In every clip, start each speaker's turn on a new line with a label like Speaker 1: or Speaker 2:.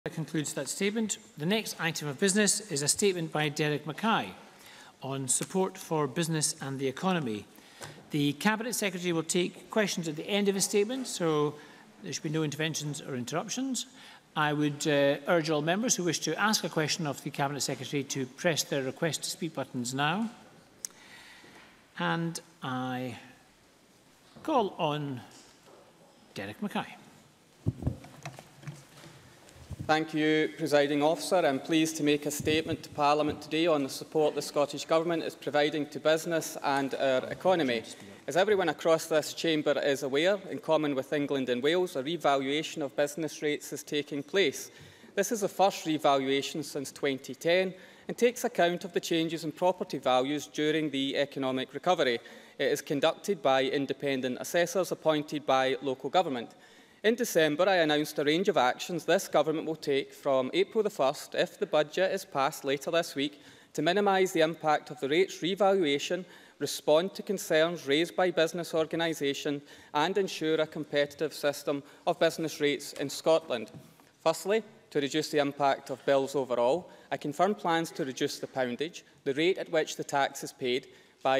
Speaker 1: That concludes that statement. The next item of business is a statement by Derek Mackay on support for business and the economy. The Cabinet Secretary will take questions at the end of his statement, so there should be no interventions or interruptions. I would urge all members who wish to ask a question of the Cabinet Secretary to press their request to speak buttons now. And I call on Derek Mackay.
Speaker 2: Thank you, Presiding Officer. I am pleased to make a statement to Parliament today on the support the Scottish Government is providing to business and our economy. As everyone across this chamber is aware, in common with England and Wales, a revaluation of business rates is taking place. This is the first revaluation since 2010 and takes account of the changes in property values during the economic recovery. It is conducted by independent assessors appointed by local government. In December, I announced a range of actions this Government will take from April the 1st, if the budget is passed later this week, to minimise the impact of the rates revaluation, respond to concerns raised by business organisations and ensure a competitive system of business rates in Scotland. Firstly, to reduce the impact of bills overall, I confirmed plans to reduce the poundage, the rate at which the tax is paid, by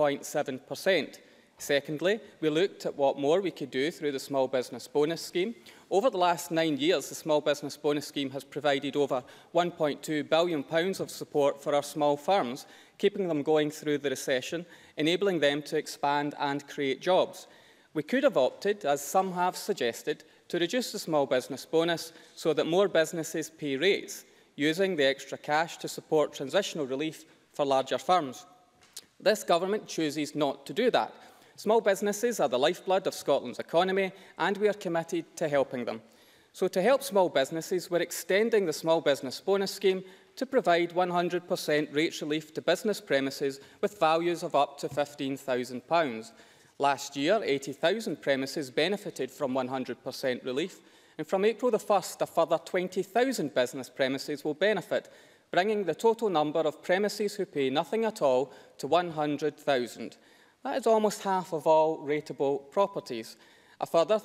Speaker 2: 3.7%. Secondly, we looked at what more we could do through the Small Business Bonus Scheme. Over the last 9 years, the Small Business Bonus Scheme has provided over £1.2 billion of support for our small firms, keeping them going through the recession, enabling them to expand and create jobs. We could have opted, as some have suggested, to reduce the small business bonus so that more businesses pay rates, using the extra cash to support transitional relief for larger firms. This Government chooses not to do that. Small businesses are the lifeblood of Scotland's economy, and we are committed to helping them. So to help small businesses, we're extending the Small Business Bonus Scheme to provide 100% rates relief to business premises with values of up to £15,000. Last year, 80,000 premises benefited from 100% relief, and from April the 1st, a further 20,000 business premises will benefit, bringing the total number of premises who pay nothing at all to 100,000. That is almost half of all rateable properties. A further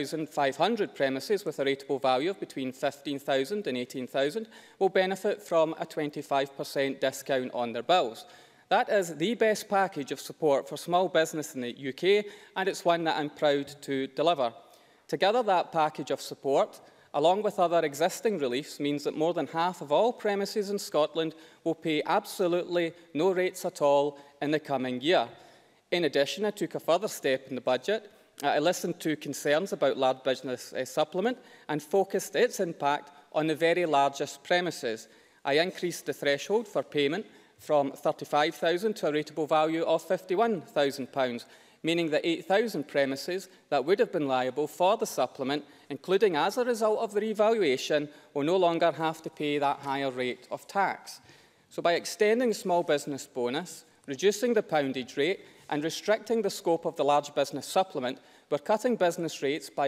Speaker 2: 3,500 premises with a rateable value of between £15,000 and £18,000 will benefit from a 25% discount on their bills. That is the best package of support for small business in the UK, and it's one that I'm proud to deliver. Together, that package of support, along with other existing reliefs, means that more than half of all premises in Scotland will pay absolutely no rates at all in the coming year. In addition, I took a further step in the budget. I listened to concerns about large business supplement and focused its impact on the very largest premises. I increased the threshold for payment from £35,000 to a rateable value of £51,000, meaning that 8,000 premises that would have been liable for the supplement, including as a result of the revaluation, will no longer have to pay that higher rate of tax. So by extending the small business bonus, reducing the poundage rate and restricting the scope of the large business supplement, we're cutting business rates by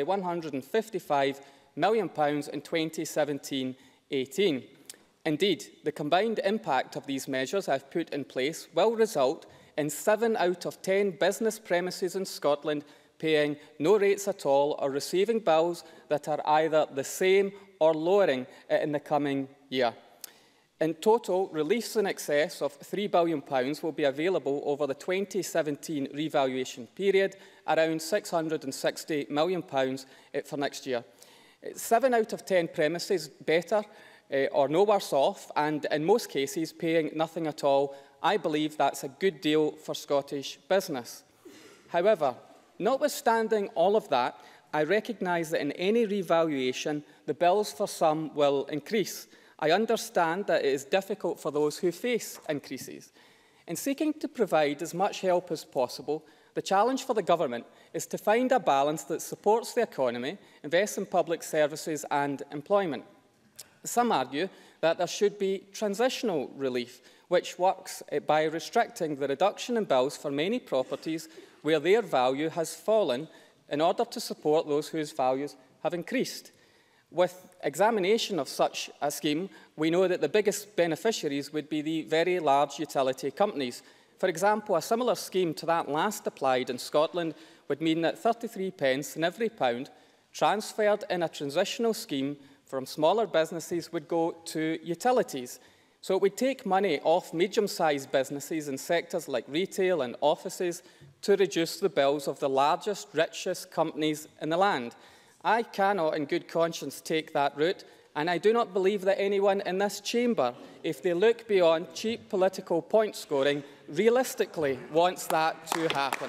Speaker 2: £155 million in 2017-18. Indeed, the combined impact of these measures I've put in place will result in 7 out of 10 business premises in Scotland paying no rates at all or receiving bills that are either the same or lowering in the coming year. In total, reliefs in excess of £3 billion will be available over the 2017 revaluation period, around £660 million for next year. 7 out of 10 premises better or no worse off, and in most cases paying nothing at all. I believe that's a good deal for Scottish business. However, notwithstanding all of that, I recognise that in any revaluation, the bills for some will increase. I understand that it is difficult for those who face increases. In seeking to provide as much help as possible, the challenge for the Government is to find a balance that supports the economy, invests in public services and employment. Some argue that there should be transitional relief, which works by restricting the reduction in bills for many properties where their value has fallen in order to support those whose values have increased. With examination of such a scheme, we know that the biggest beneficiaries would be the very large utility companies. For example, a similar scheme to that last applied in Scotland would mean that 33 pence in every pound transferred in a transitional scheme from smaller businesses would go to utilities. So it would take money off medium-sized businesses in sectors like retail and offices to reduce the bills of the largest, richest companies in the land. I cannot in good conscience take that route, and I do not believe that anyone in this chamber, if they look beyond cheap political point scoring, realistically wants that to happen.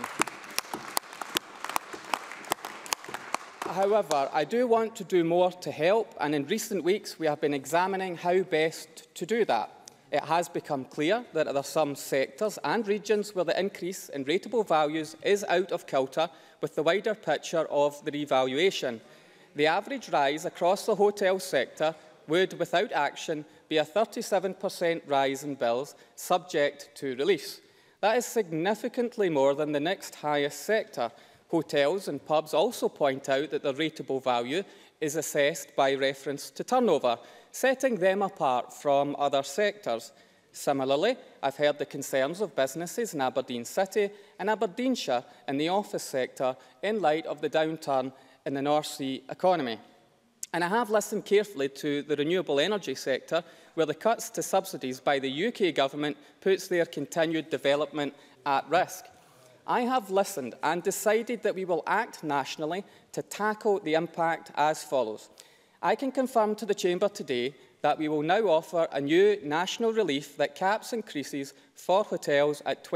Speaker 2: However, I do want to do more to help, and in recent weeks we have been examining how best to do that. It has become clear that there are some sectors and regions where the increase in rateable values is out of kilter with the wider picture of the revaluation. The average rise across the hotel sector would, without action, be a 37% rise in bills, subject to release. That is significantly more than the next highest sector. Hotels and pubs also point out that the rateable value is assessed by reference to turnover, setting them apart from other sectors. Similarly, I've heard the concerns of businesses in Aberdeen City and Aberdeenshire in the office sector in light of the downturn in the North Sea economy. And I have listened carefully to the renewable energy sector, where the cuts to subsidies by the UK government puts their continued development at risk. I have listened and decided that we will act nationally to tackle the impact as follows. I can confirm to the Chamber today that we will now offer a new national relief that caps increases for hotels at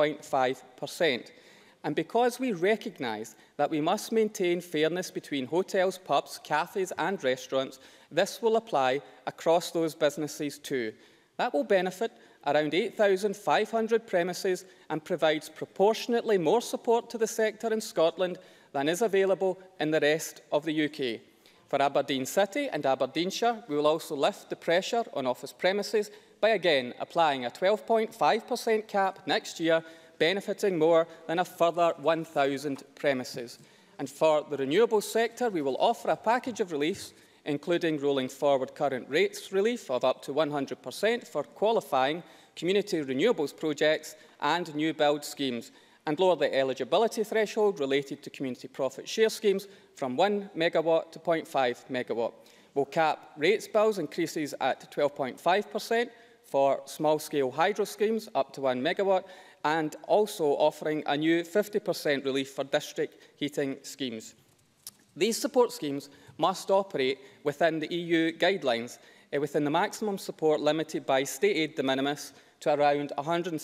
Speaker 2: 12.5%. And because we recognise that we must maintain fairness between hotels, pubs, cafes and restaurants, this will apply across those businesses too. That will benefit around 8,500 premises and provides proportionately more support to the sector in Scotland than is available in the rest of the UK. For Aberdeen City and Aberdeenshire, we will also lift the pressure on office premises by again applying a 12.5% cap next year, benefiting more than a further 1,000 premises. And for the renewables sector, we will offer a package of reliefs, including rolling forward current rates relief of up to 100% for qualifying community renewables projects and new build schemes, and lower the eligibility threshold related to community profit share schemes from 1 megawatt to 0.5 megawatt. We'll cap rates bills increases at 12.5% for small-scale hydro schemes up to 1 megawatt, and also offering a new 50% relief for district heating schemes. These support schemes must operate within the EU guidelines, within the maximum support limited by state aid de minimis to around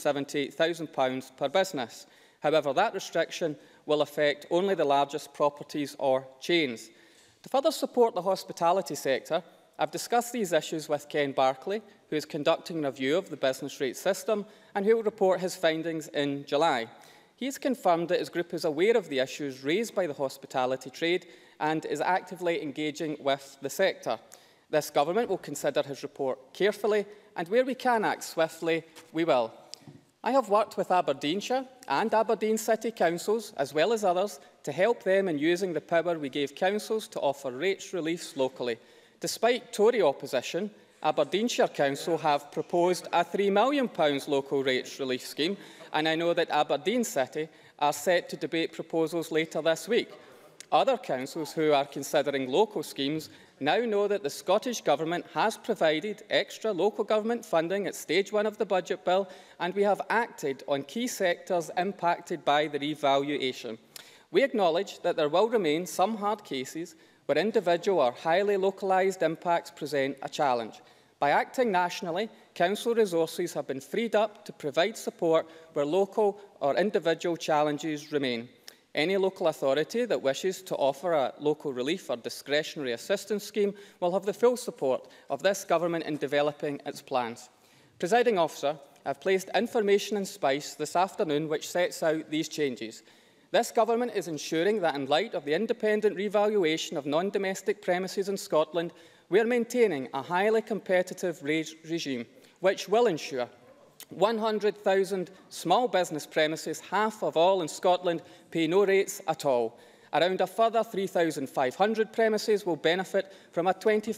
Speaker 2: £170,000 per business. However, that restriction will affect only the largest properties or chains. To further support the hospitality sector, I've discussed these issues with Ken Barclay, who is conducting a review of the business rate system and who will report his findings in July. He has confirmed that his group is aware of the issues raised by the hospitality trade and is actively engaging with the sector. This government will consider his report carefully, and where we can act swiftly, we will. I have worked with Aberdeenshire and Aberdeen City Councils, as well as others, to help them in using the power we gave councils to offer rates reliefs locally. Despite Tory opposition, Aberdeenshire Council have proposed a £3 million local rates relief scheme, and I know that Aberdeen City are set to debate proposals later this week. Other councils who are considering local schemes now know that the Scottish Government has provided extra local government funding at stage 1 of the budget bill, and we have acted on key sectors impacted by the revaluation. We acknowledge that there will remain some hard cases where individual or highly localised impacts present a challenge. By acting nationally, council resources have been freed up to provide support where local or individual challenges remain. Any local authority that wishes to offer a local relief or discretionary assistance scheme will have the full support of this government in developing its plans. Presiding Officer, I have placed information in Spice this afternoon which sets out these changes. This government is ensuring that in light of the independent revaluation of non-domestic premises in Scotland, we are maintaining a highly competitive regime which will ensure 100,000 small business premises, half of all in Scotland, pay no rates at all. Around a further 3,500 premises will benefit from a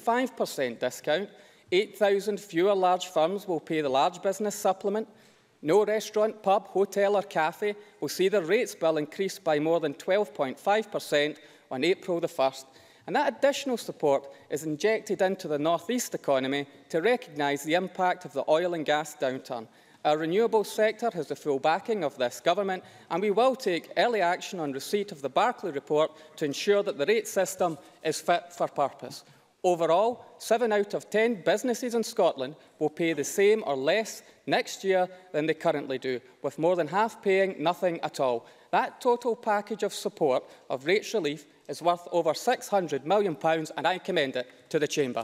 Speaker 2: 25% discount. 8,000 fewer large firms will pay the large business supplement. No restaurant, pub, hotel or cafe will see their rates bill increase by more than 12.5% on April the 1st. And that additional support is injected into the North East economy to recognise the impact of the oil and gas downturn. Our renewables sector has the full backing of this government, and we will take early action on receipt of the Barclay report to ensure that the rate system is fit for purpose. Overall, 7 out of 10 businesses in Scotland will pay the same or less next year than they currently do, with more than half paying nothing at all. That total package of support of rates relief is worth over £600 million, and I commend it to the Chamber.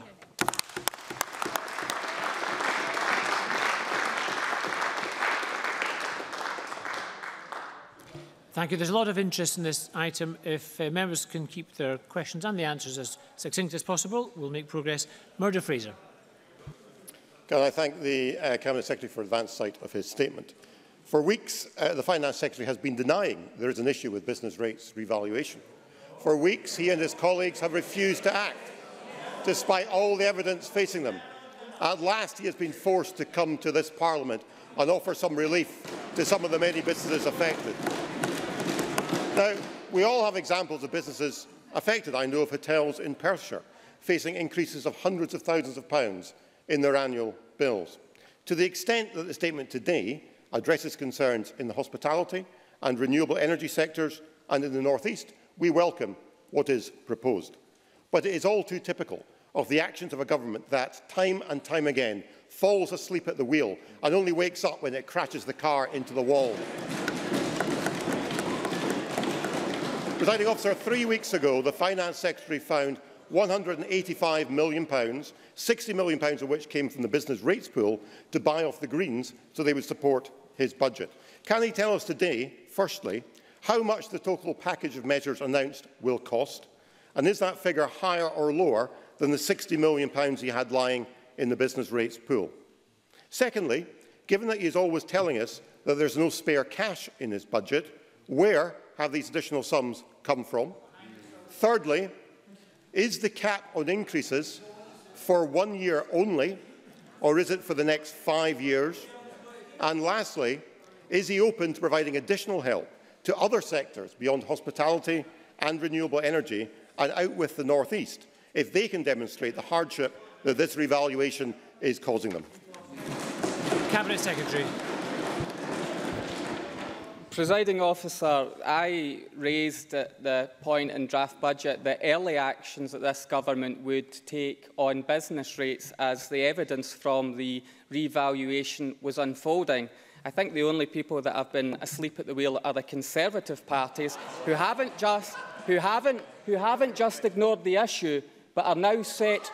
Speaker 1: Thank you. There's a lot of interest in this item. If members can keep their questions and the answers as succinct as possible, we'll make progress. Murdo Fraser.
Speaker 3: Can I thank the Cabinet Secretary for advance sight of his statement. For weeks, the Finance Secretary has been denying there is an issue with business rates revaluation. For weeks, he and his colleagues have refused to act, despite all the evidence facing them. At last, he has been forced to come to this Parliament and offer some relief to some of the many businesses affected. Now, we all have examples of businesses affected. I know of hotels in Perthshire facing increases of hundreds of thousands of pounds in their annual bills. To the extent that the statement today addresses concerns in the hospitality and renewable energy sectors and in the North East, we welcome what is proposed. But it is all too typical of the actions of a government that, time and time again, falls asleep at the wheel and only wakes up when it crashes the car into the wall. Presiding Officer, 3 weeks ago, the Finance Secretary found £185 million, £60 million of which came from the business rates pool, to buy off the Greens so they would support his budget. Can he tell us today, firstly, how much the total package of measures announced will cost? And is that figure higher or lower than the £60 million he had lying in the business rates pool? Secondly, given that he is always telling us that there is no spare cash in his budget, where have these additional sums come from? Thirdly, is the cap on increases for 1 year only, or is it for the next 5 years? And lastly, is he open to providing additional help to other sectors beyond hospitality and renewable energy and out with the North East if they can demonstrate the hardship that this revaluation is causing them?
Speaker 1: Cabinet Secretary.
Speaker 2: Presiding Officer, I raised at the point in draft budget the early actions that this government would take on business rates as the evidence from the revaluation was unfolding. I think the only people that have been asleep at the wheel are the Conservative parties who haven't just ignored the issue, but are now set,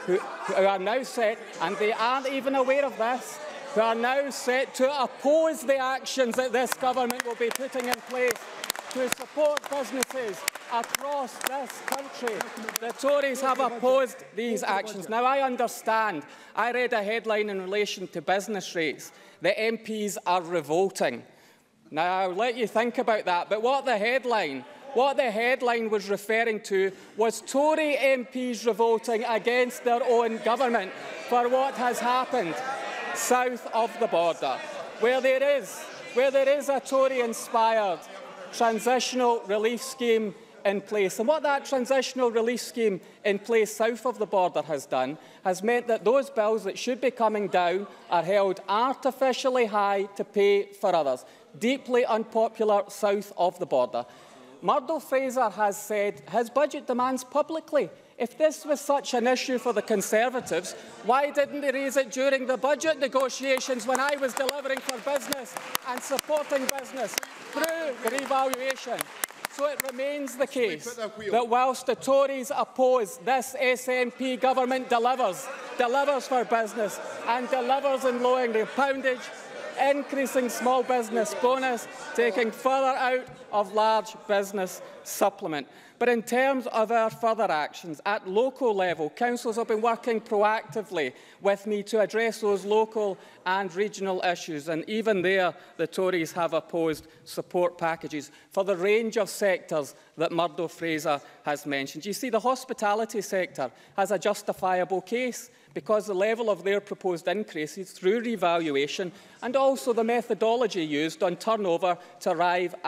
Speaker 2: and they aren't even aware of this, who are now set to oppose the actions that this government will be putting in place to support businesses across this country. The Tories have opposed these actions. Now, I understand. I read a headline in relation to business rates. The MPs are revolting. Now, I'll let you think about that. But what the headline was referring to was Tory MPs revolting against their own government for what has happened south of the border, where there is a Tory-inspired transitional relief scheme in place. And what that transitional relief scheme in place south of the border has done has meant that those bills that should be coming down are held artificially high to pay for others, deeply unpopular south of the border. Murdo Fraser has said his budget demands publicly. If this was such an issue for the Conservatives, why didn't they raise it during the budget negotiations when I was delivering for business and supporting business through the revaluation? So it remains the case that whilst the Tories oppose, this SNP government delivers for business and delivers in lowering the poundage, increasing small business bonus, taking further out of large business supplement. But in terms of our further actions, at local level, councils have been working proactively with me to address those local and regional issues, and even there the Tories have opposed support packages for the range of sectors that Murdo Fraser has mentioned. You see, the hospitality sector has a justifiable case because the level of their proposed increases through revaluation and also the methodology used on turnover to arrive at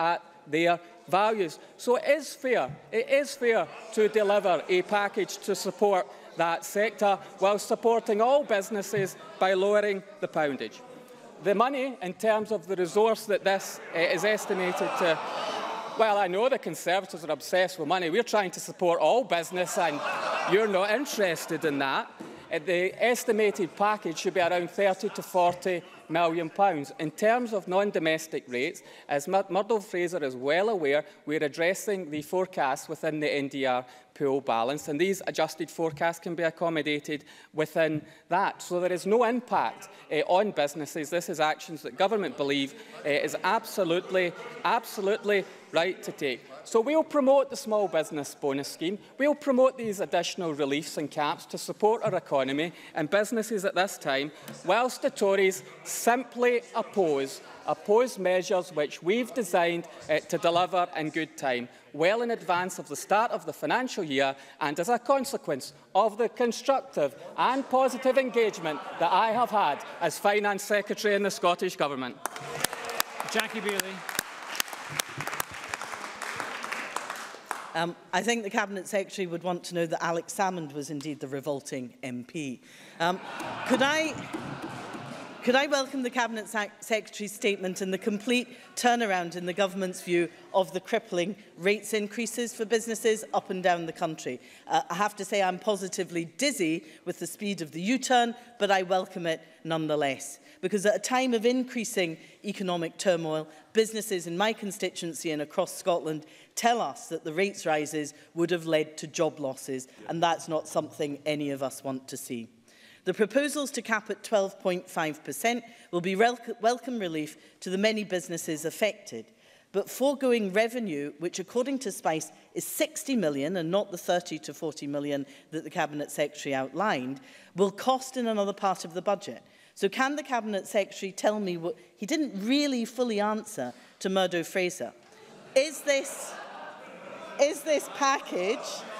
Speaker 2: their values. So it is fair to deliver a package to support that sector while supporting all businesses by lowering the poundage. The money, in terms of the resource that this is estimated to, well, I know the Conservatives are obsessed with money. We're trying to support all business and you're not interested in that. The estimated package should be around £30 to £40 million. In terms of non-domestic rates, as Murdo Fraser is well aware, we're addressing the forecast within the NDR pool balance, and these adjusted forecasts can be accommodated within that. So there is no impact on businesses. This is actions that government believe is absolutely right to take. So we'll promote the small business bonus scheme. We'll promote these additional reliefs and caps to support our economy and businesses at this time, whilst the Tories simply oppose measures which we've designed to deliver in good time, well in advance of the start of the financial year and as a consequence of the constructive and positive engagement that I have had as Finance Secretary in the Scottish Government.
Speaker 1: Jackie Bailey.
Speaker 4: I think the Cabinet Secretary would want to know that Alex Salmond was indeed the revolting MP. Could I welcome the Cabinet Secretary's statement and the complete turnaround in the Government's view of the crippling rates increases for businesses up and down the country? I have to say I'm positively dizzy with the speed of the U-turn, but I welcome it nonetheless. Because at a time of increasing economic turmoil, businesses in my constituency and across Scotland tell us that the rates rises would have led to job losses, and that's not something any of us want to see. The proposals to cap at 12.5% will be welcome relief to the many businesses affected, but foregoing revenue, which according to Spice is 60 million and not the 30 to 40 million that the Cabinet Secretary outlined, will cost in another part of the budget. So can the Cabinet Secretary tell me what he didn't really fully answer to Murdo Fraser? Is this package,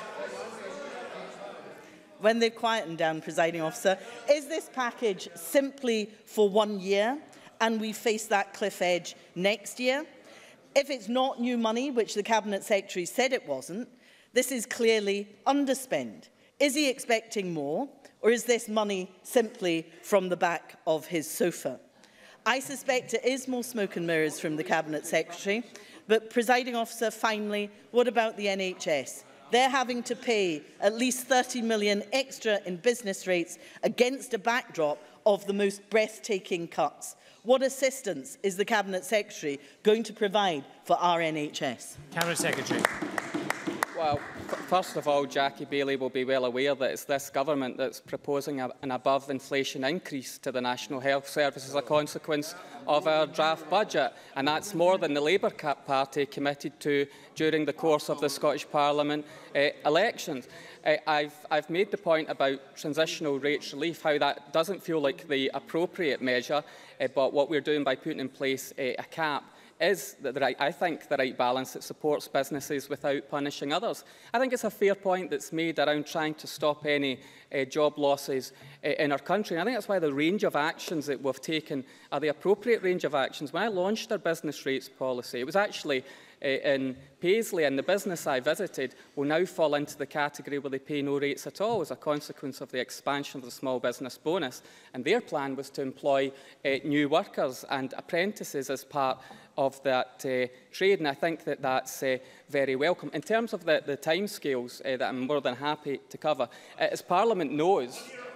Speaker 4: when they've quietened down, Presiding Officer, is this package simply for 1 year and we face that cliff edge next year? If it's not new money, which the Cabinet Secretary said it wasn't, this is clearly underspend. Is he expecting more, or is this money simply from the back of his sofa? I suspect it is more smoke and mirrors from the Cabinet Secretary, but, Presiding Officer, finally, what about the NHS? They're having to pay at least 30 million extra in business rates against a backdrop of the most breathtaking cuts. What assistance is the Cabinet Secretary going to provide for our NHS?
Speaker 1: Cabinet Secretary.
Speaker 2: Well, first of all, Jackie Bailey will be well aware that it's this government that's proposing an above-inflation increase to the National Health Service as a consequence of our draft budget, and that's more than the Labour Party committed to during the course of the Scottish Parliament elections. I've made the point about transitional rates relief, how that doesn't feel like the appropriate measure, but what we're doing by putting in place a cap is, I think, the right balance that supports businesses without punishing others. I think it's a fair point that's made around trying to stop any job losses in our country. And I think that's why the range of actions that we've taken are the appropriate range of actions. When I launched our business rates policy, it was actually in Paisley, and the business I visited will now fall into the category where they pay no rates at all as a consequence of the expansion of the small business bonus. And their plan was to employ new workers and apprentices as part of that trade, and I think that that's very welcome. In terms of the timescales that I'm more than happy to cover, as Parliament knows,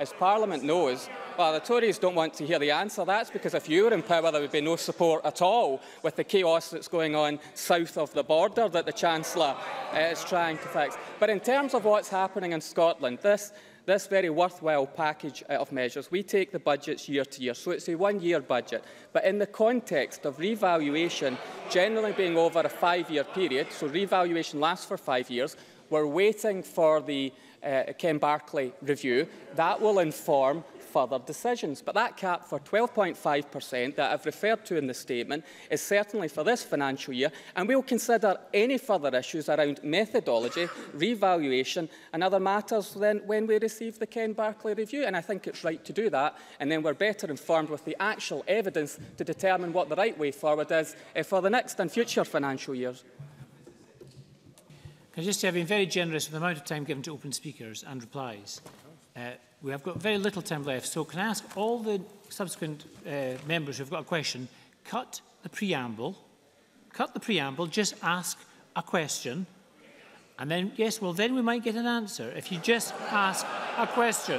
Speaker 2: well, the Tories don't want to hear the answer. That's because if you were in power, there would be no support at all with the chaos that's going on south of the border that the Chancellor is trying to fix. But in terms of what's happening in Scotland, this very worthwhile package of measures, we take the budgets year to year, so it's a one-year budget. But in the context of revaluation generally being over a 5-year period, so revaluation lasts for 5 years, we're waiting for the Ken Barclay review. That will inform further decisions. But that cap for 12.5% that I've referred to in the statement is certainly for this financial year, and we'll consider any further issues around methodology, revaluation and other matters then when we receive the Ken Barclay review. And I think it's right to do that, and then we're better informed with the actual evidence to determine what the right way forward is for the next and future financial years.
Speaker 1: Can I just say I've been very generous with the amount of time given to open speakers and replies. We have got very little time left, so can I ask all the subsequent members who've got a question, cut the preamble, just ask a question, and then, yes, well, then we might get an answer if you just ask a question.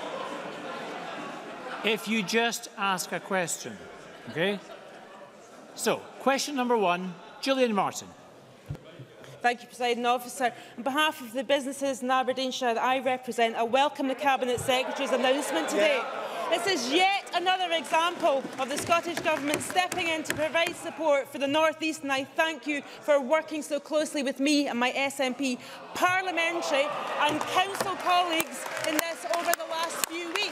Speaker 1: If you just ask a question, okay? So, question number 1, Gillian Martin.
Speaker 5: Thank you, Presiding Officer. On behalf of the businesses in Aberdeenshire that I represent, I welcome the Cabinet Secretary's announcement today. This is yet another example of the Scottish Government stepping in to provide support for the North East, and I thank you for working so closely with me and my SNP parliamentary and council colleagues in this over the last few weeks.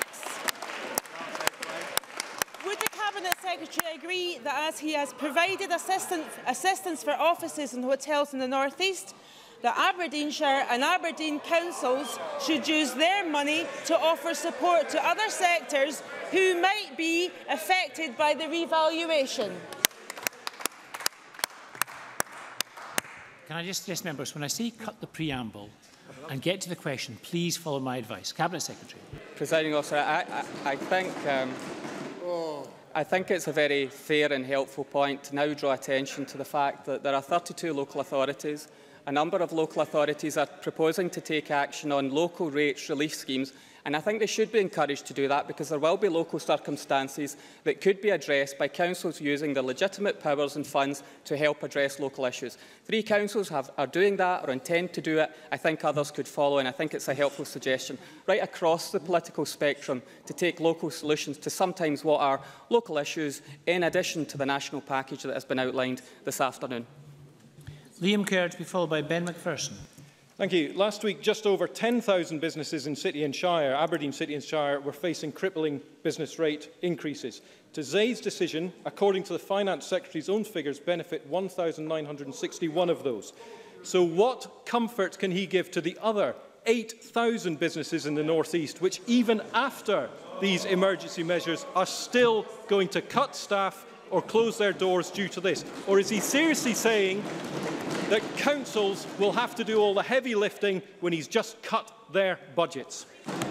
Speaker 5: Would the Cabinet Secretary agree that as he has provided assistance for offices and hotels in the North East, that Aberdeenshire and Aberdeen councils should use their money to offer support to other sectors who might be affected by the revaluation?
Speaker 1: Can I just suggest, members, when I say cut the preamble and get to the question, please follow my advice. Cabinet Secretary.
Speaker 2: Presiding Officer, I think it's a very fair and helpful point to now draw attention to the fact that there are 32 local authorities. A number of local authorities are proposing to take action on local rates relief schemes, and I think they should be encouraged to do that because there will be local circumstances that could be addressed by councils using their legitimate powers and funds to help address local issues. 3 councils are doing that or intend to do it. I think others could follow, and I think it's a helpful suggestion right across the political spectrum to take local solutions to sometimes what are local issues in addition to the national package that has been outlined this afternoon.
Speaker 1: Liam Kerr to be followed by Ben McPherson.
Speaker 6: Thank you. Last week, just over 10,000 businesses in City and Shire, Aberdeen City and Shire, were facing crippling business rate increases. Today's decision, according to the Finance Secretary's own figures, benefit 1,961 of those. So what comfort can he give to the other 8,000 businesses in the North East, which even after these emergency measures are still going to cut staff or close their doors due to this? Or is he seriously saying that councils will have to do all the heavy lifting when he's just cut their budgets?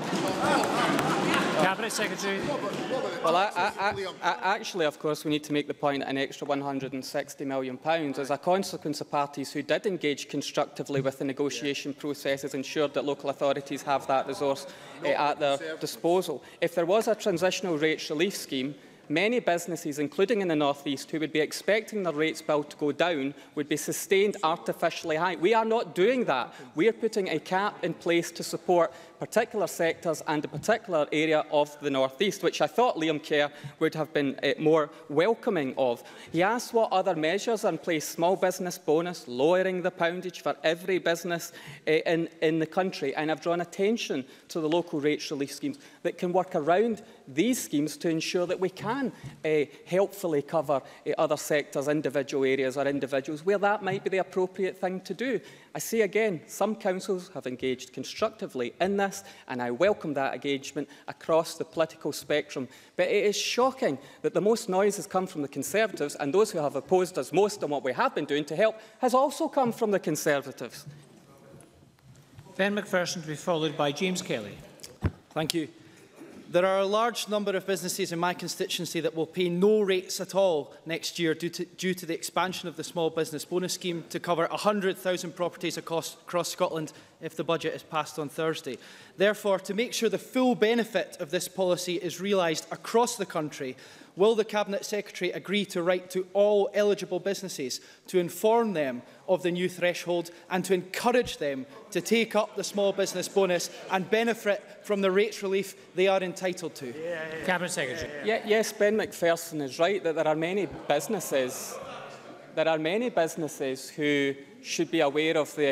Speaker 1: Cabinet Secretary.
Speaker 2: Well, actually, of course, we need to make the point that an extra £160 million as a consequence of parties who did engage constructively with the negotiation processes ensured that local authorities have that resource at their disposal. If there was a transitional rates relief scheme, many businesses, including in the North East, who would be expecting their rates bill to go down, would be sustained artificially high. We are not doing that. We are putting a cap in place to support particular sectors and a particular area of the North East, which I thought Liam Kerr would have been more welcoming of. He asked what other measures are in place: small business bonus, lowering the poundage for every business in the country, and I've drawn attention to the local rates relief schemes that can work around these schemes to ensure that we can helpfully cover other sectors, individual areas or individuals where that might be the appropriate thing to do. I say again, some councils have engaged constructively in this, and I welcome that engagement across the political spectrum. But it is shocking that the most noise has come from the Conservatives, and those who have opposed us most on what we have been doing to help has also come from the Conservatives.
Speaker 1: Ben McPherson to be followed by James Kelly.
Speaker 7: Thank you. There are a large number of businesses in my constituency that will pay no rates at all next year due to the expansion of the small business bonus scheme to cover 100,000 properties across Scotland if the budget is passed on Thursday. Therefore, to make sure the full benefit of this policy is realised across the country, will the Cabinet Secretary agree to write to all eligible businesses to inform them of the new threshold and to encourage them to take up the small business bonus and benefit from the rates relief they are entitled to?
Speaker 1: Cabinet Secretary.
Speaker 2: Yes, Ben McPherson is right that there are many businesses who should be aware of the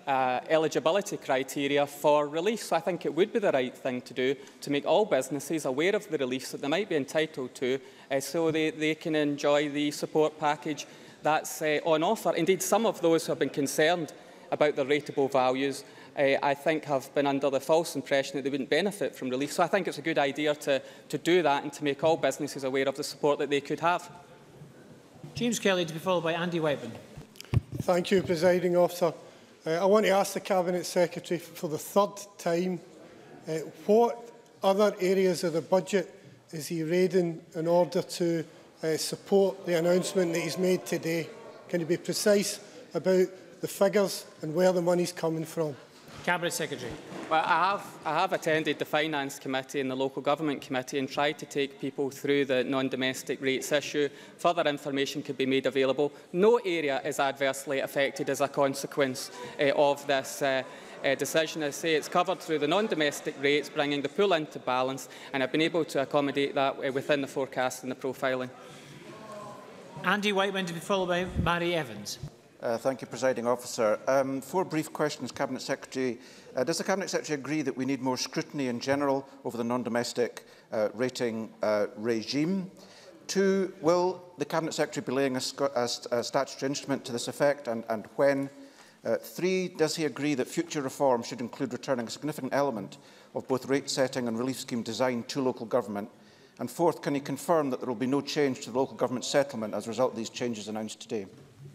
Speaker 2: eligibility criteria for relief. So I think it would be the right thing to do to make all businesses aware of the reliefs that they might be entitled to, so they can enjoy the support package that's on offer. Indeed, some of those who have been concerned about the rateable values I think have been under the false impression that they wouldn't benefit from relief. So I think it's a good idea to do that and to make all businesses aware of the support that they could have.
Speaker 1: James Kelly, to be followed by Andy Whiteman.
Speaker 8: Thank you, Presiding Officer. I want to ask the Cabinet Secretary for the third time, what other areas of the budget is he raiding in order to support the announcement that he's made today? Can you be precise about the figures and where the money is coming from?
Speaker 1: Cabinet Secretary.
Speaker 2: Well, I have attended the Finance Committee and the Local Government Committee and tried to take people through the non-domestic rates issue. Further information could be made available. No area is adversely affected as a consequence of this decision. I say it's covered through the non-domestic rates, bringing the pool into balance, and I've been able to accommodate that within the forecast and the profiling.
Speaker 1: Andy Whiteman, to be followed by Mary Evans.
Speaker 9: Thank you, Presiding Officer. 4 brief questions, Cabinet Secretary. Does the Cabinet Secretary agree that we need more scrutiny in general over the non-domestic rating regime? 2, will the Cabinet Secretary be laying a statutory instrument to this effect, and when? 3, does he agree that future reform should include returning a significant element of both rate setting and relief scheme design to local government? And 4th, can he confirm that there will be no change to the local government settlement as a result of these changes announced today?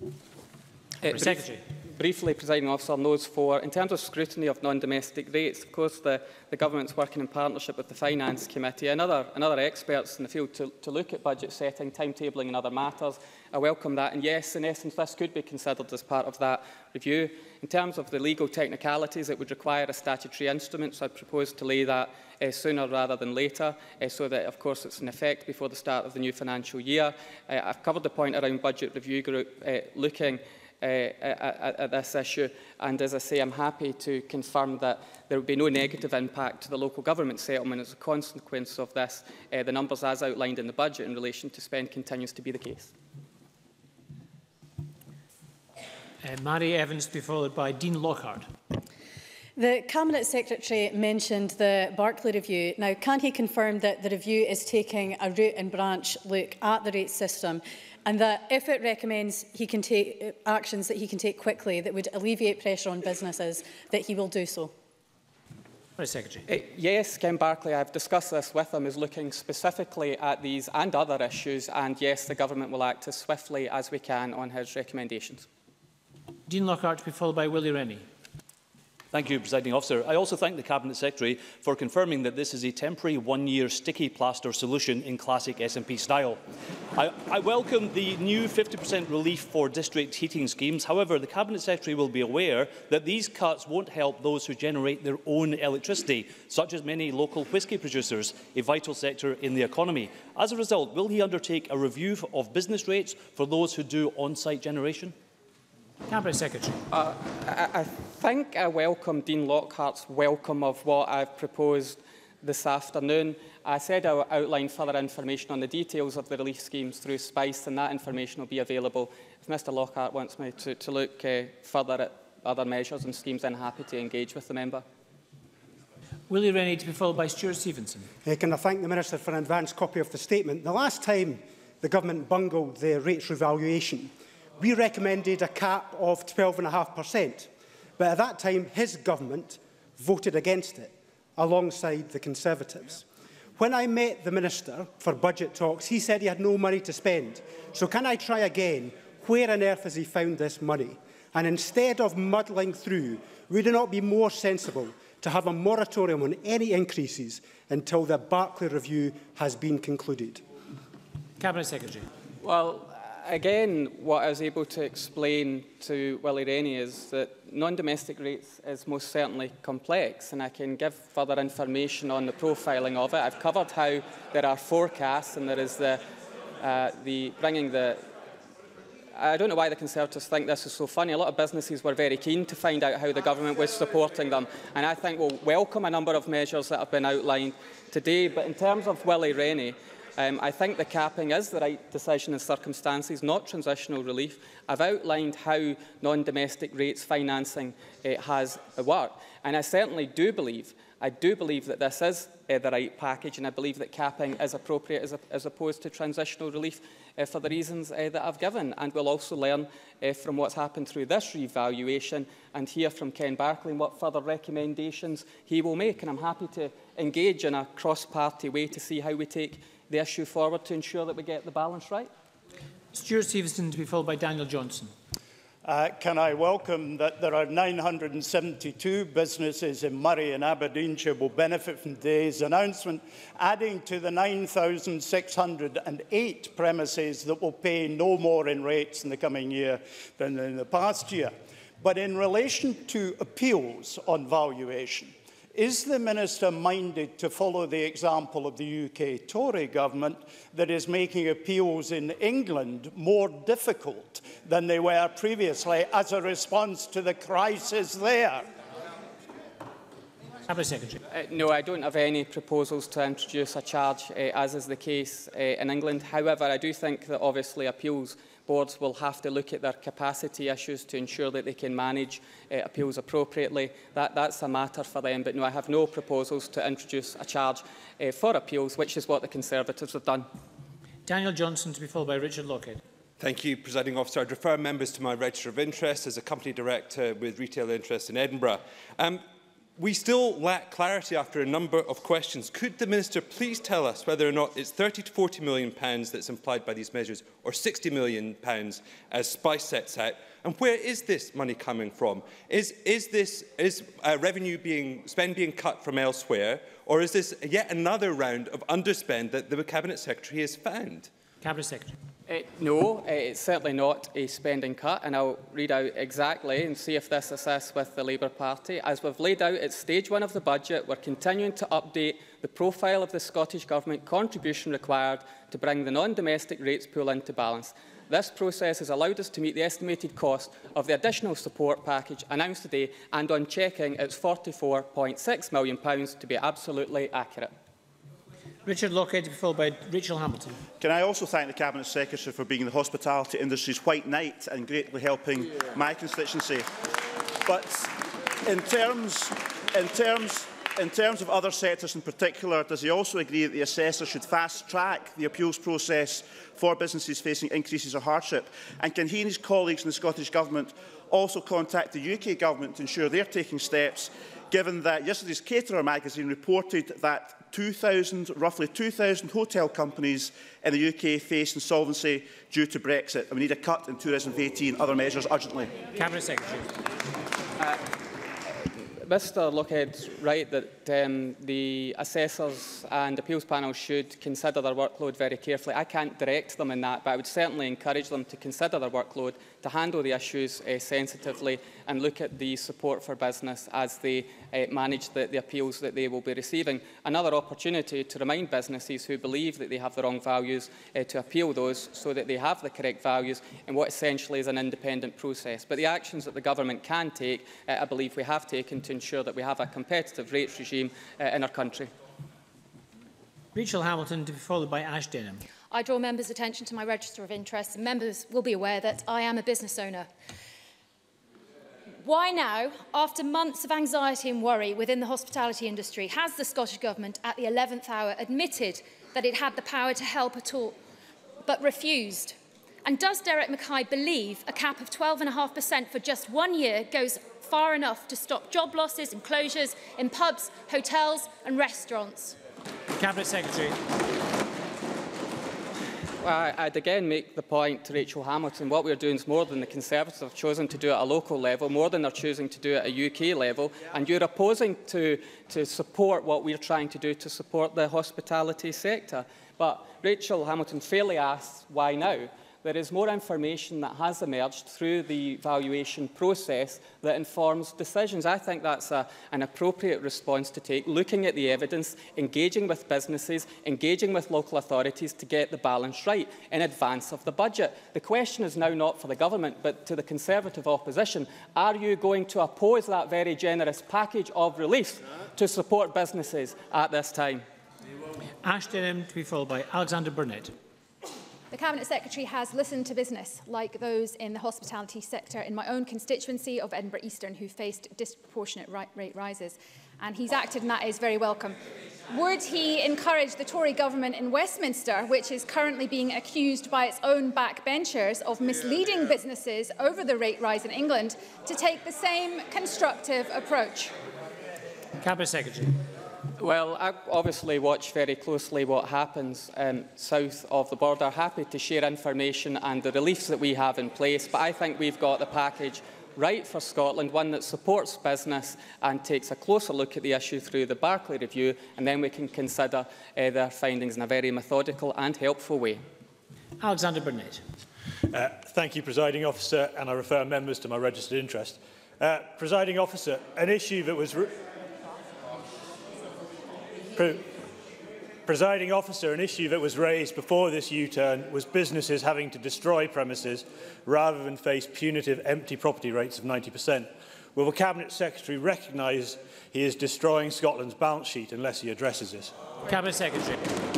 Speaker 2: Briefly, Presiding Officer, on those 4, in terms of scrutiny of non-domestic rates, of course the Government's working in partnership with the Finance Committee and other experts in the field to look at budget setting, timetabling and other matters. I welcome that, and yes, in essence, this could be considered as part of that review. In terms of the legal technicalities, it would require a statutory instrument, so I propose to lay that sooner rather than later, so that, of course, it's in effect before the start of the new financial year. I've covered the point around Budget Review Group looking at this issue, and as I say, I'm happy to confirm that there will be no negative impact to the local government settlement as a consequence of this. The numbers as outlined in the budget in relation to spend continues to be the case.
Speaker 1: Mary Evans, to be followed by Dean Lockhart.
Speaker 10: The Cabinet Secretary mentioned the Barclay Review. Now, can he confirm that the review is taking a root and branch look at the rate system, and that if it recommends he can take actions that he can take quickly that would alleviate pressure on businesses, that he will do so?
Speaker 1: Secretary.
Speaker 2: Yes, Ken Barclay, I've discussed this with him, is looking specifically at these and other issues, and yes, the Government will act as swiftly as we can on his recommendations.
Speaker 1: Dean Lockhart, to be followed by Willie Rennie.
Speaker 11: Thank you, Presiding Officer. I also thank the Cabinet Secretary for confirming that this is a temporary one-year sticky plaster solution in classic SNP style. I welcome the new 50% relief for district heating schemes. However, the Cabinet Secretary will be aware that these cuts won't help those who generate their own electricity, such as many local whisky producers, a vital sector in the economy. As a result, will he undertake a review of business rates for those who do on-site generation?
Speaker 1: Cabinet Secretary.
Speaker 2: I think I welcome Dean Lockhart's welcome of what I've proposed this afternoon. I said I'll outline further information on the details of the relief schemes through SPICE, and that information will be available. If Mr Lockhart wants me to look further at other measures and schemes, I'm happy to engage with the member.
Speaker 1: Willie Rennie, to be followed by Stuart Stevenson.
Speaker 12: Can I thank the Minister for an advance copy of the statement? The last time the Government bungled the rates revaluation, we recommended a cap of 12.5%, but at that time his government voted against it, alongside the Conservatives. When I met the Minister for budget talks, he said he had no money to spend. So can I try again? Where on earth has he found this money? And instead of muddling through, would it not be more sensible to have a moratorium on any increases until the Barclay Review has been concluded?
Speaker 1: Cabinet Secretary.
Speaker 2: Well, again, what I was able to explain to Willie Rennie is that non-domestic rates is most certainly complex, and I can give further information on the profiling of it. I've covered how there are forecasts, and there is bringing the... I don't know why the Conservatives think this is so funny. A lot of businesses were very keen to find out how the Government was supporting them, and I think we'll welcome a number of measures that have been outlined today. But in terms of Willie Rennie, I think the capping is the right decision in circumstances, not transitional relief. I've outlined how non-domestic rates financing has worked, and I certainly do believe that this is the right package, and I believe that capping is appropriate as opposed to transitional relief for the reasons that I've given. And we'll also learn from what's happened through this revaluation and hear from Ken Barclay what further recommendations he will make. And I'm happy to engage in a cross-party way to see how we take the issue forward to ensure that we get the balance right.
Speaker 1: Stuart Stevenson, to be followed by Daniel Johnson.
Speaker 13: Can I welcome that there are 972 businesses in Murray and Aberdeenshire will benefit from today's announcement, adding to the 9,608 premises that will pay no more in rates in the coming year than in the past year. But in relation to appeals on valuation, is the Minister minded to follow the example of the UK Tory government that is making appeals in England more difficult than they were previously as a response to the crisis there?
Speaker 1: Cabinet Secretary.
Speaker 2: No, I don't have any proposals to introduce a charge, as is the case in England. However, I do think that obviously appeals boards will have to look at their capacity issues to ensure that they can manage appeals appropriately. That's a matter for them. But no, I have no proposals to introduce a charge for appeals, which is what the Conservatives have done.
Speaker 1: Daniel Johnson, to be followed by Richard Lockhead.
Speaker 14: Thank you, Presiding Officer. I'd refer members to my register of interest as a company director with retail interests in Edinburgh. We still lack clarity after a number of questions. Could the Minister please tell us whether or not it's £30 to £40 million that's implied by these measures, or £60 million as Spice sets out? And where is this money coming from? Is revenue spend being cut from elsewhere, or is this yet another round of underspend that the Cabinet Secretary has found?
Speaker 1: Cabinet Secretary.
Speaker 2: No, it's certainly not a spending cut, and I'll read out exactly and see if this assists with the Labour Party. As we've laid out at stage 1 of the budget, we're continuing to update the profile of the Scottish Government contribution required to bring the non-domestic rates pool into balance. This process has allowed us to meet the estimated cost of the additional support package announced today, and on checking, it's £44.6 million to be absolutely accurate.
Speaker 1: Richard Lockhead, to be followed by Rachel Hamilton.
Speaker 15: Can I also thank the Cabinet Secretary for being the hospitality industry's white knight and greatly helping my constituency. But in terms of other sectors in particular, does he also agree that the assessor should fast-track the appeals process for businesses facing increases of hardship? And can he and his colleagues in the Scottish Government also contact the UK Government to ensure they're taking steps, given that yesterday's Caterer magazine reported that roughly 2,000 hotel companies in the UK face insolvency due to Brexit, and we need a cut in 2018 other measures urgently?
Speaker 1: Cabinet Secretary.
Speaker 2: Mr Lockhead's right that the assessors and appeals panel should consider their workload very carefully. I can't direct them in that, but I would certainly encourage them to consider their workload, to handle the issues sensitively and look at the support for business as they manage the appeals that they will be receiving. Another opportunity to remind businesses who believe that they have the wrong values to appeal those so that they have the correct values in what essentially is an independent process. But the actions that the Government can take, I believe we have taken to ensure that we have a competitive rates regime in our country.
Speaker 1: Rachel Hamilton, to be followed by Ash Denham.
Speaker 16: I draw members' attention to my register of interests, and members will be aware that I am a business owner. Why now, after months of anxiety and worry within the hospitality industry, has the Scottish Government at the 11th hour admitted that it had the power to help at all, but refused? And does Derek Mackay believe a cap of 12.5% for just 1 year goes far enough to stop job losses and closures in pubs, hotels and restaurants?
Speaker 1: Cabinet Secretary.
Speaker 2: Well, I'd again make the point to Rachel Hamilton, what we're doing is more than the Conservatives have chosen to do at a local level, more than they're choosing to do at a UK level, and you're opposing to support what we're trying to do to support the hospitality sector. But Rachel Hamilton fairly asks, why now? There is more information that has emerged through the valuation process that informs decisions. I think that's an appropriate response to take, looking at the evidence, engaging with businesses, engaging with local authorities to get the balance right in advance of the budget. The question is now not for the Government, but to the Conservative opposition. Are you going to oppose that very generous package of relief to support businesses at this time?
Speaker 1: Ash Denham to be followed by Alexander Burnett.
Speaker 16: The Cabinet Secretary has listened to business, like those in the hospitality sector in my own constituency of Edinburgh Eastern, who faced disproportionate rate rises, and he's acted, and that is very welcome. Would he encourage the Tory government in Westminster, which is currently being accused by its own backbenchers of misleading businesses over the rate rise in England, to take the same constructive approach?
Speaker 1: Cabinet Secretary.
Speaker 2: Well, I obviously watch very closely what happens south of the border. Happy to share information and the reliefs that we have in place, but I think we've got the package right for Scotland, one that supports business and takes a closer look at the issue through the Barclay Review, and then we can consider their findings in a very methodical and helpful way.
Speaker 1: Alexander Burnett.
Speaker 17: Thank you, Presiding Officer, and I refer members to my registered interest. Presiding Officer, an issue that was... Presiding Officer, an issue that was raised before this U-turn was businesses having to destroy premises rather than face punitive empty property rates of 90%. Will the Cabinet Secretary recognise he is destroying Scotland's balance sheet unless he addresses this?
Speaker 1: Cabinet Secretary.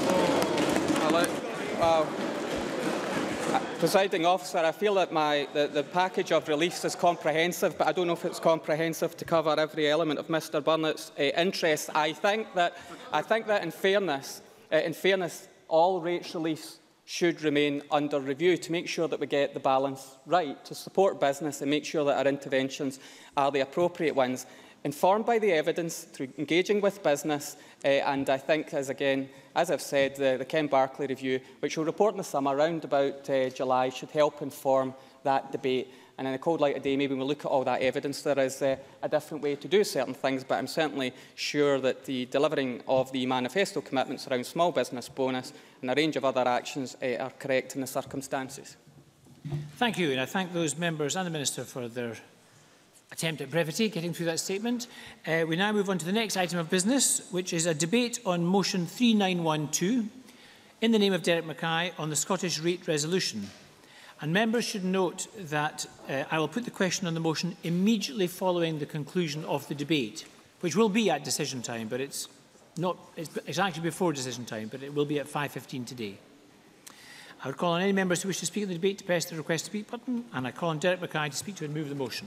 Speaker 2: Presiding Officer, I feel that the package of reliefs is comprehensive, but I don't know if it's comprehensive to cover every element of Mr Burnett's interest. I think that in fairness, all rates reliefs should remain under review to make sure that we get the balance right, to support business and make sure that our interventions are the appropriate ones, informed by the evidence, through engaging with business, and I think, as I've said, the Ken Barclay Review, which will report in the summer, around about July, should help inform that debate. And in a cold light of day, maybe when we look at all that evidence, there is a different way to do certain things, but I'm certainly sure that the delivering of the manifesto commitments around small business bonus and a range of other actions are correct in the circumstances.
Speaker 1: Thank you, and I thank those members and the Minister for their attempt at brevity, getting through that statement. We now move on to the next item of business, which is a debate on motion 3912, in the name of Derek Mackay, on the Scottish rate resolution. And members should note that I will put the question on the motion immediately following the conclusion of the debate, which will be at decision time, but it's actually before decision time, but it will be at 5:15 today. I would call on any members who wish to speak in the debate to press the request to speak button, and I call on Derek Mackay to speak to and move the motion.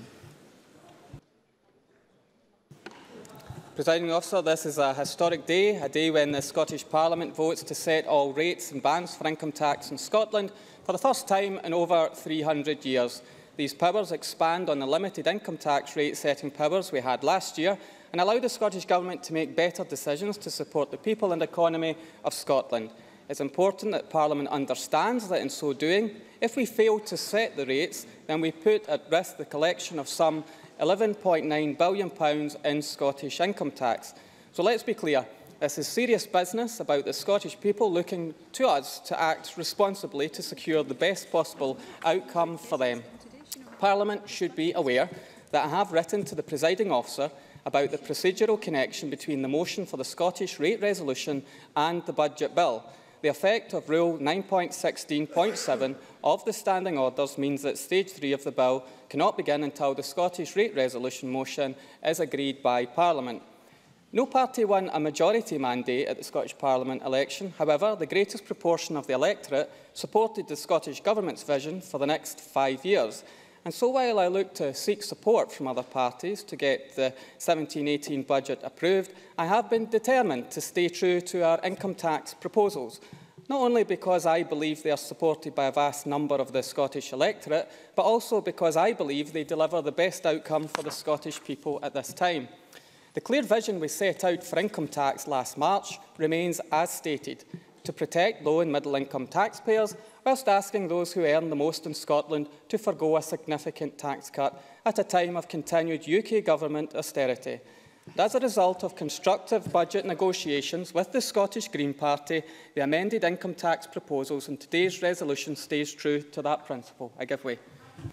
Speaker 2: Presiding Officer, this is a historic day, a day when the Scottish Parliament votes to set all rates and bans for income tax in Scotland for the first time in over 300 years. These powers expand on the limited income tax rate setting powers we had last year and allow the Scottish Government to make better decisions to support the people and economy of Scotland. It's important that Parliament understands that in so doing, if we fail to set the rates, then we put at risk the collection of some £11.9 billion in Scottish income tax. So let's be clear, this is serious business about the Scottish people looking to us to act responsibly to secure the best possible outcome for them. Parliament should be aware that I have written to the Presiding Officer about the procedural connection between the motion for the Scottish rate resolution and the budget bill. The effect of Rule 9.16.7 of the Standing Orders means that Stage 3 of the bill cannot begin until the Scottish rate resolution motion is agreed by Parliament. No party won a majority mandate at the Scottish Parliament election. However, the greatest proportion of the electorate supported the Scottish Government's vision for the next 5 years. And so while I look to seek support from other parties to get the 17-18 budget approved, I have been determined to stay true to our income tax proposals, not only because I believe they are supported by a vast number of the Scottish electorate, but also because I believe they deliver the best outcome for the Scottish people at this time. The clear vision we set out for income tax last March remains as stated: to protect low and middle income taxpayers, whilst asking those who earn the most in Scotland to forgo a significant tax cut at a time of continued UK Government austerity. And as a result of constructive budget negotiations with the Scottish Green Party, the amended income tax proposals in today's resolution stays true to that principle. I give way.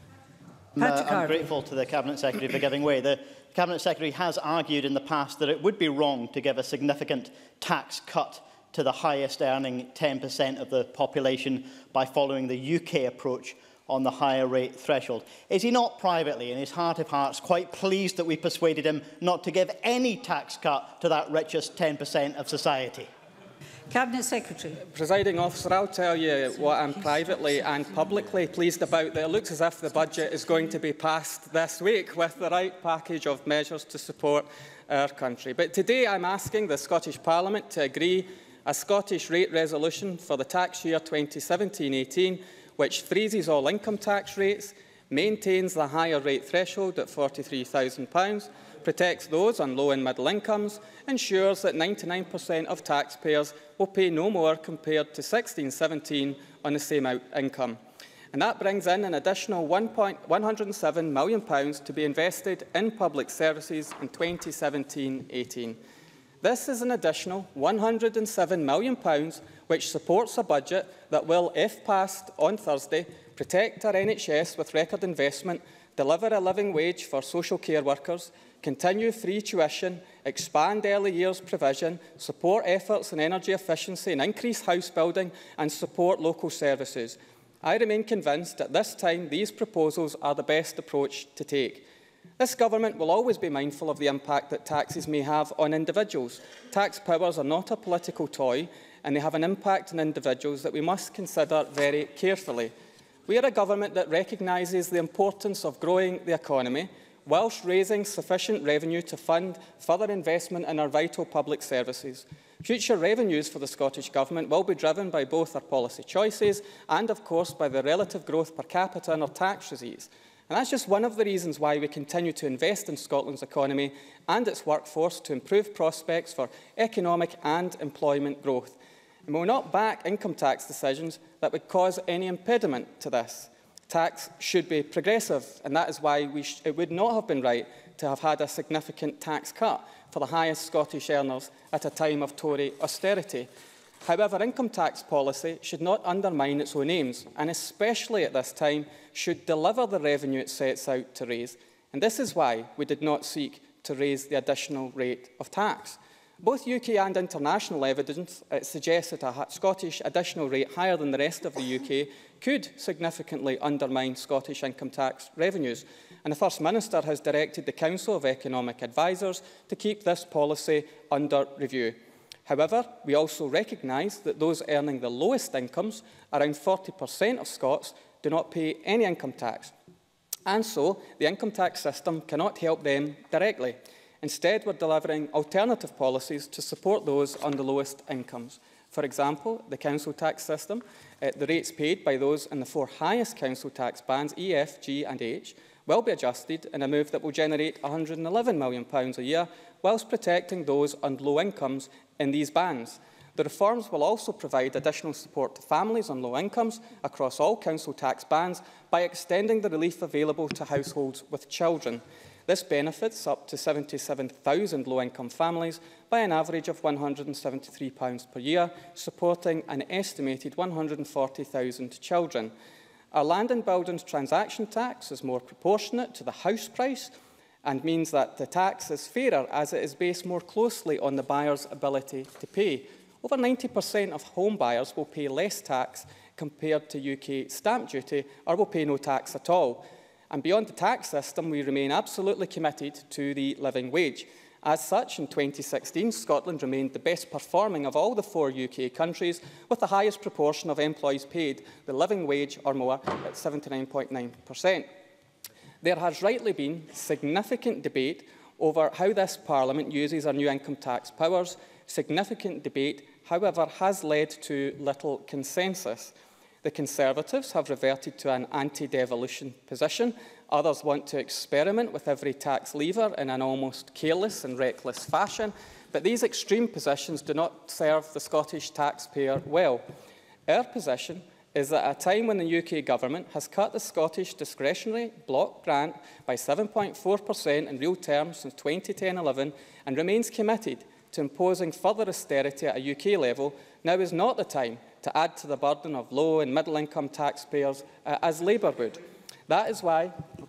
Speaker 18: I'm grateful to the Cabinet Secretary for giving way. The Cabinet Secretary has argued in the past that it would be wrong to give a significant tax cut to the highest earning 10% of the population by following the UK approach on the higher rate threshold. Is he not privately, in his heart of hearts, quite pleased that we persuaded him not to give any tax cut to that richest 10% of society?
Speaker 19: Cabinet Secretary.
Speaker 2: Presiding Officer, I'll tell you what I'm privately and publicly pleased about. That it looks as if the budget is going to be passed this week with the right package of measures to support our country. But today I'm asking the Scottish Parliament to agree a Scottish rate resolution for the tax year 2017-18, which freezes all income tax rates, maintains the higher rate threshold at £43,000, protects those on low and middle incomes, ensures that 99% of taxpayers will pay no more compared to 16-17 on the same income. And that brings in an additional £107 million to be invested in public services in 2017-18. This is an additional £107 million which supports a budget that will, if passed on Thursday, protect our NHS with record investment, deliver a living wage for social care workers, continue free tuition, expand early years provision, support efforts in energy efficiency and increase house building, and support local services. I remain convinced at this time these proposals are the best approach to take. This government will always be mindful of the impact that taxes may have on individuals. Tax powers are not a political toy, and they have an impact on individuals that we must consider very carefully. We are a government that recognises the importance of growing the economy, whilst raising sufficient revenue to fund further investment in our vital public services. Future revenues for the Scottish Government will be driven by both our policy choices and, of course, by the relative growth per capita in our tax receipts. And that's just one of the reasons why we continue to invest in Scotland's economy and its workforce to improve prospects for economic and employment growth. And we will not back income tax decisions that would cause any impediment to this. Tax should be progressive, and that is why it would not have been right to have had a significant tax cut for the highest Scottish earners at a time of Tory austerity. However, income tax policy should not undermine its own aims, and especially at this time should deliver the revenue it sets out to raise. And this is why we did not seek to raise the additional rate of tax. Both UK and international evidence suggests that a Scottish additional rate higher than the rest of the UK could significantly undermine Scottish income tax revenues. And the First Minister has directed the Council of Economic Advisers to keep this policy under review. However, we also recognise that those earning the lowest incomes, around 40% of Scots, do not pay any income tax. And so, the income tax system cannot help them directly. Instead, we're delivering alternative policies to support those on the lowest incomes. For example, the council tax system, the rates paid by those in the 4 highest council tax bands, E, F, G and H, will be adjusted in a move that will generate £111 million a year, whilst protecting those on low incomes in these bands. The reforms will also provide additional support to families on low incomes across all council tax bands by extending the relief available to households with children. This benefits up to 77,000 low-income families by an average of £173 per year, supporting an estimated 140,000 children. Our land and buildings transaction tax is more proportionate to the house price and means that the tax is fairer as it is based more closely on the buyer's ability to pay. Over 90% of home buyers will pay less tax compared to UK stamp duty or will pay no tax at all. And beyond the tax system, we remain absolutely committed to the living wage. As such, in 2016, Scotland remained the best performing of all the 4 UK countries, with the highest proportion of employees paid the living wage or more at 79.9%. There has rightly been significant debate over how this Parliament uses our new income tax powers. Significant debate, however, has led to little consensus. The Conservatives have reverted to an anti-devolution position. Others want to experiment with every tax lever in an almost careless and reckless fashion. But these extreme positions do not serve the Scottish taxpayer well. Our position is that at a time when the UK Government has cut the Scottish discretionary block grant by 7.4% in real terms since 2010-11 and remains committed to imposing further austerity at a UK level, now is not the time to add to the burden of low and middle income taxpayers as Labour would. That is why...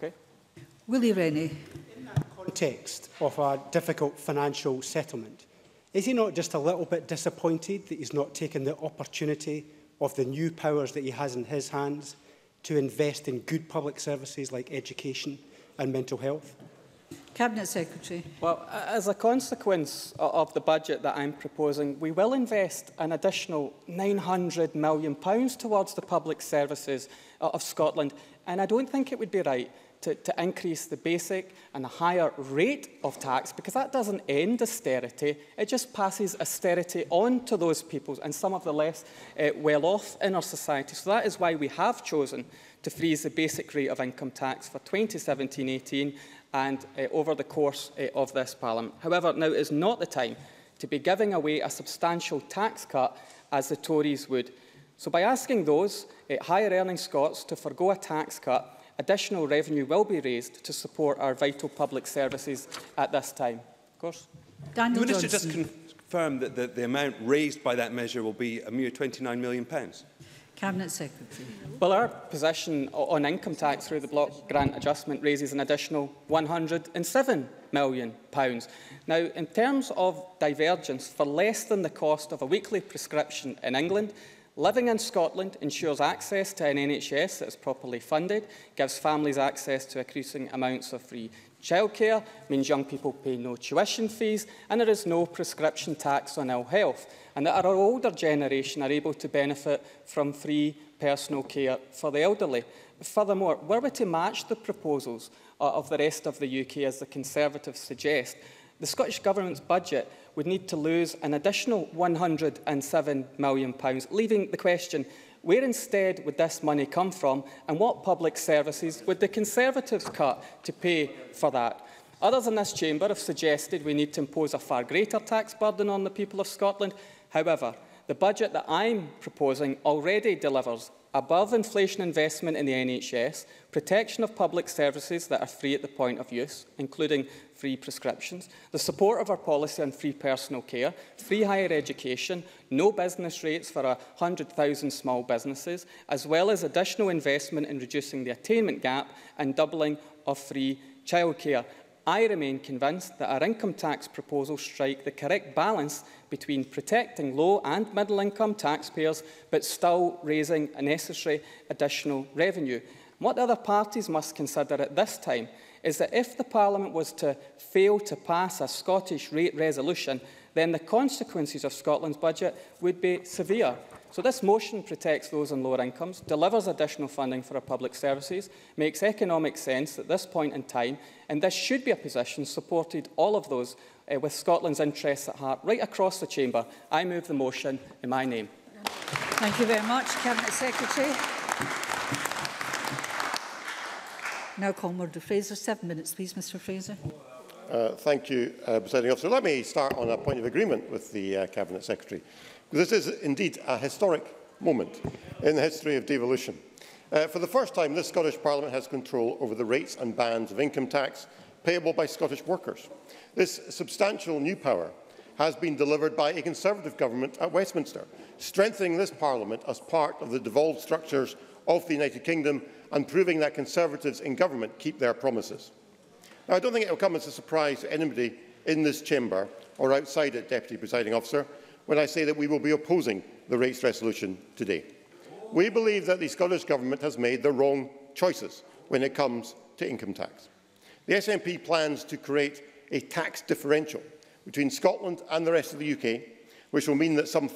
Speaker 19: Willie Rennie.
Speaker 12: In that context of a difficult financial settlement, is he not just a little bit disappointed that he's not taken the opportunity of the new powers that he has in his hands to invest in good public services like education and mental health?
Speaker 19: Cabinet Secretary.
Speaker 2: Well, as a consequence of the budget that I'm proposing, we will invest an additional £900 million towards the public services of Scotland, and I don't think it would be right to increase the basic and a higher rate of tax, because that doesn't end austerity. It just passes austerity on to those people and some of the less well-off in our society. So that is why we have chosen to freeze the basic rate of income tax for 2017-18 and over the course of this Parliament. However, now is not the time to be giving away a substantial tax cut as the Tories would. So by asking those higher earning Scots to forgo a tax cut, additional revenue will be raised to support our vital public services at this time. Of course.
Speaker 14: Daniel the Minister just confirmed that the amount raised by that measure will be a mere £29 million.
Speaker 19: Cabinet Secretary.
Speaker 2: Well, our position on income tax through the block grant adjustment raises an additional £107 million. Now, in terms of divergence, for less than the cost of a weekly prescription in England, living in Scotland ensures access to an NHS that is properly funded, gives families access to increasing amounts of free childcare, means young people pay no tuition fees, and there is no prescription tax on ill health, and that our older generation are able to benefit from free personal care for the elderly. Furthermore, were we to match the proposals of the rest of the UK, as the Conservatives suggest, the Scottish Government's budget would need to lose an additional £107 million, leaving the question, where instead would this money come from, and what public services would the Conservatives cut to pay for that? Others in this chamber have suggested we need to impose a far greater tax burden on the people of Scotland. However, the budget that I'm proposing already delivers above inflation investment in the NHS, protection of public services that are free at the point of use, including free prescriptions, the support of our policy on free personal care, free higher education, no business rates for 100,000 small businesses, as well as additional investment in reducing the attainment gap and doubling of free childcare. I remain convinced that our income tax proposals strike the correct balance between protecting low and middle income taxpayers but still raising a necessary additional revenue. What the other parties must consider at this time is that if the Parliament was to fail to pass a Scottish rate resolution, then the consequences of Scotland's budget would be severe. So this motion protects those on lower incomes, delivers additional funding for our public services, makes economic sense at this point in time, and this should be a position supported all of those with Scotland's interests at heart right across the chamber. I move the motion in my name.
Speaker 19: Thank you very much, Cabinet Secretary. Now, Comrade Fraser, 7 minutes, please, Mr. Fraser.
Speaker 3: Thank you, Presiding Officer. Let me start on a point of agreement with the Cabinet Secretary. This is indeed a historic moment in the history of devolution. For the first time, this Scottish Parliament has control over the rates and bands of income tax payable by Scottish workers. This substantial new power has been delivered by a Conservative government at Westminster, strengthening this Parliament as part of the devolved structures of the United Kingdom and proving that Conservatives in government keep their promises. Now, I don't think it will come as a surprise to anybody in this chamber or outside it, Deputy Presiding Officer, when I say that we will be opposing the rates resolution today. We believe that the Scottish Government has made the wrong choices when it comes to income tax. The SNP plans to create a tax differential between Scotland and the rest of the UK, which will mean that some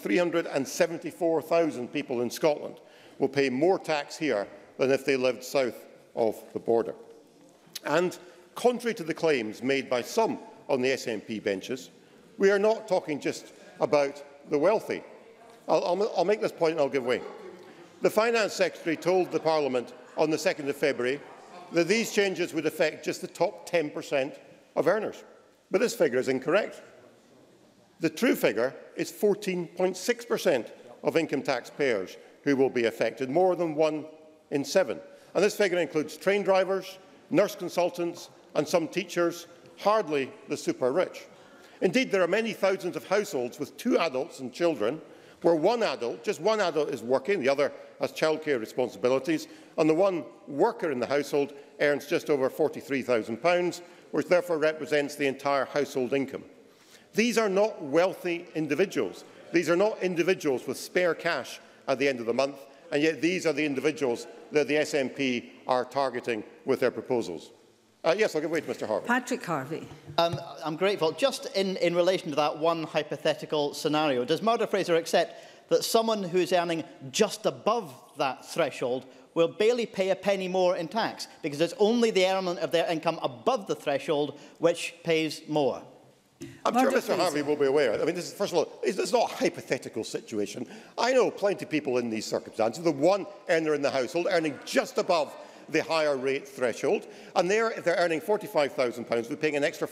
Speaker 3: 374,000 people in Scotland will pay more tax here than if they lived south of the border. And contrary to the claims made by some on the SNP benches, we are not talking just about the wealthy. I'll make this point and I'll give way. The Finance Secretary told the Parliament on the 2nd of February that these changes would affect just the top 10% of earners. But this figure is incorrect. The true figure is 14.6% of income tax payers who will be affected, more than 1 in 7. And this figure includes train drivers, nurse consultants and some teachers, hardly the super rich. Indeed, there are many thousands of households with 2 adults and children where just one adult is working, the other has childcare responsibilities, and the one worker in the household earns just over £43,000, which therefore represents the entire household income. These are not wealthy individuals. These are not individuals with spare cash at the end of the month, and yet these are the individuals that the SNP are targeting with their proposals. Yes, I'll give way to Mr Harvey.
Speaker 19: Patrick Harvey.
Speaker 18: I'm grateful. Just in relation to that one hypothetical scenario, does Murdo Fraser accept that someone who is earning just above that threshold will barely pay a penny more in tax, because it's only the element of their income above the threshold which pays more?
Speaker 3: I'm sure Mr Harvey will be aware. I mean, this is, first of all, it's not a hypothetical situation. I know plenty of people in these circumstances, the one earner in the household earning just above the higher rate threshold, and if they're earning £45,000, they're paying an extra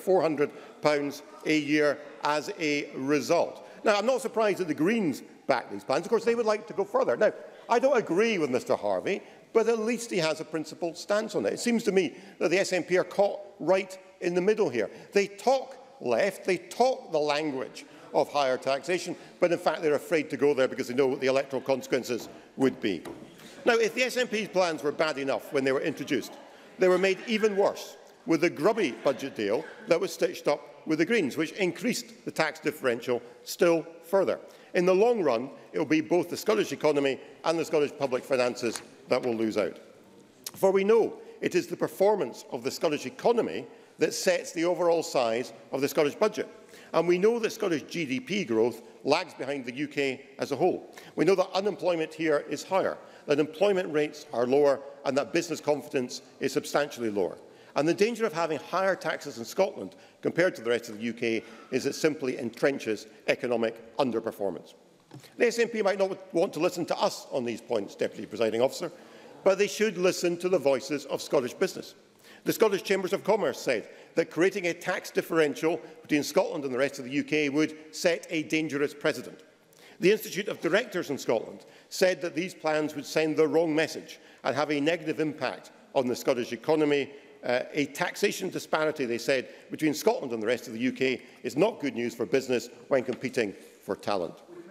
Speaker 3: £400 a year as a result. Now, I'm not surprised that the Greens back these plans. Of course, they would like to go further. Now, I don't agree with Mr Harvey, but at least he has a principled stance on it. It seems to me that the SNP are caught right in the middle here. They talk left, they talk the language of higher taxation, but in fact they're afraid to go there because they know what the electoral consequences would be. Now, if the SNP's plans were bad enough when they were introduced, they were made even worse with the grubby budget deal that was stitched up with the Greens, which increased the tax differential still further. In the long run, it will be both the Scottish economy and the Scottish public finances that will lose out. For we know it is the performance of the Scottish economy that sets the overall size of the Scottish budget. And we know that Scottish GDP growth lags behind the UK as a whole. We know that unemployment here is higher, that employment rates are lower, and that business confidence is substantially lower. And the danger of having higher taxes in Scotland compared to the rest of the UK is it simply entrenches economic underperformance. The SNP might not want to listen to us on these points, Deputy Presiding Officer, but they should listen to the voices of Scottish business. The Scottish Chambers of Commerce said that creating a tax differential between Scotland and the rest of the UK would set a dangerous precedent. The Institute of Directors in Scotland said that these plans would send the wrong message and have a negative impact on the Scottish economy. A taxation disparity, they said, between Scotland and the rest of the UK is not good news for business when competing for talent.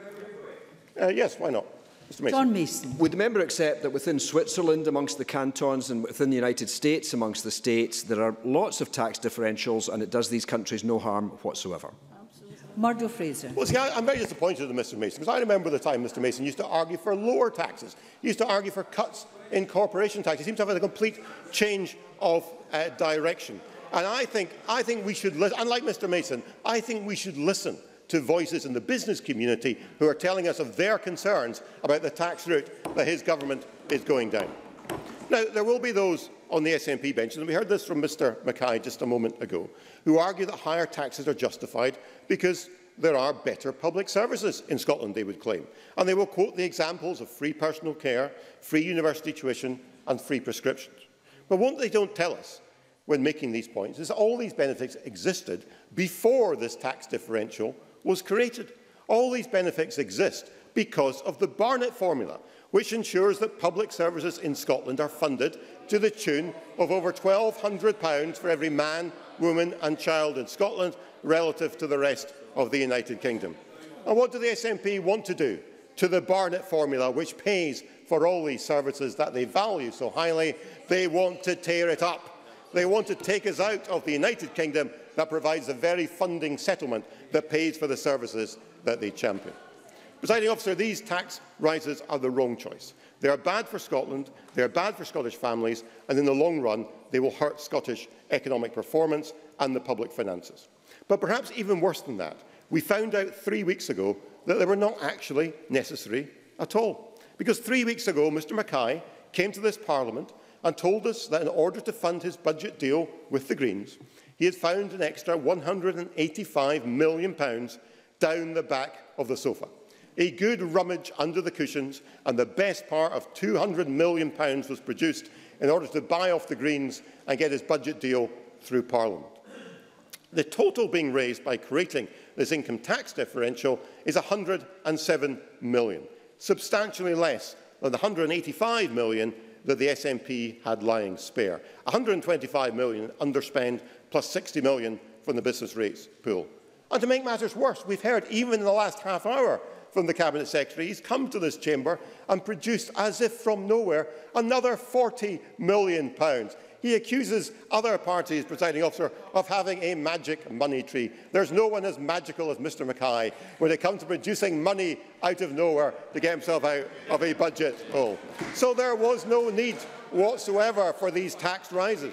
Speaker 3: Yes, why not? Mr. Mason.
Speaker 19: John Mason.
Speaker 20: Would the member accept that within Switzerland, amongst the cantons, and within the United States, amongst the states, there are lots of tax differentials, and it does these countries no harm whatsoever?
Speaker 19: Murdo Fraser.
Speaker 3: Well, see, I'm very disappointed in Mr. Mason, because I remember the time Mr. Mason used to argue for lower taxes. He used to argue for cuts in corporation tax. He seems to have had a complete change of direction. And I think we should listen. Unlike Mr. Mason, I think we should listen to voices in the business community who are telling us of their concerns about the tax route that his government is going down. Now, there will be those on the SNP bench, and we heard this from Mr. Mackay just a moment ago, who argue that higher taxes are justified because there are better public services in Scotland, they would claim. And they will quote the examples of free personal care, free university tuition and free prescriptions. But what they don't tell us when making these points is that all these benefits existed before this tax differential was created. All these benefits exist because of the Barnett formula, which ensures that public services in Scotland are funded to the tune of over £1,200 for every man, woman and child in Scotland relative to the rest of the United Kingdom. And what do the SNP want to do to the Barnett formula, which pays for all these services that they value so highly? They want to tear it up. They want to take us out of the United Kingdom that provides the very funding settlement that pays for the services that they champion. Presiding Officer, these tax rises are the wrong choice. They are bad for Scotland, they are bad for Scottish families, and in the long run, they will hurt Scottish economic performance and the public finances. But perhaps even worse than that, we found out 3 weeks ago that they were not actually necessary at all. Because 3 weeks ago, Mr. Mackay came to this Parliament and told us that in order to fund his budget deal with the Greens, he had found an extra £185 million down the back of the sofa. A good rummage under the cushions, and the best part of £200 million was produced in order to buy off the Greens and get his budget deal through Parliament. The total being raised by creating this income tax differential is £107 million, substantially less than the £185 million that the SNP had lying spare. £125 million underspend plus £60 million from the business rates pool. And to make matters worse, we've heard even in the last half hour from the Cabinet Secretary, he's come to this chamber and produced, as if from nowhere, another £40 million. He accuses other parties, Presiding Officer, of having a magic money tree. There's no one as magical as Mr. Mackay when it comes to producing money out of nowhere to get himself out of a budget hole. So there was no need whatsoever for these tax rises.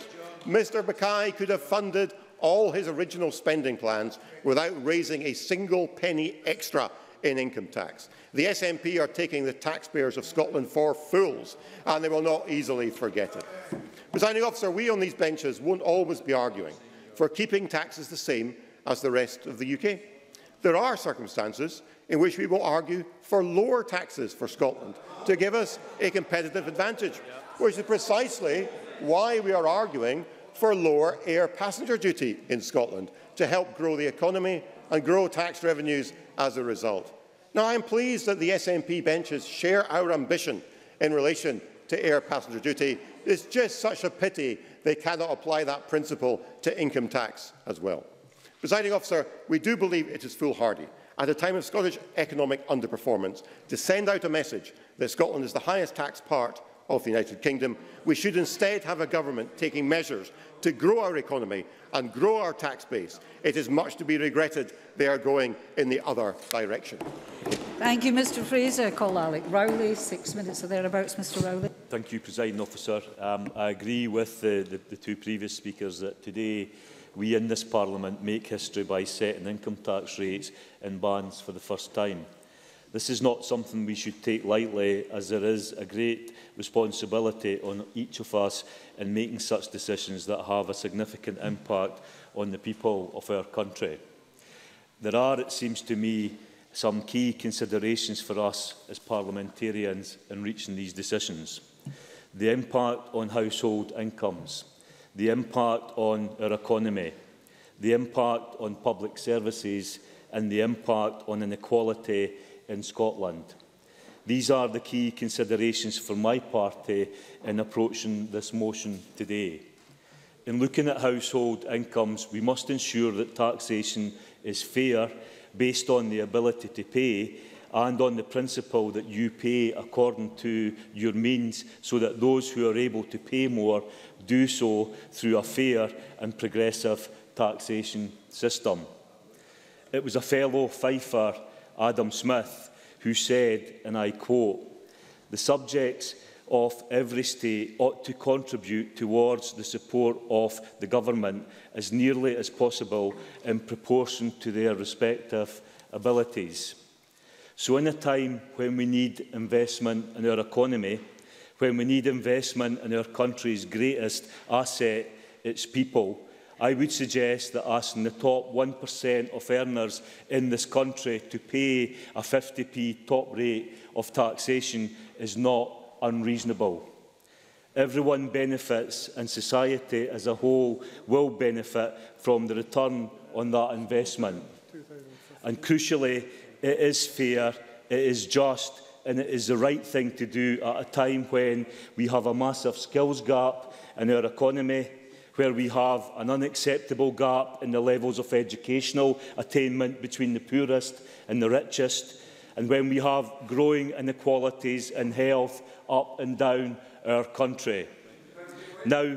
Speaker 3: Mr Mackay could have funded all his original spending plans without raising a single penny extra in income tax. The SNP are taking the taxpayers of Scotland for fools, and they will not easily forget it. Presiding Officer, we on these benches won't always be arguing for keeping taxes the same as the rest of the UK. There are circumstances in which we will argue for lower taxes for Scotland to give us a competitive advantage, which is precisely why we are arguing for lower air passenger duty in Scotland to help grow the economy and grow tax revenues as a result. Now, I am pleased that the SNP benches share our ambition in relation to air passenger duty. It's just such a pity they cannot apply that principle to income tax as well. Presiding Officer, we do believe it is foolhardy, at a time of Scottish economic underperformance, to send out a message that Scotland is the highest taxed part of the United Kingdom. We should instead have a government taking measures to grow our economy and grow our tax base. It is much to be regretted they are going in the other direction.
Speaker 19: Thank you, Mr Fraser. I call Alec Rowley. 6 minutes or thereabouts, Mr Rowley.
Speaker 21: Thank you, Presiding Officer. I agree with the two previous speakers that today we in this Parliament make history by setting income tax rates in bands for the first time. This is not something we should take lightly, as there is a great responsibility on each of us in making such decisions that have a significant impact on the people of our country. There are, it seems to me, some key considerations for us as parliamentarians in reaching these decisions. The impact on household incomes, the impact on our economy, the impact on public services and the impact on inequality in Scotland. These are the key considerations for my party in approaching this motion today. In looking at household incomes, we must ensure that taxation is fair based on the ability to pay and on the principle that you pay according to your means, so that those who are able to pay more do so through a fair and progressive taxation system. It was a fellow Fifer, Adam Smith, who said, and I quote, "The subjects of every state ought to contribute towards the support of the government as nearly as possible in proportion to their respective abilities." So in a time when we need investment in our economy, when we need investment in our country's greatest asset, its people, I would suggest that asking the top 1% of earners in this country to pay a 50p top rate of taxation is not unreasonable. Everyone benefits, and society as a whole will benefit from the return on that investment. And crucially, it is fair, it is just, and it is the right thing to do at a time when we have a massive skills gap in our economy, where we have an unacceptable gap in the levels of educational attainment between the poorest and the richest, and when we have growing inequalities in health up and down our country. Now,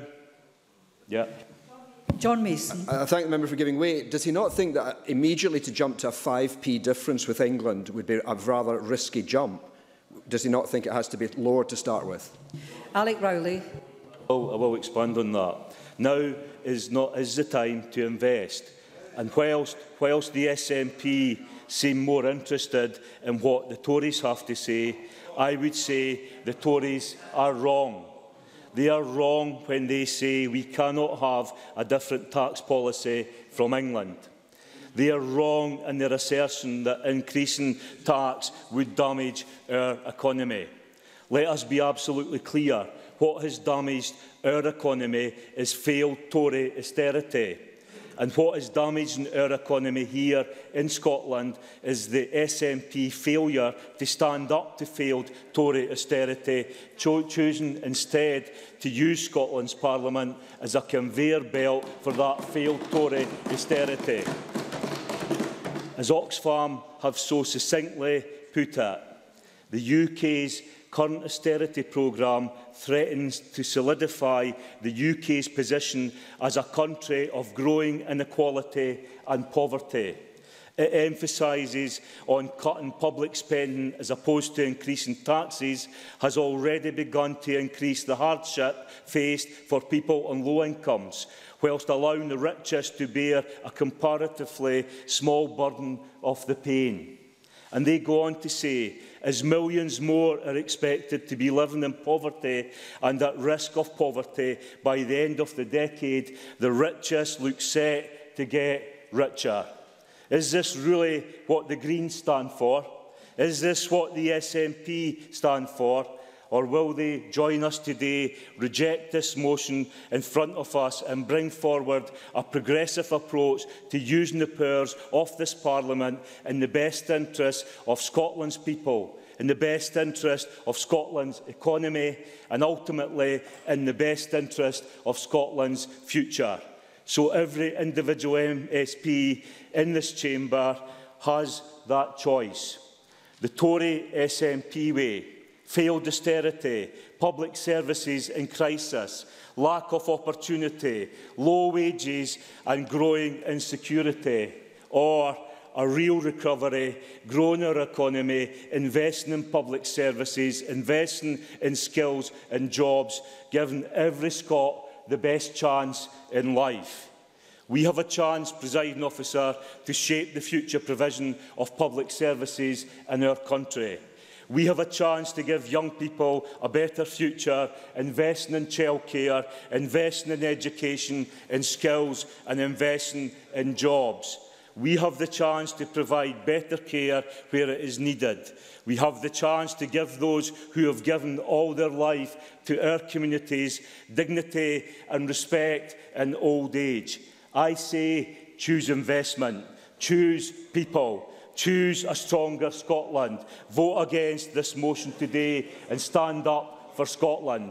Speaker 19: John Mason.
Speaker 20: I thank the member for giving way. Does he not think that immediately to jump to a 5p difference with England would be a rather risky jump? Does he not think it has to be lowered to start with?
Speaker 19: Alec Rowley.
Speaker 21: I will expand on that. Now is the time to invest. And whilst the SNP seem more interested in what the Tories have to say, I would say the Tories are wrong. They are wrong when they say we cannot have a different tax policy from England. They are wrong in their assertion that increasing tax would damage our economy. Let us be absolutely clear. What has damaged our economy is failed Tory austerity. And what is damaging our economy here in Scotland is the SNP failure to stand up to failed Tory austerity, choosing instead to use Scotland's Parliament as a conveyor belt for that failed Tory austerity. As Oxfam have so succinctly put it, the UK's current austerity programme threatens to solidify the UK's position as a country of growing inequality and poverty. It emphasises on cutting public spending as opposed to increasing taxes, has already begun to increase the hardship faced for people on low incomes, whilst allowing the richest to bear a comparatively small burden of the pain. And they go on to say, as millions more are expected to be living in poverty and at risk of poverty by the end of the decade, the richest look set to get richer. Is this really what the Greens stand for? Is this what the SNP stand for? Or will they join us today, reject this motion in front of us and bring forward a progressive approach to using the powers of this Parliament in the best interest of Scotland's people, in the best interest of Scotland's economy and ultimately in the best interest of Scotland's future? So every individual MSP in this chamber has that choice. The Tory SNP way: failed austerity, public services in crisis, lack of opportunity, low wages and growing insecurity, or a real recovery, growing our economy, investing in public services, investing in skills and jobs, giving every Scot the best chance in life. We have a chance, Presiding Officer, to shape the future provision of public services in our country. We have a chance to give young people a better future, investing in childcare, investing in education, in skills and investing in jobs. We have the chance to provide better care where it is needed. We have the chance to give those who have given all their life to our communities dignity and respect in old age. I say choose investment, choose people, choose a stronger Scotland. Vote against this motion today and stand up for Scotland.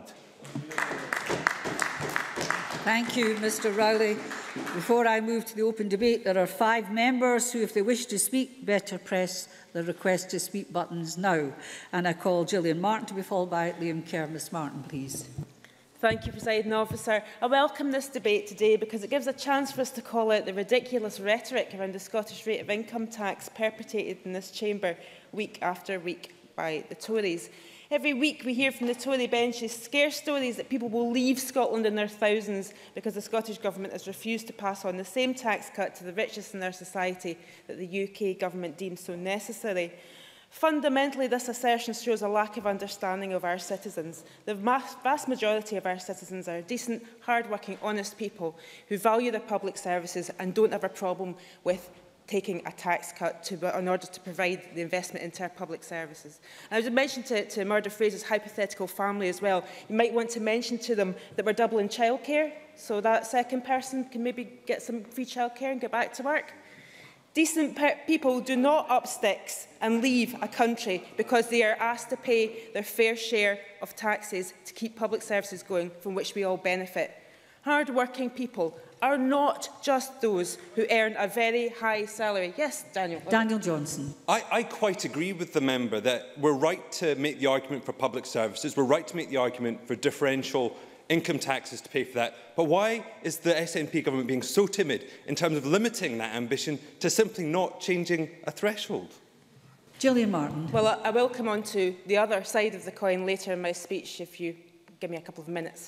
Speaker 19: Thank you, Mr Rowley. Before I move to the open debate, there are 5 members who, if they wish to speak, better press the request to speak buttons now. And I call Gillian Martin to be followed by Liam Kerr. Ms Martin, please.
Speaker 5: Thank you, Presiding Officer. I welcome this debate today because it gives a chance for us to call out the ridiculous rhetoric around the Scottish rate of income tax perpetrated in this chamber week after week by the Tories. Every week we hear from the Tory benches scare stories that people will leave Scotland in their thousands because the Scottish Government has refused to pass on the same tax cut to the richest in our society that the UK Government deems so necessary. Fundamentally, this assertion shows a lack of understanding of our citizens. The vast majority of our citizens are decent, hard-working, honest people who value their public services and don't have a problem with taking a tax cut in order to provide the investment into our public services. And I would mention to Murdo Fraser's hypothetical family as well, you might want to mention to them that we're doubling childcare, so that second person can maybe get some free childcare and get back to work. Decent people do not up sticks and leave a country because they are asked to pay their fair share of taxes to keep public services going, from which we all benefit. Hard-working people are not just those who earn a very high salary. Yes, Daniel.
Speaker 19: Daniel Johnson.
Speaker 14: I quite agree with the member that we're right to make the argument for public services. We're right to make the argument for differential income taxes to pay for that. But why is the SNP government being so timid in terms of limiting that ambition to simply not changing a threshold?
Speaker 19: Gillian Martin.
Speaker 5: Well, I will come on to the other side of the coin later in my speech if you give me a couple of minutes.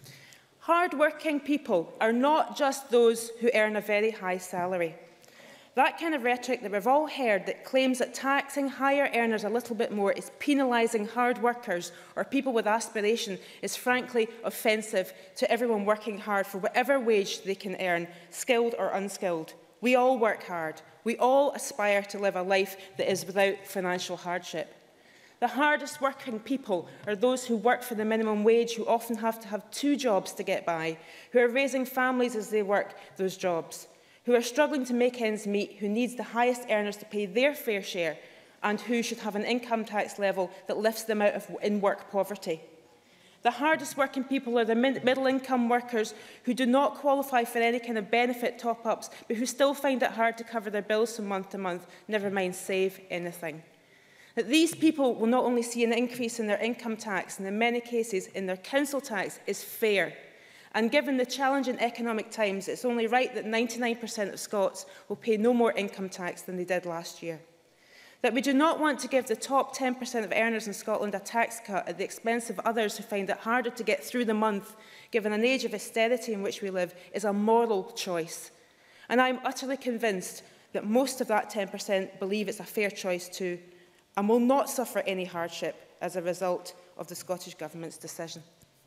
Speaker 5: Hard-working people are not just those who earn a very high salary. That kind of rhetoric that we've all heard that claims that taxing higher earners a little bit more is penalising hard workers or people with aspiration is frankly offensive to everyone working hard for whatever wage they can earn, skilled or unskilled. We all work hard. We all aspire to live a life that is without financial hardship. The hardest working people are those who work for the minimum wage, who often have to have 2 jobs to get by, who are raising families as they work those jobs, who are struggling to make ends meet, who needs the highest earners to pay their fair share, and who should have an income tax level that lifts them out of in-work poverty. The hardest working people are the middle-income workers who do not qualify for any kind of benefit top-ups, but who still find it hard to cover their bills from month to month, never mind save anything. That these people will not only see an increase in their income tax, and in many cases in their council tax, is fair. And given the challenging economic times, it's only right that 99% of Scots will pay no more income tax than they did last year. That we do not want to give the top 10% of earners in Scotland a tax cut at the expense of others who find it harder to get through the month, given an age of austerity in which we live, is a moral choice. And I am utterly convinced that most of that 10% believe it's a fair choice too, and will not suffer any hardship as a result of the Scottish Government's decision.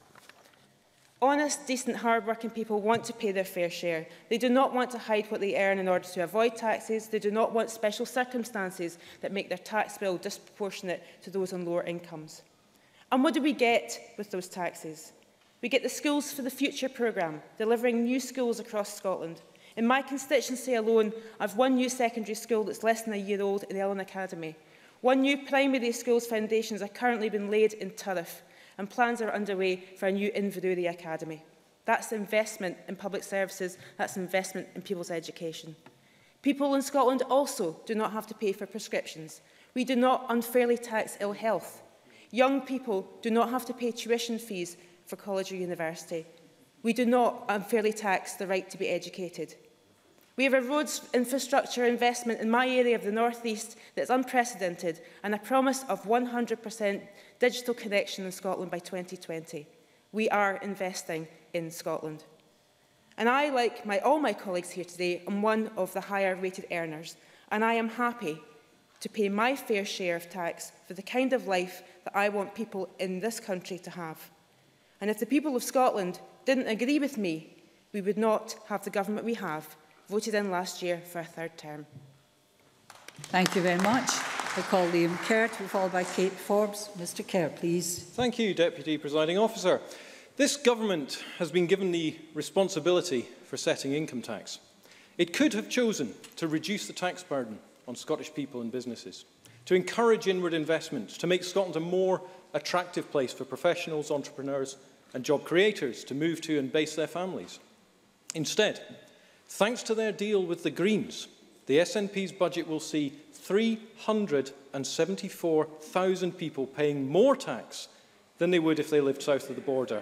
Speaker 5: Honest, decent, hard-working people want to pay their fair share. They do not want to hide what they earn in order to avoid taxes. They do not want special circumstances that make their tax bill disproportionate to those on lower incomes. And what do we get with those taxes? We get the Schools for the Future programme, delivering new schools across Scotland. In my constituency alone, I have one new secondary school that's less than a year old in Ellen Academy. One new primary school's foundations are currently being laid in Turriff, and plans are underway for a new Inverurie Academy. That's investment in public services, that's investment in people's education. People in Scotland also do not have to pay for prescriptions. We do not unfairly tax ill health. Young people do not have to pay tuition fees for college or university. We do not unfairly tax the right to be educated. We have a roads infrastructure investment in my area of the North East that is unprecedented, and a promise of 100% digital connection in Scotland by 2020. We are investing in Scotland. And I, like all my colleagues here today, am one of the higher rated earners, and I am happy to pay my fair share of tax for the kind of life that I want people in this country to have. And if the people of Scotland didn't agree with me, we would not have the government we have, voted in last year for a third term.
Speaker 19: Thank you very much. I call Liam Kerr to be followed by Kate Forbes. Mr Kerr, please.
Speaker 6: Thank you, Deputy Presiding Officer. This government has been given the responsibility for setting income tax. It could have chosen to reduce the tax burden on Scottish people and businesses, to encourage inward investment, to make Scotland a more attractive place for professionals, entrepreneurs and job creators to move to and base their families. Instead, thanks to their deal with the Greens, the SNP's budget will see 374,000 people paying more tax than they would if they lived south of the border.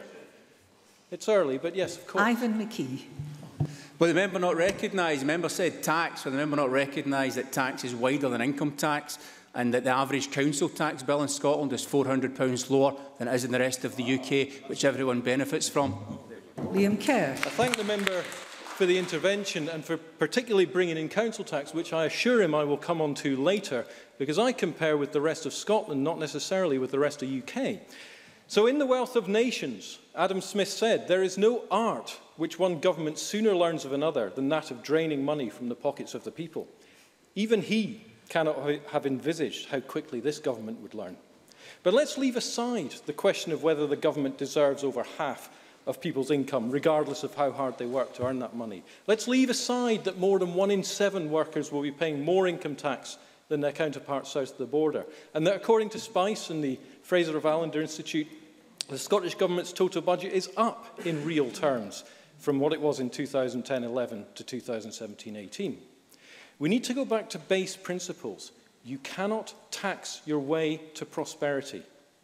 Speaker 6: It's early, but yes, of course.
Speaker 19: Ivan McKee.
Speaker 4: But the member not recognise, the member said tax, but the member not recognise that tax is wider than income tax, and that the average council tax bill in Scotland is £400 lower than it is in the rest of the UK, which everyone benefits from.
Speaker 19: Liam Kerr.
Speaker 6: I thank the member for the intervention and for particularly bringing in council tax, which I assure him I will come on to later, because I compare with the rest of Scotland, not necessarily with the rest of the UK. So in The Wealth of Nations, Adam Smith said, there is no art which one government sooner learns of another than that of draining money from the pockets of the people. Even he cannot have envisaged how quickly this government would learn. But let's leave aside the question of whether the government deserves over half of people's income, regardless of how hard they work to earn that money. Let's leave aside that more than 1 in 7 workers will be paying more income tax than their counterparts south of the border, and that according to Spice and the Fraser of Allender Institute, the Scottish Government's total budget is up in real terms from what it was in 2010-11 to 2017-18. We need to go back to base principles. You cannot tax your way to prosperity.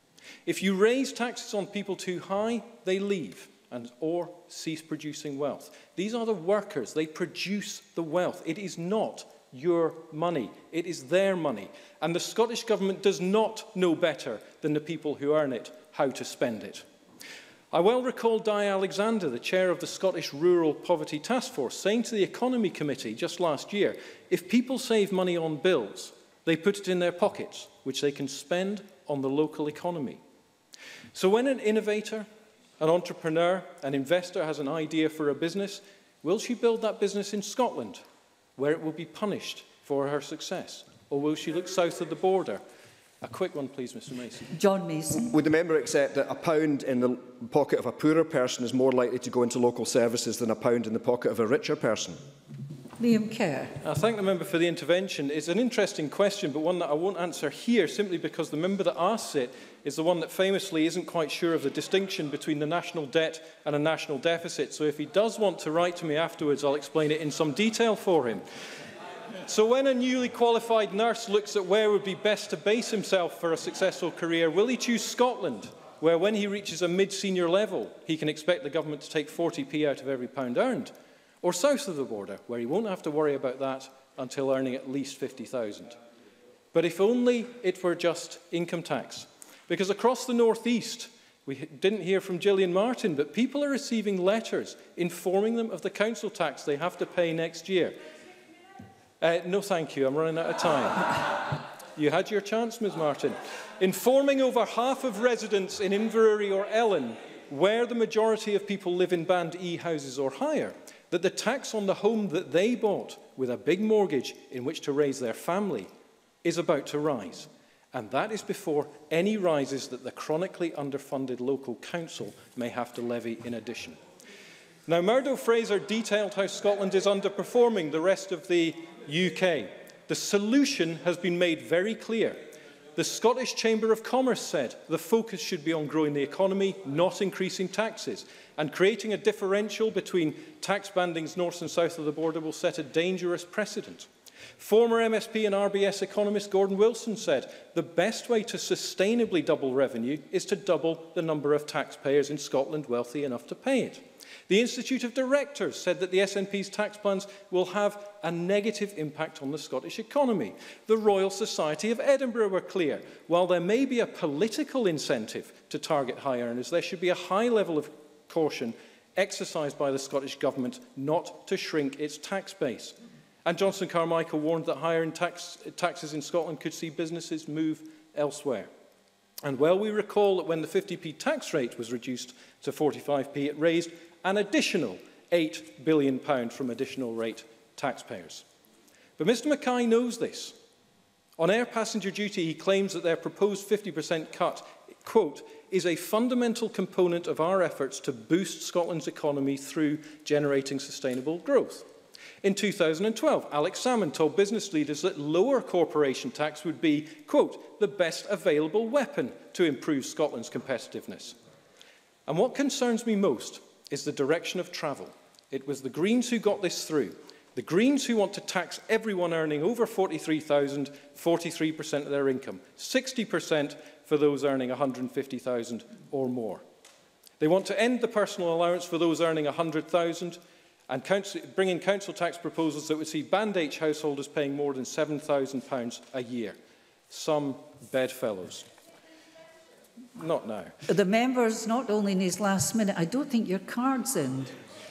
Speaker 6: If you raise taxes on people too high, they leave or cease producing wealth. These are the workers. They produce the wealth. It is not your money. It is their money. And the Scottish Government does not know better than the people who earn it how to spend it. I well recall Di Alexander, the chair of the Scottish Rural Poverty Task Force, saying to the Economy Committee just last year, if people save money on bills, they put it in their pockets, which they can spend on the local economy. So when an innovator, an entrepreneur, an investor has an idea for a business, will she build that business in Scotland, where it will be punished for her success? Or will she look south of the border? A quick one, please, Mr Mason.
Speaker 19: John Mason.
Speaker 20: Would the member accept that £1 in the pocket of a poorer person is more likely to go into local services than £1 in the pocket of a richer person?
Speaker 19: Liam Kerr.
Speaker 6: I thank the member for the intervention. It's an interesting question, but one that I won't answer here, simply because the member that asks it is the one that famously isn't quite sure of the distinction between the national debt and a national deficit. So if he does want to write to me afterwards, I'll explain it in some detail for him. So when a newly qualified nurse looks at where would be best to base himself for a successful career, will he choose Scotland where when he reaches a mid-senior level, he can expect the government to take 40p out of every pound earned, or south of the border, where he won't have to worry about that until earning at least 50,000. But if only it were just income tax. Because across the North East, we didn't hear from Gillian Martin, but people are receiving letters informing them of the council tax they have to pay next year. No, thank you. I'm running out of time. You had your chance, Ms Martin. Informing over half of residents in Inverary or Ellen, where the majority of people live in Band E houses or higher, that the tax on the home that they bought with a big mortgage in which to raise their family is about to rise. And that is before any rises that the chronically underfunded local council may have to levy in addition. Now, Murdo Fraser detailed how Scotland is underperforming the rest of the UK. The solution has been made very clear. The Scottish Chamber of Commerce said the focus should be on growing the economy, not increasing taxes, and creating a differential between tax bandings north and south of the border will set a dangerous precedent. Former MSP and RBS economist Gordon Wilson said the best way to sustainably double revenue is to double the number of taxpayers in Scotland wealthy enough to pay it. The Institute of Directors said that the SNP's tax plans will have a negative impact on the Scottish economy. The Royal Society of Edinburgh were clear. While there may be a political incentive to target high earners, there should be a high level of caution exercised by the Scottish Government not to shrink its tax base. And Johnson Carmichael warned that higher taxes in Scotland could see businesses move elsewhere. And well, we recall that when the 50p tax rate was reduced to 45p, it raised an additional £8 billion from additional rate taxpayers. But Mr Mackay knows this. On air passenger duty, he claims that their proposed 50% cut, quote, is a fundamental component of our efforts to boost Scotland's economy through generating sustainable growth. In 2012, Alex Salmond told business leaders that lower corporation tax would be, quote, the best available weapon to improve Scotland's competitiveness. And what concerns me most is the direction of travel. It was the Greens who got this through. The Greens who want to tax everyone earning over 43,000, 43% of their income, 60% for those earning 150,000 or more. They want to end the personal allowance for those earning 100,000 and bring in council tax proposals that would see Band H householders paying more than £7,000 a year. Some bedfellows. Not now.
Speaker 19: The members, not only in his last minute, I don't think your card's in.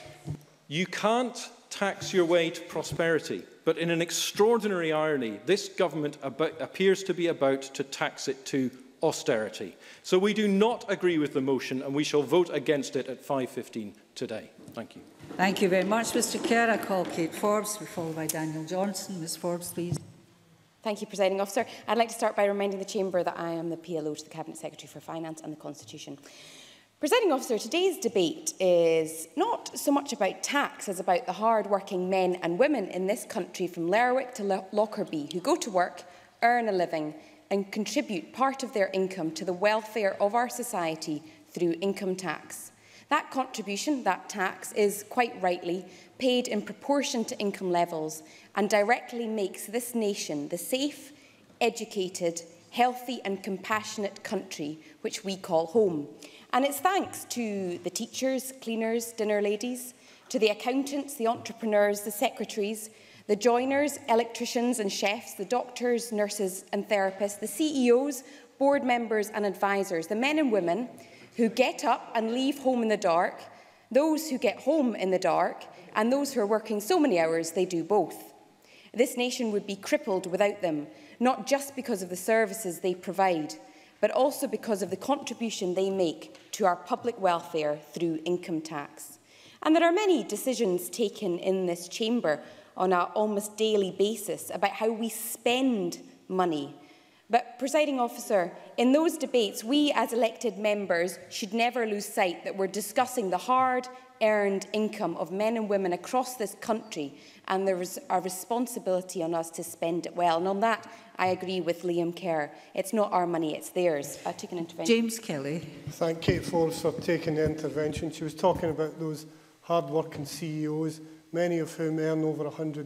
Speaker 6: You can't tax your way to prosperity, but in an extraordinary irony, this government appears to be about to tax it to austerity. So we do not agree with the motion and we shall vote against it at 5:15 today. Thank you.
Speaker 19: Thank you very much, Mr Kerr. I call Kate Forbes, followed by Daniel Johnson. Ms Forbes, please.
Speaker 7: Thank you, Presiding Officer. I'd like to start by reminding the Chamber that I am the PLO to the Cabinet Secretary for Finance and the Constitution. Presiding Officer, today's debate is not so much about tax as about the hard-working men and women in this country from Lerwick to Lockerbie who go to work, earn a living and contribute part of their income to the welfare of our society through income tax. That contribution, that tax, is quite rightly paid in proportion to income levels and directly makes this nation the safe, educated, healthy and compassionate country which we call home. And it's thanks to the teachers, cleaners, dinner ladies, to the accountants, the entrepreneurs, the secretaries, the joiners, electricians and chefs, the doctors, nurses and therapists, the CEOs, board members and advisors, the men and women who get up and leave home in the dark, those who get home in the dark, and those who are working so many hours they do both. This nation would be crippled without them, not just because of the services they provide, but also because of the contribution they make to our public welfare through income tax. And there are many decisions taken in this chamber on an almost daily basis about how we spend money. But, Presiding Officer, in those debates, we as elected members should never lose sight that we're discussing the hard-earned income of men and women across this country, and there is a responsibility on us to spend it well. And on that, I agree with Liam Kerr. It's not our money, it's theirs. I take an intervention.
Speaker 19: James Kelly.
Speaker 8: Thank Kate Forbes for taking the intervention. She was talking about those hard-working CEOs, many of whom earn over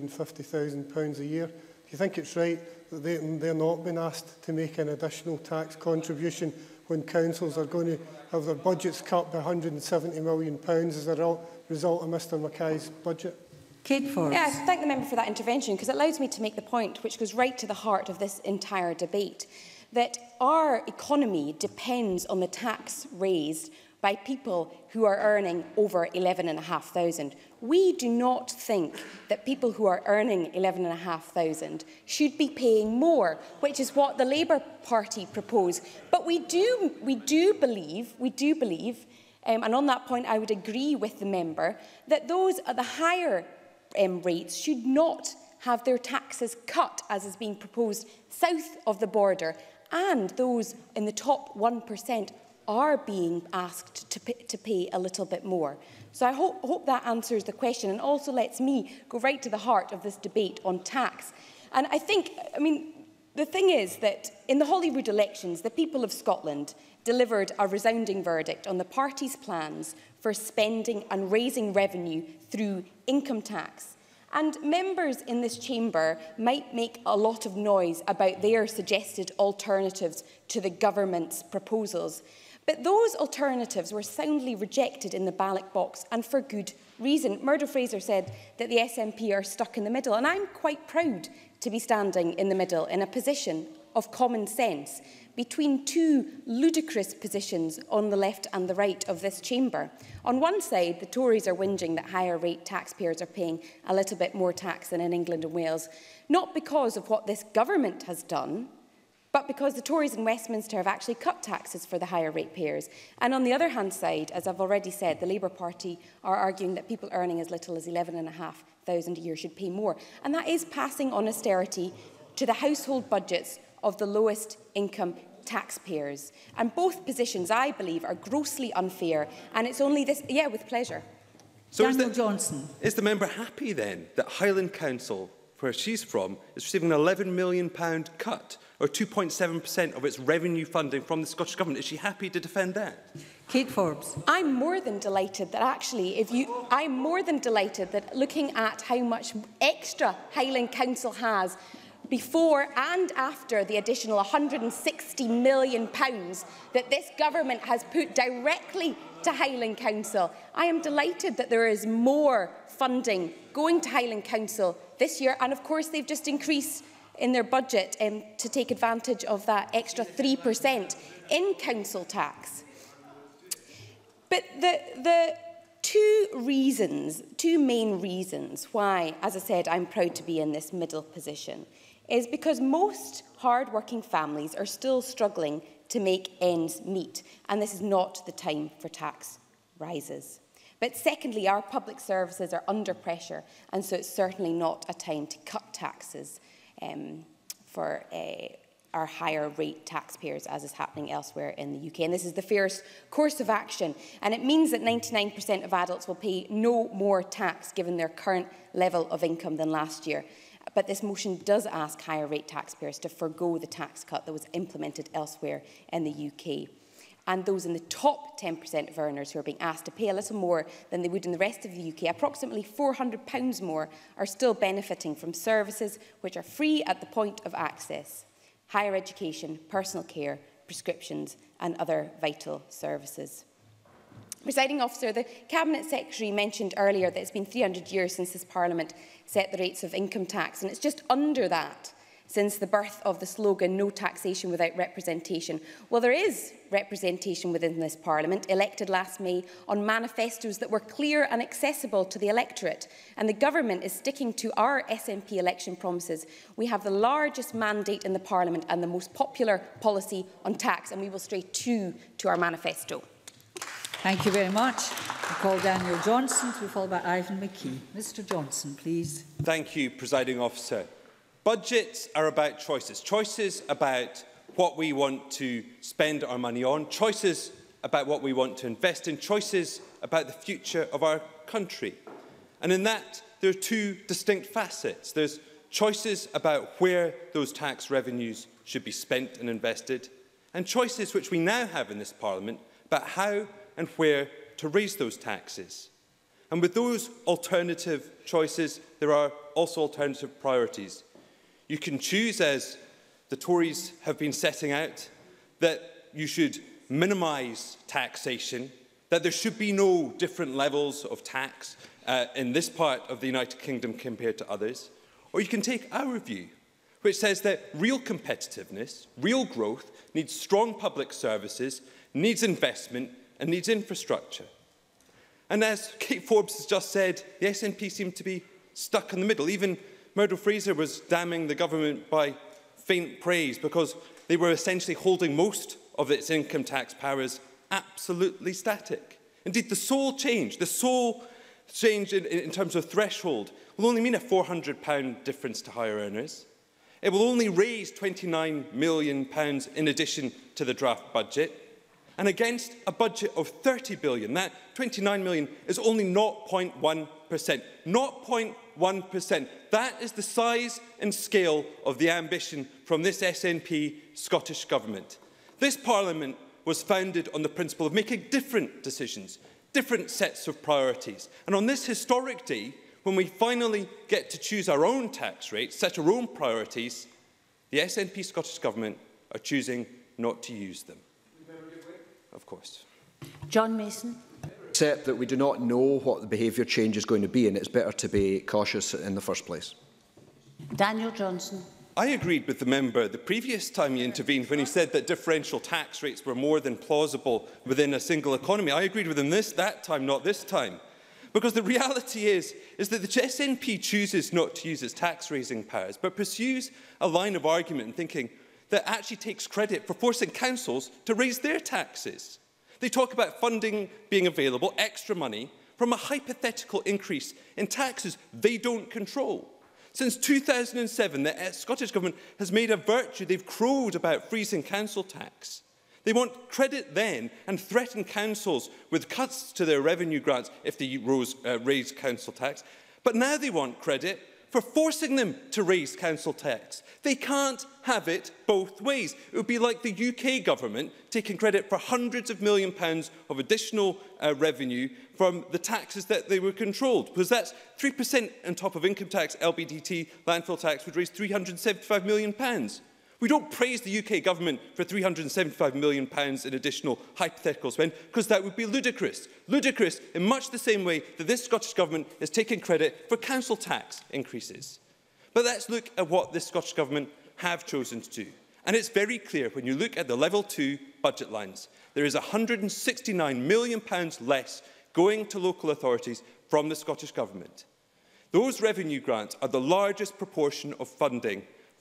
Speaker 8: £150,000 a year. Do you think it's right that they're not being asked to make an additional tax contribution when councils are going to have their budgets cut by £170 million as a result of Mr Mackay's budget?
Speaker 7: Kate Forbes. Yeah, I thank the member for that intervention, because it allows me to make the point, which goes right to the heart of this entire debate, that our economy depends on the tax raised by people who are earning over £11,500. We do not think that people who are earning £11,500 should be paying more, which is what the Labour Party propose. But we do believe, and on that point I would agree with the member, that those at the higher rates should not have their taxes cut, as is being proposed south of the border, and those in the top 1% are being asked to pay a little bit more. So I hope that answers the question, and also lets me go right to the heart of this debate on tax. And the thing is that in the Holyrood elections, the people of Scotland delivered a resounding verdict on the party's plans for spending and raising revenue through income tax. And members in this chamber might make a lot of noise about their suggested alternatives to the government's proposals. But those alternatives were soundly rejected in the ballot box, and for good reason. Murdo Fraser said that the SNP are stuck in the middle, and I'm quite proud to be standing in the middle in a position of common sense between two ludicrous positions on the left and the right of this chamber. On one side, the Tories are whinging that higher rate taxpayers are paying a little bit more tax than in England and Wales, not because of what this government has done, but because the Tories in Westminster have actually cut taxes for the higher rate payers. And on the other hand side, as I've already said, the Labour Party are arguing that people earning as little as £11,500 a year should pay more. And that is passing on austerity to the household budgets of the lowest income taxpayers. And both positions, I believe, are grossly unfair. And it's only this... Yeah, with pleasure.
Speaker 14: So
Speaker 7: Daniel Johnson.
Speaker 14: Is the member happy then that Highland Council, where she's from, is receiving an £11 million cut, or 2.7% of its revenue funding from the Scottish Government? Is she happy to defend that?
Speaker 19: Kate Forbes.
Speaker 7: I'm more than delighted that looking at how much extra Highland Council has before and after the additional £160 million that this government has put directly to Highland Council. I am delighted that there is more funding going to Highland Council this year, and of course they've just increased in their budget to take advantage of that extra 3% in council tax. But the two main reasons why, as I said, I'm proud to be in this middle position is because most hard-working families are still struggling to make ends meet, and this is not the time for tax rises. But secondly, our public services are under pressure, and so it's certainly not a time to cut taxes for our higher rate taxpayers, as is happening elsewhere in the UK. And this is the fairest course of action. And it means that 99% of adults will pay no more tax given their current level of income than last year. But this motion does ask higher rate taxpayers to forgo the tax cut that was implemented elsewhere in the UK. And those in the top 10% of earners who are being asked to pay a little more than they would in the rest of the UK, approximately £400 more, are still benefiting from services which are free at the point of access: higher education, personal care, prescriptions and other vital services. Presiding Officer, the Cabinet Secretary mentioned earlier that it's been 300 years since this Parliament set the rates of income tax, and it's just under that since the birth of the slogan, "No taxation without representation." Well, there is representation within this Parliament, elected last May on manifestos that were clear and accessible to the electorate, and the Government is sticking to our SNP election promises. We have the largest mandate in the Parliament and the most popular policy on tax, and we will stay true to our manifesto.
Speaker 19: Thank you very much. I call Daniel Johnson to be followed by Ivan McKee. Mr Johnson, please.
Speaker 14: Thank you, Presiding Officer. Budgets are about choices. Choices about what we want to spend our money on. Choices about what we want to invest in. Choices about the future of our country. And in that, there are two distinct facets. There's choices about where those tax revenues should be spent and invested, and choices which we now have in this Parliament about how and where to raise those taxes. And with those alternative choices, there are also alternative priorities. You can choose, as the Tories have been setting out, that you should minimise taxation, that there should be no different levels of tax in this part of the United Kingdom compared to others. Or you can take our view, which says that real competitiveness, real growth, needs strong public services, needs investment and needs infrastructure. And as Kate Forbes has just said, the SNP seem to be stuck in the middle. Even Murdo Fraser was damning the government by faint praise because they were essentially holding most of its income tax powers absolutely static. Indeed, the sole change in terms of threshold will only mean a £400 difference to higher earners. It will only raise £29 million in addition to the draft budget. And against a budget of £30 billion, that £29 million is only 0.1%. 0.1%. That is the size and scale of the ambition from this SNP Scottish Government. This Parliament was founded on the principle of making different decisions, different sets of priorities. And on this historic day, when we finally get to choose our own tax rates, set our own priorities, the SNP Scottish Government are choosing not to use them. Of course.
Speaker 19: John Mason.
Speaker 20: Except that we do not know what the behaviour change is going to be, and it's better to be cautious in the first place.
Speaker 19: Daniel Johnson.
Speaker 14: I agreed with the member the previous time he intervened when he said that differential tax rates were more than plausible within a single economy. I agreed with him that time, not this time. Because the reality is that the SNP chooses not to use its tax-raising powers, but pursues a line of argument in thinking that actually takes credit for forcing councils to raise their taxes. They talk about funding being available, extra money, from a hypothetical increase in taxes they don't control. Since 2007, the Scottish Government has made a virtue. They've crowed about freezing council tax. They want credit then and threaten councils with cuts to their revenue grants if they raise council tax. But now they want credit for forcing them to raise council tax. They can't have it both ways. It would be like the UK government taking credit for hundreds of million pounds of additional revenue from the taxes that they were controlled, because that's 3% on top of income tax, LBDT, landfill tax would raise £375 million. We don't praise the UK government for £375 million in additional hypothetical spend, because that would be ludicrous. Ludicrous in much the same way that this Scottish Government is taking credit for council tax increases. But let's look at what this Scottish Government have chosen to do. And it's very clear when you look at the Level 2 budget lines. There is £169 million less going to local authorities from the Scottish Government. Those revenue grants are the largest proportion of funding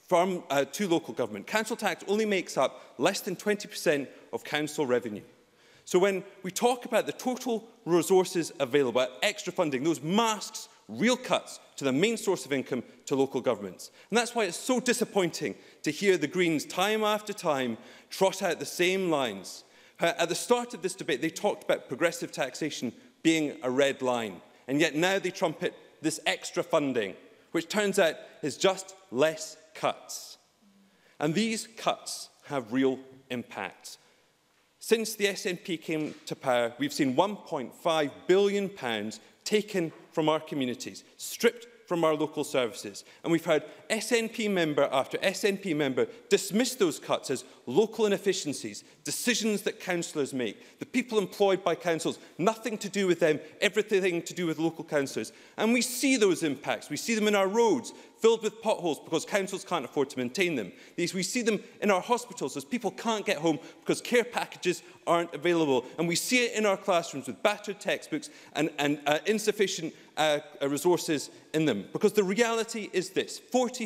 Speaker 14: to local government. Council tax only makes up less than 20% of council revenue. So when we talk about the total resources available, extra funding, those masks real cuts to the main source of income to local governments. And that's why it's so disappointing to hear the Greens time after time trot out the same lines. At the start of this debate, they talked about progressive taxation being a red line, and yet now they trumpet this extra funding, which turns out is just less cuts. And these cuts have real impacts. Since the SNP came to power, we've seen £1.5 billion taken from our communities, stripped from our local services. And we've had SNP member after SNP member dismiss those cuts as local inefficiencies, decisions that councillors make, the people employed by councils, nothing to do with them, everything to do with local councillors. And we see those impacts. We see them in our roads, filled with potholes because councils can't afford to maintain them. We see them in our hospitals as people can't get home because care packages aren't available. And we see it in our classrooms with battered textbooks and insufficient resources in them. Because the reality is this: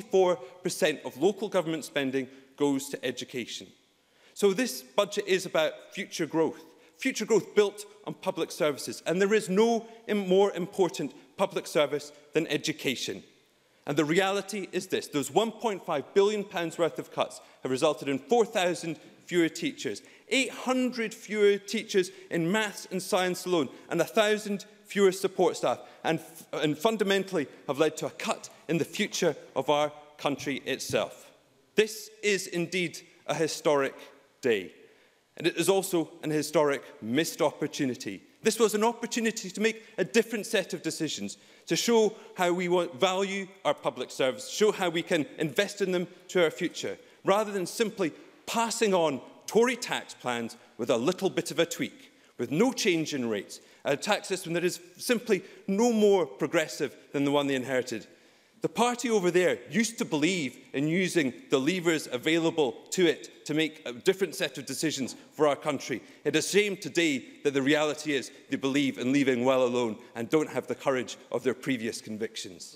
Speaker 14: 44% of local government spending goes to education. So this budget is about future growth built on public services. And there is no more important public service than education. And the reality is this: those £1.5 billion worth of cuts have resulted in 4,000 fewer teachers, 800 fewer teachers in maths and science alone, and 1,000 fewer support staff, and fundamentally have led to a cut in the future of our country itself. This is indeed a historic day, and it is also an historic missed opportunity. This was an opportunity to make a different set of decisions, to show how we value our public service, show how we can invest in them to our future, rather than simply passing on Tory tax plans with a little bit of a tweak, with no change in rates, a tax system that is simply no more progressive than the one they inherited. The party over there used to believe in using the levers available to it to make a different set of decisions for our country. It is a shame today that the reality is they believe in leaving well alone and don't have the courage of their previous convictions.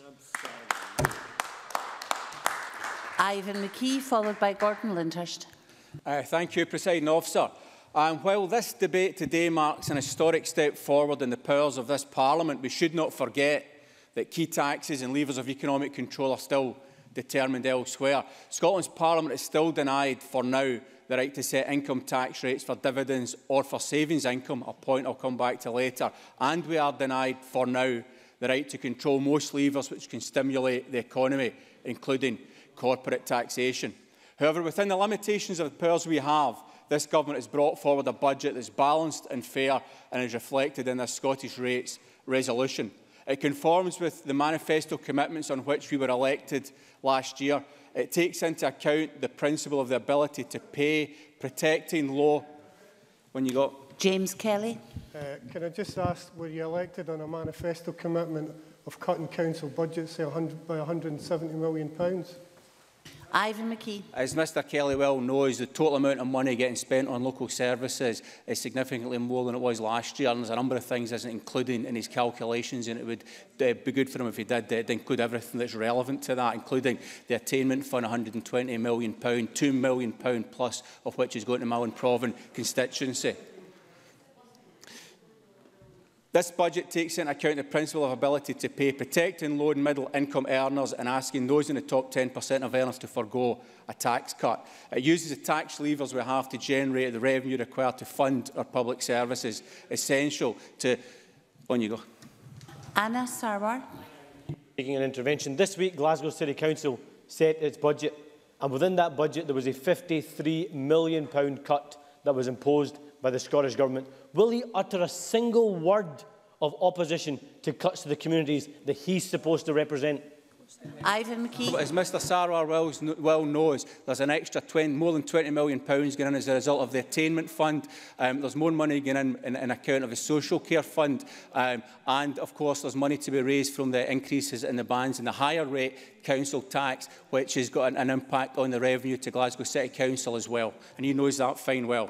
Speaker 9: Ivan Mackay, followed by Gordon Lyndhurst.
Speaker 4: Thank you, Presiding Officer. While this debate today marks an historic step forward in the powers of this Parliament, we should not forget that key taxes and levers of economic control are still determined elsewhere. Scotland's Parliament is still denied, for now, the right to set income tax rates for dividends or for savings income, a point I'll come back to later. And we are denied, for now, the right to control most levers which can stimulate the economy, including corporate taxation. However, within the limitations of the powers we have, this government has brought forward a budget that is balanced and fair and is reflected in this Scottish rates resolution. It conforms with the manifesto commitments on which we were elected last year. It takes into account the principle of the ability to pay, protecting law. When you got
Speaker 9: James Kelly.
Speaker 8: Can I just ask, were you elected on a manifesto commitment of cutting council budgets by £170 million?
Speaker 9: Ivan Mackay.
Speaker 4: As Mr Kelly well knows, the total amount of money getting spent on local services is significantly more than it was last year, and there's a number of things isn't included in his calculations, and it would be good for him if he did include everything that's relevant to that, including the attainment fund, £120 million, £2 million plus of which is going to Malin-Proven constituency. This budget takes into account the principle of ability to pay, protecting low and middle income earners and asking those in the top 10% of earners to forgo a tax cut. It uses the tax levers we have to generate the revenue required to fund our public services, essential to... On you go.
Speaker 9: Anna Sarwar.
Speaker 22: Making an intervention. This week, Glasgow City Council set its budget, and within that budget there was a £53 million cut that was imposed by the Scottish Government. Will he utter a single word of opposition to cuts to the communities that he's supposed to represent?
Speaker 9: Ivan Mackay.
Speaker 4: As Mr Sarwar well knows, there's an extra more than £20 million going in as a result of the attainment fund. There's more money going in account of the social care fund. And, of course, there's money to be raised from the increases in the bands and the higher rate council tax, which has got an impact on the revenue to Glasgow City Council as well. And he knows that fine well.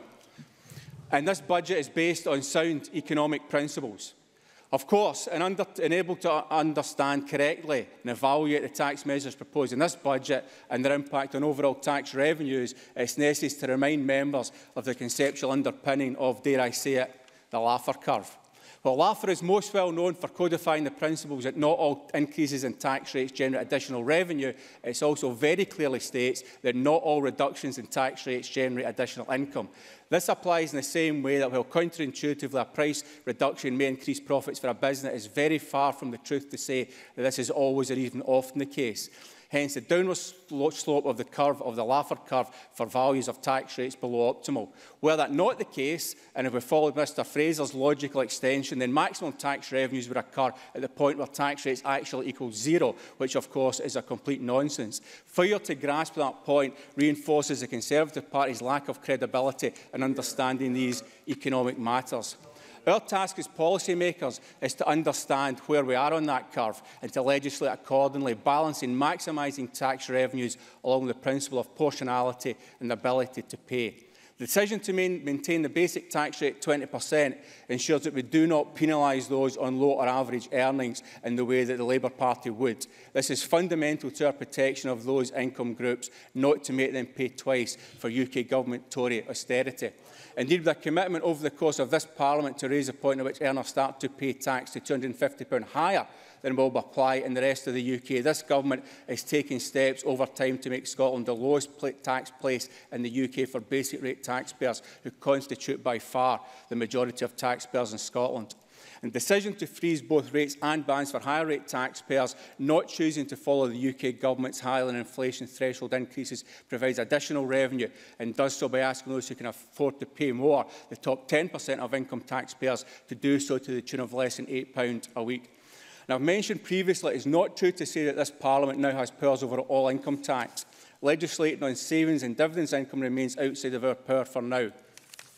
Speaker 4: And this budget is based on sound economic principles. Of course, and able to understand correctly and evaluate the tax measures proposed in this budget and their impact on overall tax revenues, it's necessary to remind members of the conceptual underpinning of, dare I say it, the Laffer curve. While Laffer is most well known for codifying the principles that not all increases in tax rates generate additional revenue, it also very clearly states that not all reductions in tax rates generate additional income. This applies in the same way that while counterintuitively a price reduction may increase profits for a business, it is very far from the truth to say that this is always or even often the case. Hence, the downward slope of the curve of the Laffer curve for values of tax rates below optimal. Were that not the case, and if we followed Mr Fraser's logical extension, then maximum tax revenues would occur at the point where tax rates actually equal zero, which of course is a complete nonsense. Failure to grasp that point reinforces the Conservative Party's lack of credibility in understanding these economic matters. Our task as policymakers is to understand where we are on that curve and to legislate accordingly, balancing maximising tax revenues along with the principle of proportionality and the ability to pay. The decision to maintain the basic tax rate 20% ensures that we do not penalise those on low or average earnings in the way that the Labour Party would. This is fundamental to our protection of those income groups, not to make them pay twice for UK Government Tory austerity. Indeed, with a commitment over the course of this Parliament to raise the point at which earners start to pay tax to £250 higher than will apply in the rest of the UK, this Government is taking steps over time to make Scotland the lowest tax place in the UK for basic rate taxpayers, who constitute by far the majority of taxpayers in Scotland. And the decision to freeze both rates and bands for higher rate taxpayers, not choosing to follow the UK Government's higher than inflation threshold increases, provides additional revenue and does so by asking those who can afford to pay more, the top 10% of income taxpayers, to do so to the tune of less than £8 a week. Now, I've mentioned previously it is not true to say that this Parliament now has powers over all income tax. Legislating on savings and dividends income remains outside of our power for now.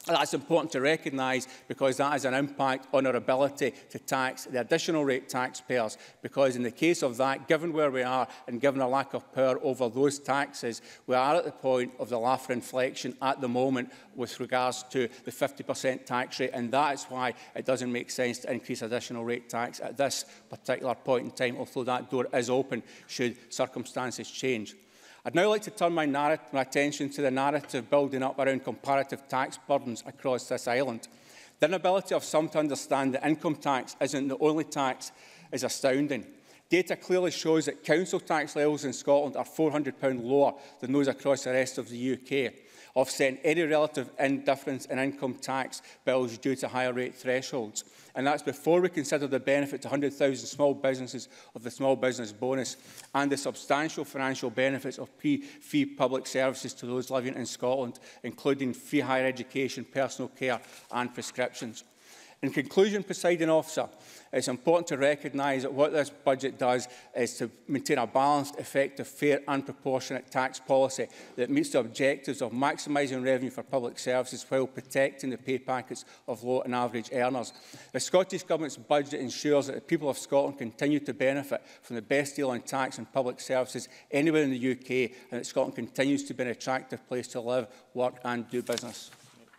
Speaker 4: That's important to recognise because that has an impact on our ability to tax the additional rate taxpayers, because in the case of that, given where we are and given a lack of power over those taxes, we are at the point of the Laffer inflection at the moment with regards to the 50% tax rate, and that is why it doesn't make sense to increase additional rate tax at this particular point in time, although that door is open should circumstances change. I'd now like to turn my attention to the narrative building up around comparative tax burdens across this island. The inability of some to understand that income tax isn't the only tax is astounding. Data clearly shows that council tax levels in Scotland are £400 lower than those across the rest of the UK, offsetting any relative difference in income tax bills due to higher rate thresholds. And that's before we consider the benefit to 100,000 small businesses of the small business bonus and the substantial financial benefits of fee public services to those living in Scotland, including free higher education, personal care and prescriptions. In conclusion, Presiding Officer, it's important to recognise that what this budget does is to maintain a balanced, effective, fair and proportionate tax policy that meets the objectives of maximising revenue for public services while protecting the pay packets of low and average earners. The Scottish Government's budget ensures that the people of Scotland continue to benefit from the best deal on tax and public services anywhere in the UK, and that Scotland continues to be an attractive place to live, work and do business.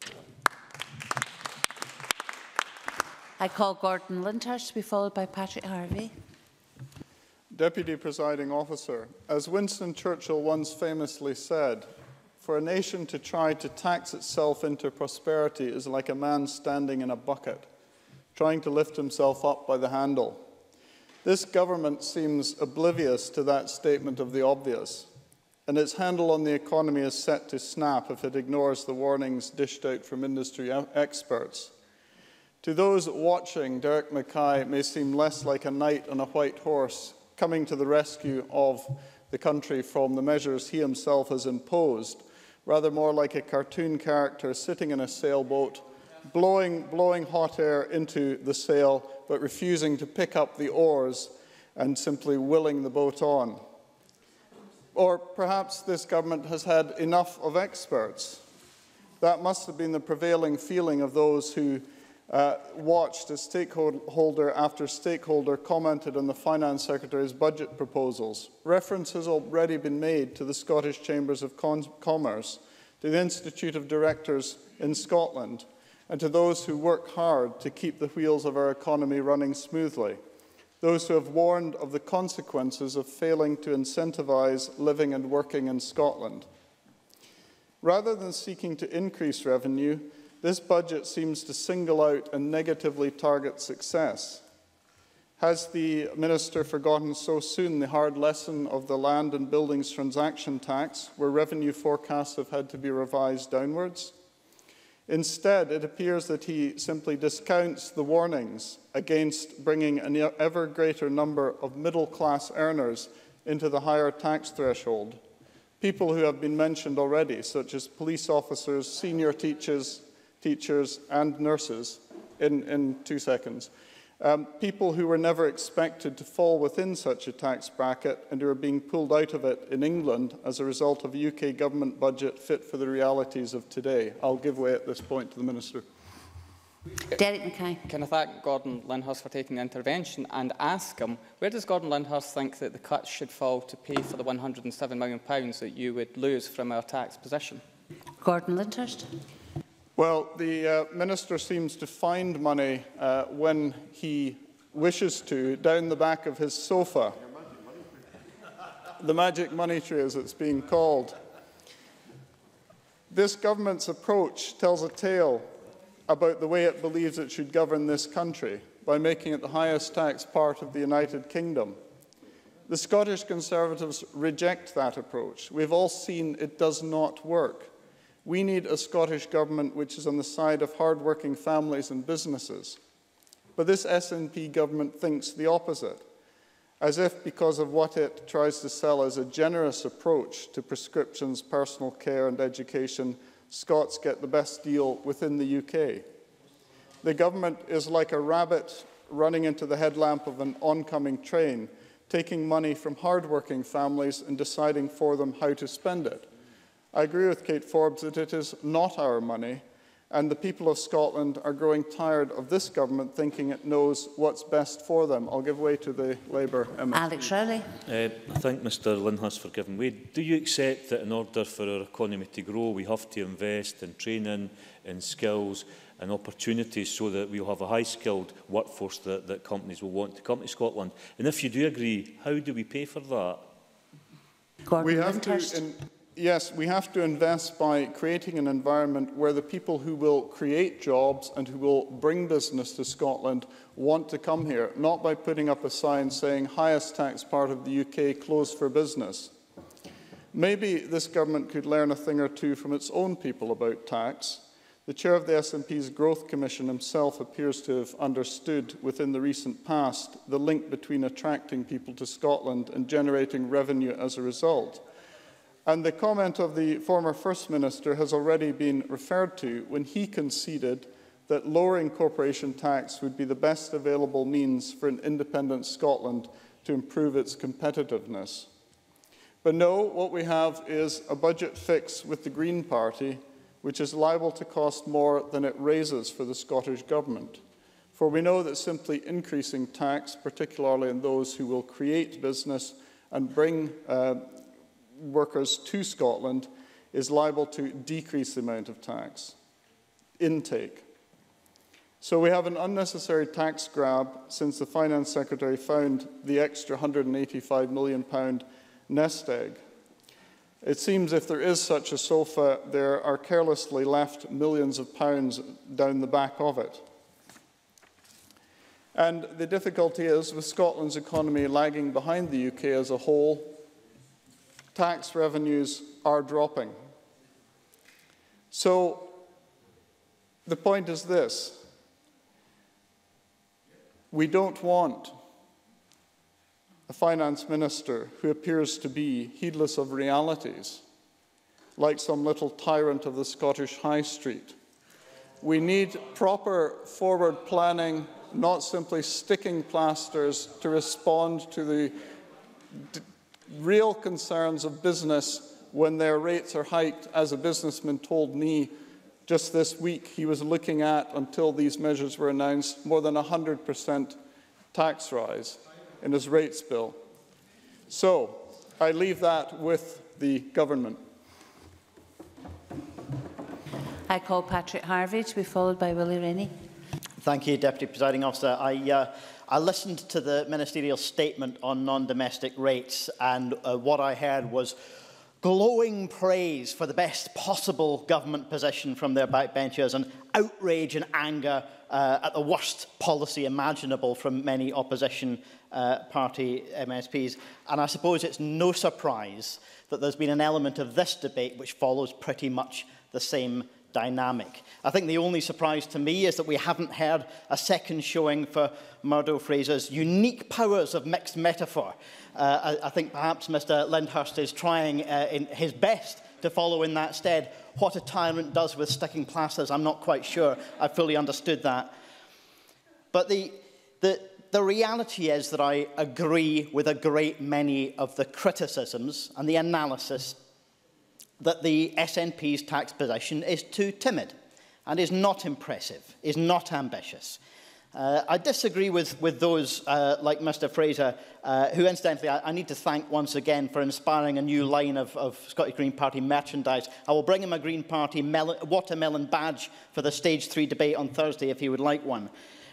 Speaker 9: I call Gordon Lyndhurst to be followed by Patrick Harvey.
Speaker 10: Deputy Presiding Officer, as Winston Churchill once famously said, for a nation to try to tax itself into prosperity is like a man standing in a bucket, trying to lift himself up by the handle. This government seems oblivious to that statement of the obvious, and its handle on the economy is set to snap if it ignores the warnings dished out from industry experts. To those watching, Derek Mackay may seem less like a knight on a white horse coming to the rescue of the country from the measures he himself has imposed, rather more like a cartoon character sitting in a sailboat, blowing hot air into the sail, but refusing to pick up the oars and simply willing the boat on. Or perhaps this government has had enough of experts. That must have been the prevailing feeling of those who watched as stakeholder after stakeholder commented on the Finance Secretary's budget proposals. Reference has already been made to the Scottish Chambers of Commerce, to the Institute of Directors in Scotland, and to those who work hard to keep the wheels of our economy running smoothly. Those who have warned of the consequences of failing to incentivise living and working in Scotland. Rather than seeking to increase revenue, this budget seems to single out and negatively target success. Has the Minister forgotten so soon the hard lesson of the land and buildings transaction tax, where revenue forecasts have had to be revised downwards? Instead, it appears that he simply discounts the warnings against bringing an ever greater number of middle-class earners into the higher tax threshold. People who have been mentioned already, such as police officers, senior teachers and nurses, in 2 seconds. People who were never expected to fall within such a tax bracket and who are being pulled out of it in England as a result of a UK government budget fit for the realities of today. I'll give way at this point to the Minister.
Speaker 9: Derek Mackay.
Speaker 2: Can I thank Gordon Lyndhurst for taking the intervention and ask him, where does Gordon Lyndhurst think that the cuts should fall to pay for the £107 million that you would lose from our tax position?
Speaker 9: Gordon Lyndhurst.
Speaker 10: Well, the Minister seems to find money when he wishes to, down the back of his sofa. The magic money tree, as it's being called. This government's approach tells a tale about the way it believes it should govern this country, by making it the highest tax part of the United Kingdom. The Scottish Conservatives reject that approach. We've all seen it does not work. We need a Scottish government which is on the side of hard-working families and businesses. But this SNP government thinks the opposite, as if because of what it tries to sell as a generous approach to prescriptions, personal care and education, Scots get the best deal within the UK. The government is like a rabbit running into the headlamp of an oncoming train, taking money from hard-working families and deciding for them how to spend it. I agree with Kate Forbes that it is not our money, And the people of Scotland are growing tired of this government thinking it knows what's best for them. I'll give way to the Labour MSP.
Speaker 9: Alex Rowley.
Speaker 21: I thank Mr Lyndhurst for giving way. Do you accept that in order for our economy to grow, we have to invest in training, in skills and opportunities so that we'll have a high-skilled workforce that companies will want to come to Scotland? And if you do agree, how do we pay for that?
Speaker 10: Yes, we have to invest by creating an environment where the people who will create jobs and who will bring business to Scotland want to come here, not by putting up a sign saying highest tax part of the UK closed for business. Maybe this government could learn a thing or two from its own people about tax. The chair of the SNP's Growth Commission himself appears to have understood within the recent past the link between attracting people to Scotland and generating revenue as a result. And the comment of the former First Minister has already been referred to when he conceded that lowering corporation tax would be the best available means for an independent Scotland to improve its competitiveness. But no, what we have is a budget fix with the Green Party, which is liable to cost more than it raises for the Scottish Government. For we know that simply increasing tax, particularly in those who will create business and bring workers to Scotland, is liable to decrease the amount of tax intake. So we have an unnecessary tax grab since the Finance Secretary found the extra £185 million nest egg. It seems if there is such a sofa, there are carelessly left millions of pounds down the back of it. And the difficulty is, with Scotland's economy lagging behind the UK as a whole, tax revenues are dropping. So the point is this: we don't want a finance minister who appears to be heedless of realities, like some little tyrant of the Scottish High Street. We need proper forward planning, not simply sticking plasters to respond to the real concerns of business when their rates are hiked, as a businessman told me just this week he was looking at, until these measures were announced, more than 100% tax rise in his rates bill. So I leave that with the government.
Speaker 9: I call Patrick Harvey to be followed by Willie Rennie.
Speaker 18: Thank you, Deputy Presiding Officer. I listened to the ministerial statement on non-domestic rates, and what I heard was glowing praise for the best possible government position from their backbenchers, and outrage and anger at the worst policy imaginable from many opposition party MSPs. And I suppose it's no surprise that there's been an element of this debate which follows pretty much the same dynamic. I think the only surprise to me is that we haven't heard a second showing for Murdo Fraser's unique powers of mixed metaphor. I think perhaps Mr Lyndhurst is trying in his best to follow in that stead. What a tyrant does with sticking plasters, I'm not quite sure I fully understood that. But the reality is that I agree with a great many of the criticisms and the analysis that the SNP's tax position is too timid and is not impressive, is not ambitious. I disagree with those like Mr Fraser, who incidentally I need to thank once again for inspiring a new line of Scottish Green Party merchandise. I will bring him a Green Party watermelon badge for the Stage 3 debate on Thursday if he would like one.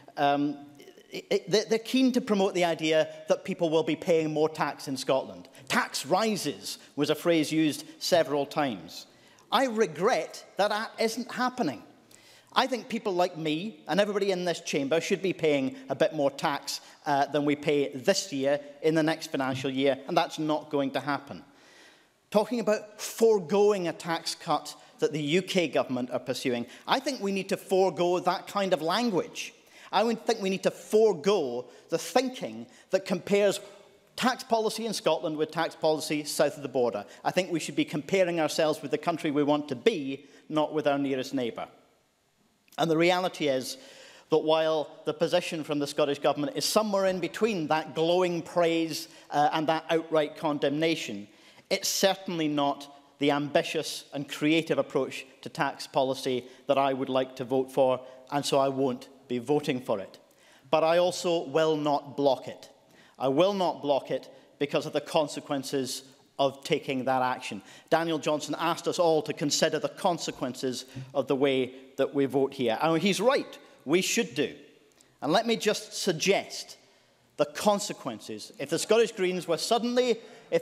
Speaker 18: They're keen to promote the idea that people will be paying more tax in Scotland. Tax rises was a phrase used several times. I regret that that isn't happening. I think people like me and everybody in this chamber should be paying a bit more tax than we pay this year in the next financial year, and that's not going to happen. Talking about foregoing a tax cut that the UK government are pursuing, I think we need to forego that kind of language. I think we need to forego the thinking that compares tax policy in Scotland with tax policy south of the border. I think we should be comparing ourselves with the country we want to be, not with our nearest neighbour. And the reality is that while the position from the Scottish Government is somewhere in between that glowing praise and that outright condemnation, it's certainly not the ambitious and creative approach to tax policy that I would like to vote for, and so I won't be voting for it. But I also will not block it. I will not block it because of the consequences of taking that action. Daniel Johnson asked us all to consider the consequences of the way that we vote here. And he's right, we should do. And let me just suggest the consequences if the Scottish Greens were suddenly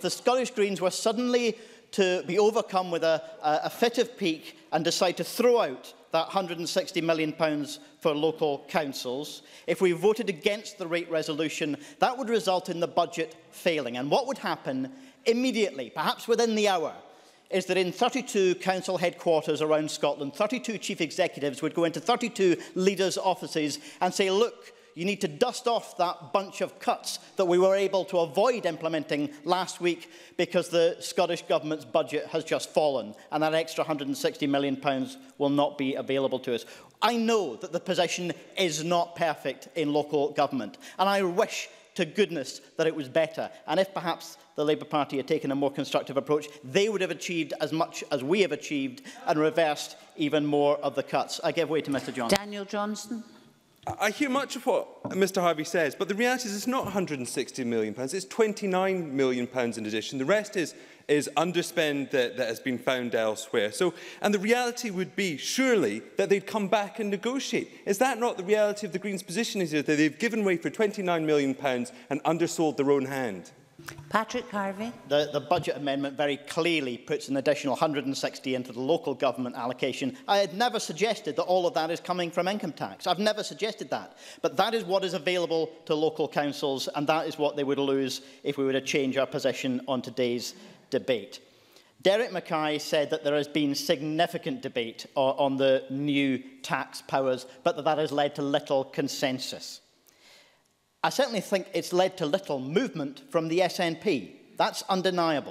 Speaker 18: to be overcome with a fit of pique and decide to throw out that £160 million for local councils. If we voted against the rate resolution, that would result in the budget failing. And what would happen immediately, perhaps within the hour, is that in 32 council headquarters around Scotland, 32 chief executives would go into 32 leaders' offices and say, look, you need to dust off that bunch of cuts that we were able to avoid implementing last week because the Scottish Government's budget has just fallen and that extra £160 million will not be available to us. I know that the position is not perfect in local government, and I wish to goodness that it was better. And if perhaps the Labour Party had taken a more constructive approach, they would have achieved as much as we have achieved and reversed even more of the cuts. I give way to Mr Johnson.
Speaker 9: Daniel Johnson.
Speaker 14: I hear much of what Mr Harvey says, but the reality is it's not £160 million, it's £29 million in addition. The rest is underspend that has been found elsewhere. And the reality would be, surely, that they'd come back and negotiate. Is that not the reality of the Greens' position, is that they've given way for £29 million and undersold their own hand?
Speaker 9: Patrick Harvey.
Speaker 18: The budget amendment very clearly puts an additional 160 into the local government allocation. I had never suggested that all of that is coming from income tax. I've never suggested that. But that is what is available to local councils, and that is what they would lose if we were to change our position on today's debate. Derek Mackay said that there has been significant debate on the new tax powers, but that has led to little consensus. I certainly think it's led to little movement from the SNP. That's undeniable.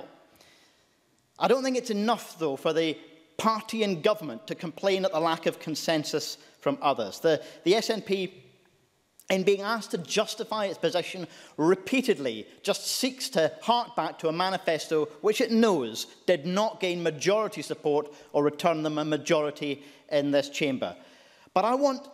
Speaker 18: I don't think it's enough, though, for the party in government to complain at the lack of consensus from others. The SNP, in being asked to justify its position repeatedly, just seeks to hark back to a manifesto which it knows did not gain majority support or return them a majority in this chamber. But I want,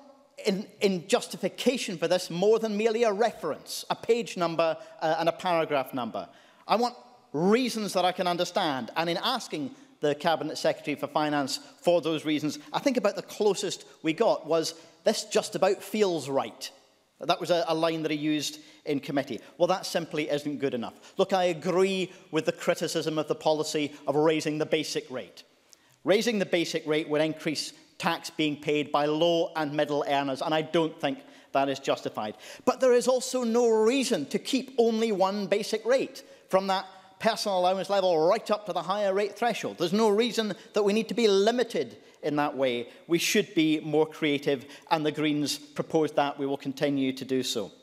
Speaker 18: in justification for this, more than merely a reference, a page number and a paragraph number. I want reasons that I can understand. And in asking the Cabinet Secretary for Finance for those reasons, I think about the closest we got was, this just about feels right. That was a line that he used in committee. Well, that simply isn't good enough. Look, I agree with the criticism of the policy of raising the basic rate. Raising the basic rate would increase tax being paid by low and middle earners, and I don't think that is justified. But there is also no reason to keep only one basic rate, from that personal allowance level right up to the higher rate threshold. There's no reason that we need to be limited in that way. We should be more creative, and the Greens proposed that. We will continue to do so.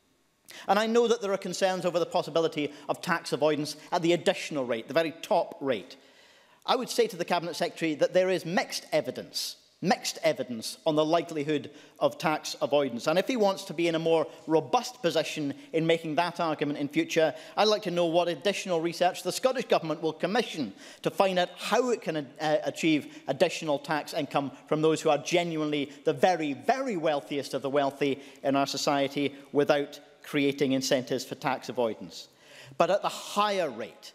Speaker 18: And I know that there are concerns over the possibility of tax avoidance at the additional rate, the very top rate. I would say to the Cabinet Secretary that there is mixed evidence on the likelihood of tax avoidance. And if he wants to be in a more robust position in making that argument in future, I'd like to know what additional research the Scottish Government will commission to find out how it can achieve additional tax income from those who are genuinely the very, very wealthiest of the wealthy in our society without creating incentives for tax avoidance. But at the higher rate,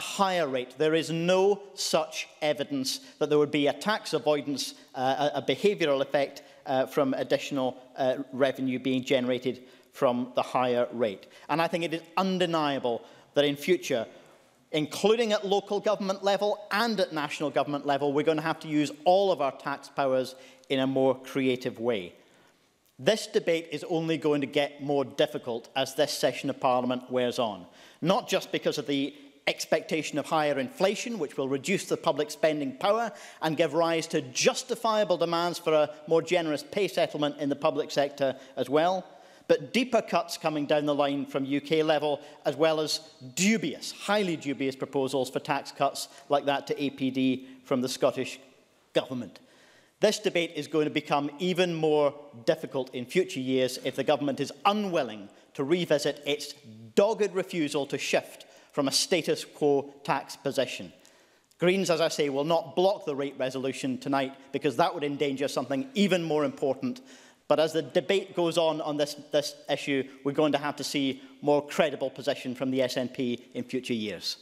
Speaker 18: there is no such evidence that there would be a tax avoidance, a behavioural effect from additional revenue being generated from the higher rate. And I think it is undeniable that in future, including at local government level and at national government level, we're going to have to use all of our tax powers in a more creative way. This debate is only going to get more difficult as this session of Parliament wears on, not just because of the expectation of higher inflation, which will reduce the public spending power and give rise to justifiable demands for a more generous pay settlement in the public sector as well, but deeper cuts coming down the line from UK level, as well as dubious, highly dubious proposals for tax cuts like that to APD from the Scottish Government. This debate is going to become even more difficult in future years if the Government is unwilling to revisit its dogged refusal to shift from a status quo tax position. Greens, as I say, will not block the rate resolution tonight because that would endanger something even more important. But as the debate goes on this issue, we're going to have to see more credible position from the SNP in future years.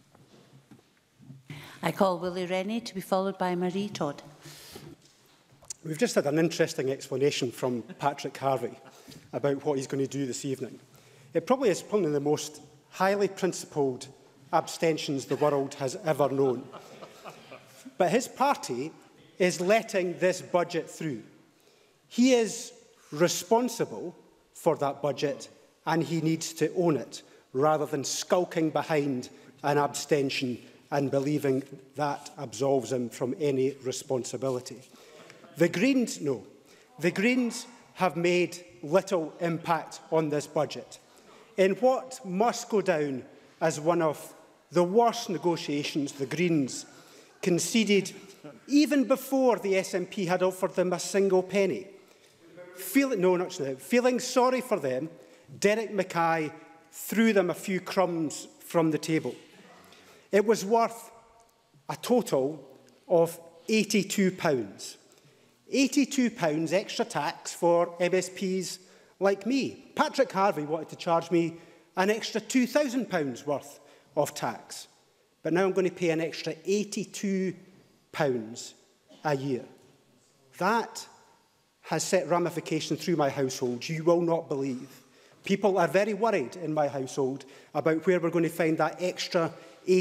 Speaker 9: I call Willie Rennie to be followed by Marie Todd.
Speaker 12: We've just had an interesting explanation from Patrick Harvie about what he's going to do this evening. It probably is one of the most highly principled abstentions the world has ever known. But his party is letting this budget through. He is responsible for that budget and he needs to own it, rather than skulking behind an abstention and believing that absolves him from any responsibility. The Greens, no. The Greens have made little impact on this budget. In what must go down as one of the worst negotiations, the Greens conceded even before the SNP had offered them a single penny. Feeling sorry for them, Derek Mackay threw them a few crumbs from the table. It was worth a total of £82. £82 extra tax for MSPs like me. Patrick Harvie wanted to charge me an extra £2,000 worth of tax. But now I'm going to pay an extra £82 a year. That has set ramifications through my household you will not believe. People are very worried in my household about where we're going to find that extra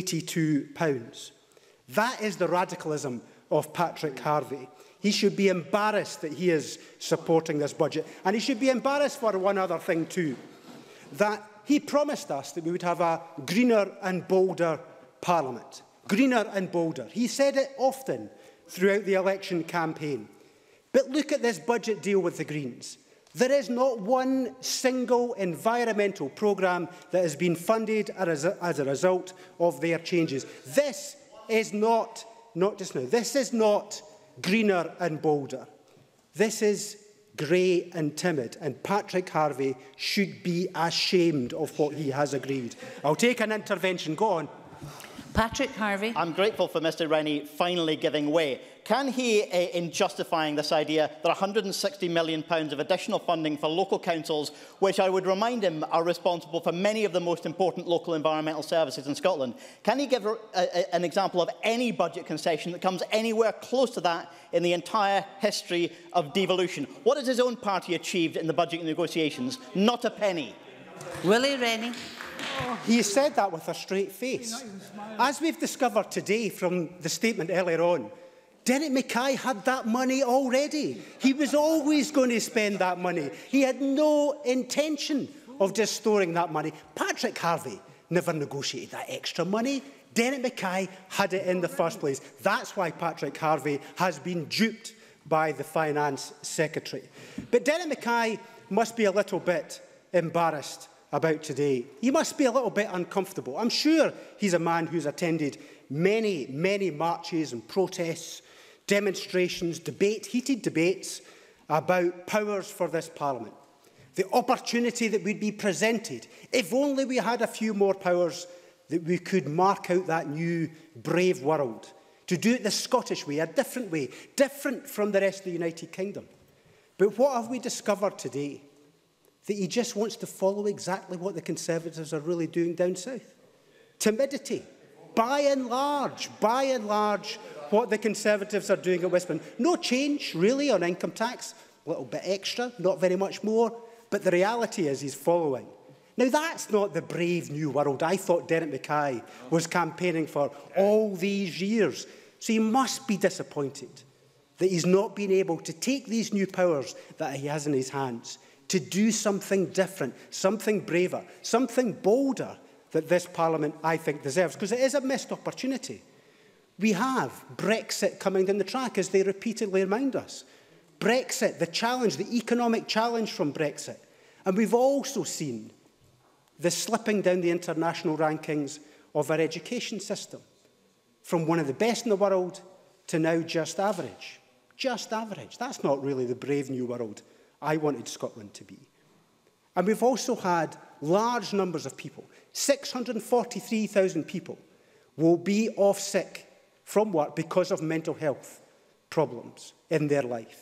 Speaker 12: £82. That is the radicalism of Patrick Harvie. He should be embarrassed that he is supporting this budget. And he should be embarrassed for one other thing too, that he promised us that we would have a greener and bolder Parliament. Greener and bolder. He said it often throughout the election campaign. But look at this budget deal with the Greens. There is not one single environmental programme that has been funded as a result of their changes. This is not this is not greener and bolder. This is grey and timid, and Patrick Harvie should be ashamed of what he has agreed. I'll take an intervention. Go on.
Speaker 9: Patrick Harvie.
Speaker 18: I'm grateful for Mr Rennie finally giving way. Can he, in justifying this idea that £160 million of additional funding for local councils, which I would remind him are responsible for many of the most important local environmental services in Scotland, can he give an example of any budget concession that comes anywhere close to that in the entire history of devolution? What has his own party achieved in the budget negotiations? Not a penny.
Speaker 9: Willie Rennie.
Speaker 12: He said that with a straight face. As we've discovered today from the statement earlier on, Derek Mackay had that money already. He was always going to spend that money. He had no intention of just storing that money. Patrick Harvie never negotiated that extra money. Derek Mackay had it in the first place. That's why Patrick Harvie has been duped by the Finance Secretary. But Derek Mackay must be a little bit embarrassed about today. He must be a little bit uncomfortable. I'm sure he's a man who's attended many, many marches and protests, demonstrations, heated debates about powers for this Parliament. The opportunity that would be presented, if only we had a few more powers, that we could mark out that new brave world, to do it the Scottish way, a different way, different from the rest of the United Kingdom. But what have we discovered today? That he just wants to follow exactly what the Conservatives are really doing down south. Timidity. By and large, what the Conservatives are doing at Westminster. No change, really, on income tax. A little bit extra, not very much more. But the reality is he's following. Now, that's not the brave new world I thought Derek Mackay was campaigning for all these years. So he must be disappointed that he's not been able to take these new powers that he has in his hands to do something different, something braver, something bolder that this Parliament, I think, deserves, because it is a missed opportunity. We have Brexit coming down the track, as they repeatedly remind us. Brexit, the challenge, the economic challenge from Brexit. And we've also seen the slipping down the international rankings of our education system, from one of the best in the world to now just average. Just average. That's not really the brave new world I wanted Scotland to be. And we've also had large numbers of people, 643,000 people, will be off sick from work because of mental health problems in their life.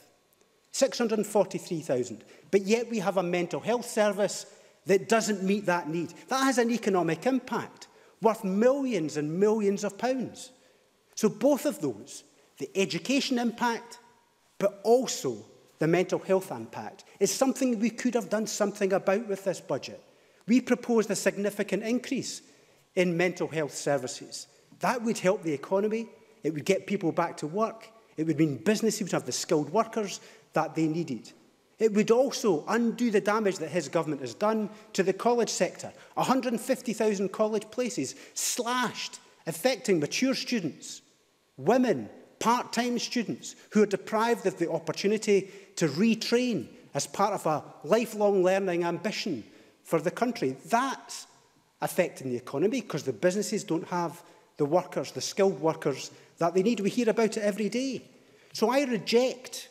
Speaker 12: 643,000. But yet we have a mental health service that doesn't meet that need. That has an economic impact worth millions and millions of pounds. So both of those, the education impact, but also the mental health impact, is something we could have done something about with this budget. We proposed a significant increase in mental health services. That would help the economy. It would get people back to work. It would mean businesses would have the skilled workers that they needed. It would also undo the damage that his government has done to the college sector. 150,000 college places slashed, affecting mature students, women, part-time students who are deprived of the opportunity to retrain as part of a lifelong learning ambition for the country. That's affecting the economy because the businesses don't have the workers, the skilled workers that they need. We hear about it every day. So I reject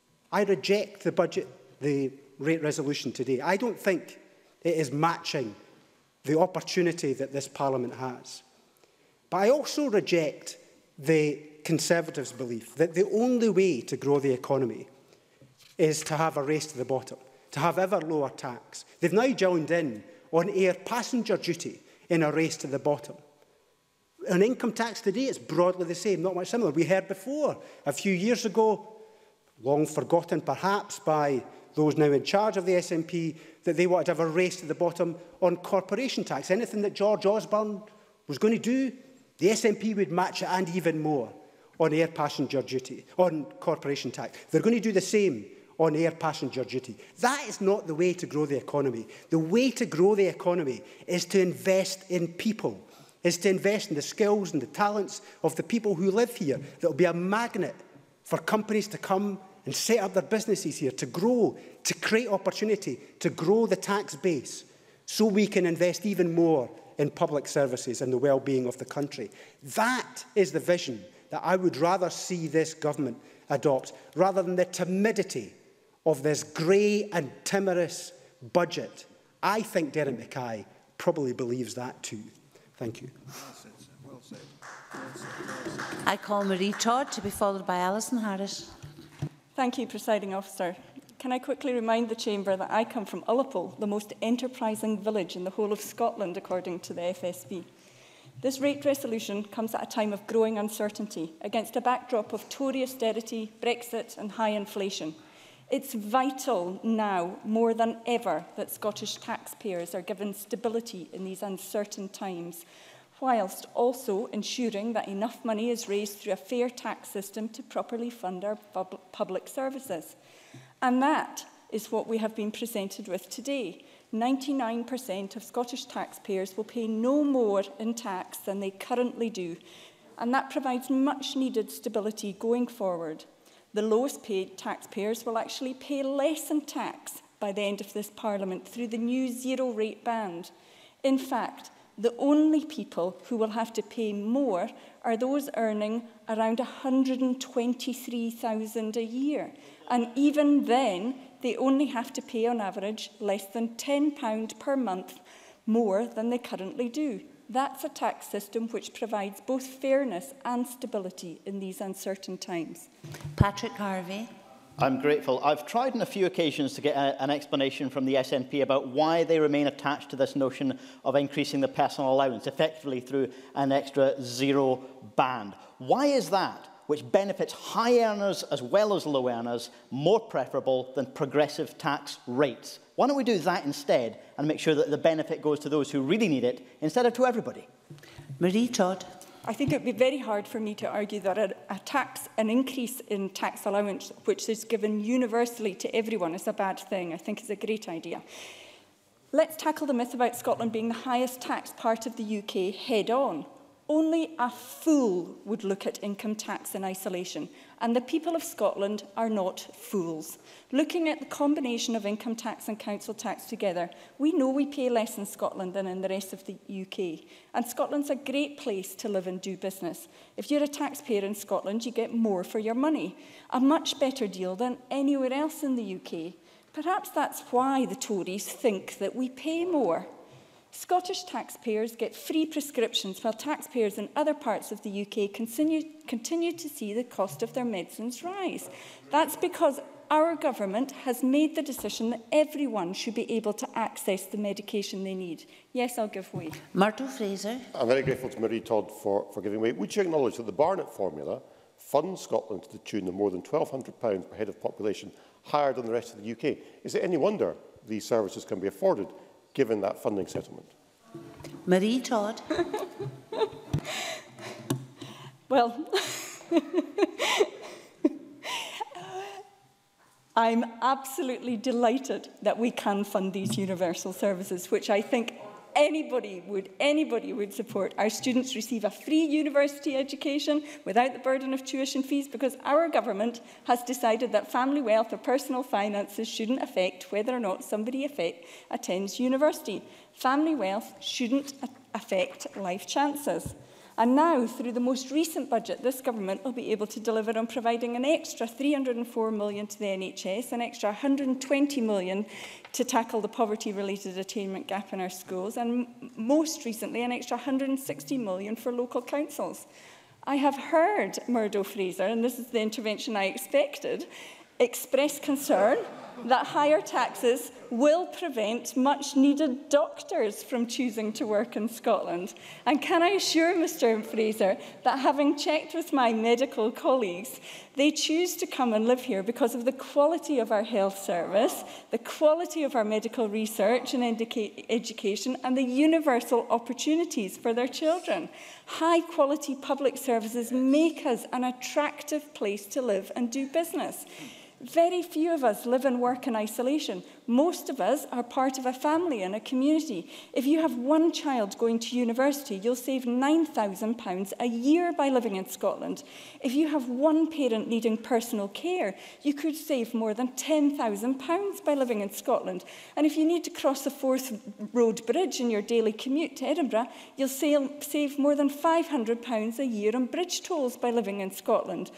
Speaker 12: the budget, the rate resolution today. I don't think it is matching the opportunity that this Parliament has. But I also reject the Conservatives' belief that the only way to grow the economy is to have a race to the bottom, to have ever lower tax. They've now joined in on air passenger duty in a race to the bottom. On income tax today, it's broadly the same, not much similar. We heard before, a few years ago, long forgotten perhaps by those now in charge of the SNP, that they wanted to have a race to the bottom on corporation tax. Anything that George Osborne was going to do, the SNP would match it and even more on air passenger duty, on corporation tax. They're going to do the same on air passenger duty. That is not the way to grow the economy. The way to grow the economy is to invest in people, is to invest in the skills and the talents of the people who live here. That will be a magnet for companies to come and set up their businesses here, to grow, to create opportunity, to grow the tax base, so we can invest even more in public services and the well-being of the country. That is the vision that I would rather see this government adopt, rather than the timidity of this grey and timorous budget. I think Derek Mackay probably believes that too. Thank you.
Speaker 3: Well said.
Speaker 9: I call Marie Todd to be followed by Alison Harris.
Speaker 11: Thank you, Presiding Officer. Can I quickly remind the Chamber that I come from Ullapool, the most enterprising village in the whole of Scotland, according to the FSB. This rate resolution comes at a time of growing uncertainty against a backdrop of Tory austerity, Brexit and high inflation. It's vital now, more than ever, that Scottish taxpayers are given stability in these uncertain times, whilst also ensuring that enough money is raised through a fair tax system to properly fund our public services. And that is what we have been presented with today. 99% of Scottish taxpayers will pay no more in tax than they currently do, and that provides much needed stability going forward. The lowest paid taxpayers will actually pay less in tax by the end of this Parliament through the new zero rate band. In fact, the only people who will have to pay more are those earning around £123,000 a year. And even then, they only have to pay on average less than £10 per month more than they currently do. That's a tax system which provides both fairness and stability in these uncertain times.
Speaker 9: Patrick Harvey.
Speaker 18: I'm grateful. I've tried on a few occasions to get an explanation from the SNP about why they remain attached to this notion of increasing the personal allowance, effectively through an extra zero band. Why is that, which benefits high earners as well as low earners, more preferable than progressive tax rates? Why don't we do that instead and make sure that the benefit goes to those who really need it instead of to everybody?
Speaker 9: Marie Todd.
Speaker 11: I think it would be very hard for me to argue that an increase in tax allowance, which is given universally to everyone, is a bad thing. I think it's a great idea. Let's tackle the myth about Scotland being the highest taxed part of the UK head on. Only a fool would look at income tax in isolation, and the people of Scotland are not fools. Looking at the combination of income tax and council tax together, we know we pay less in Scotland than in the rest of the UK. And Scotland's a great place to live and do business. If you're a taxpayer in Scotland, you get more for your money. A much better deal than anywhere else in the UK. Perhaps that's why the Tories think that we pay more. Scottish taxpayers get free prescriptions while taxpayers in other parts of the UK continue to see the cost of their medicines rise. That's because our government has made the decision that everyone should be able to access the medication they need. Yes, I'll give way.
Speaker 9: Murdo Fraser.
Speaker 3: I'm very grateful to Marie Todd for giving way. Would you acknowledge that the Barnett formula funds Scotland to the tune of more than £1,200 per head of population, higher than the rest of the UK? Is it any wonder these services can be afforded, given that funding settlement?
Speaker 9: Marie Todd.
Speaker 11: Well, I'm absolutely delighted that we can fund these universal services, which I think anybody would support. Our students receive a free university education without the burden of tuition fees because our government has decided that family wealth or personal finances shouldn't affect whether or not somebody attends university. Family wealth shouldn't affect life chances. And now, through the most recent budget, this government will be able to deliver on providing an extra £304 million to the NHS, an extra £120 million to tackle the poverty-related attainment gap in our schools, and most recently, an extra £160 million for local councils. I have heard Murdo Fraser, and this is the intervention I expected, express concern that higher taxes will prevent much-needed doctors from choosing to work in Scotland. And can I assure Mr Fraser that, having checked with my medical colleagues, they choose to come and live here because of the quality of our health service, the quality of our medical research and education, and the universal opportunities for their children. High-quality public services make us an attractive place to live and do business. Very few of us live and work in isolation. Most of us are part of a family and a community. If you have one child going to university, you'll save £9,000 a year by living in Scotland. If you have one parent needing personal care, you could save more than £10,000 by living in Scotland. And if you need to cross the Forth Road Bridge in your daily commute to Edinburgh, you'll save more than £500 a year on bridge tolls by living in Scotland.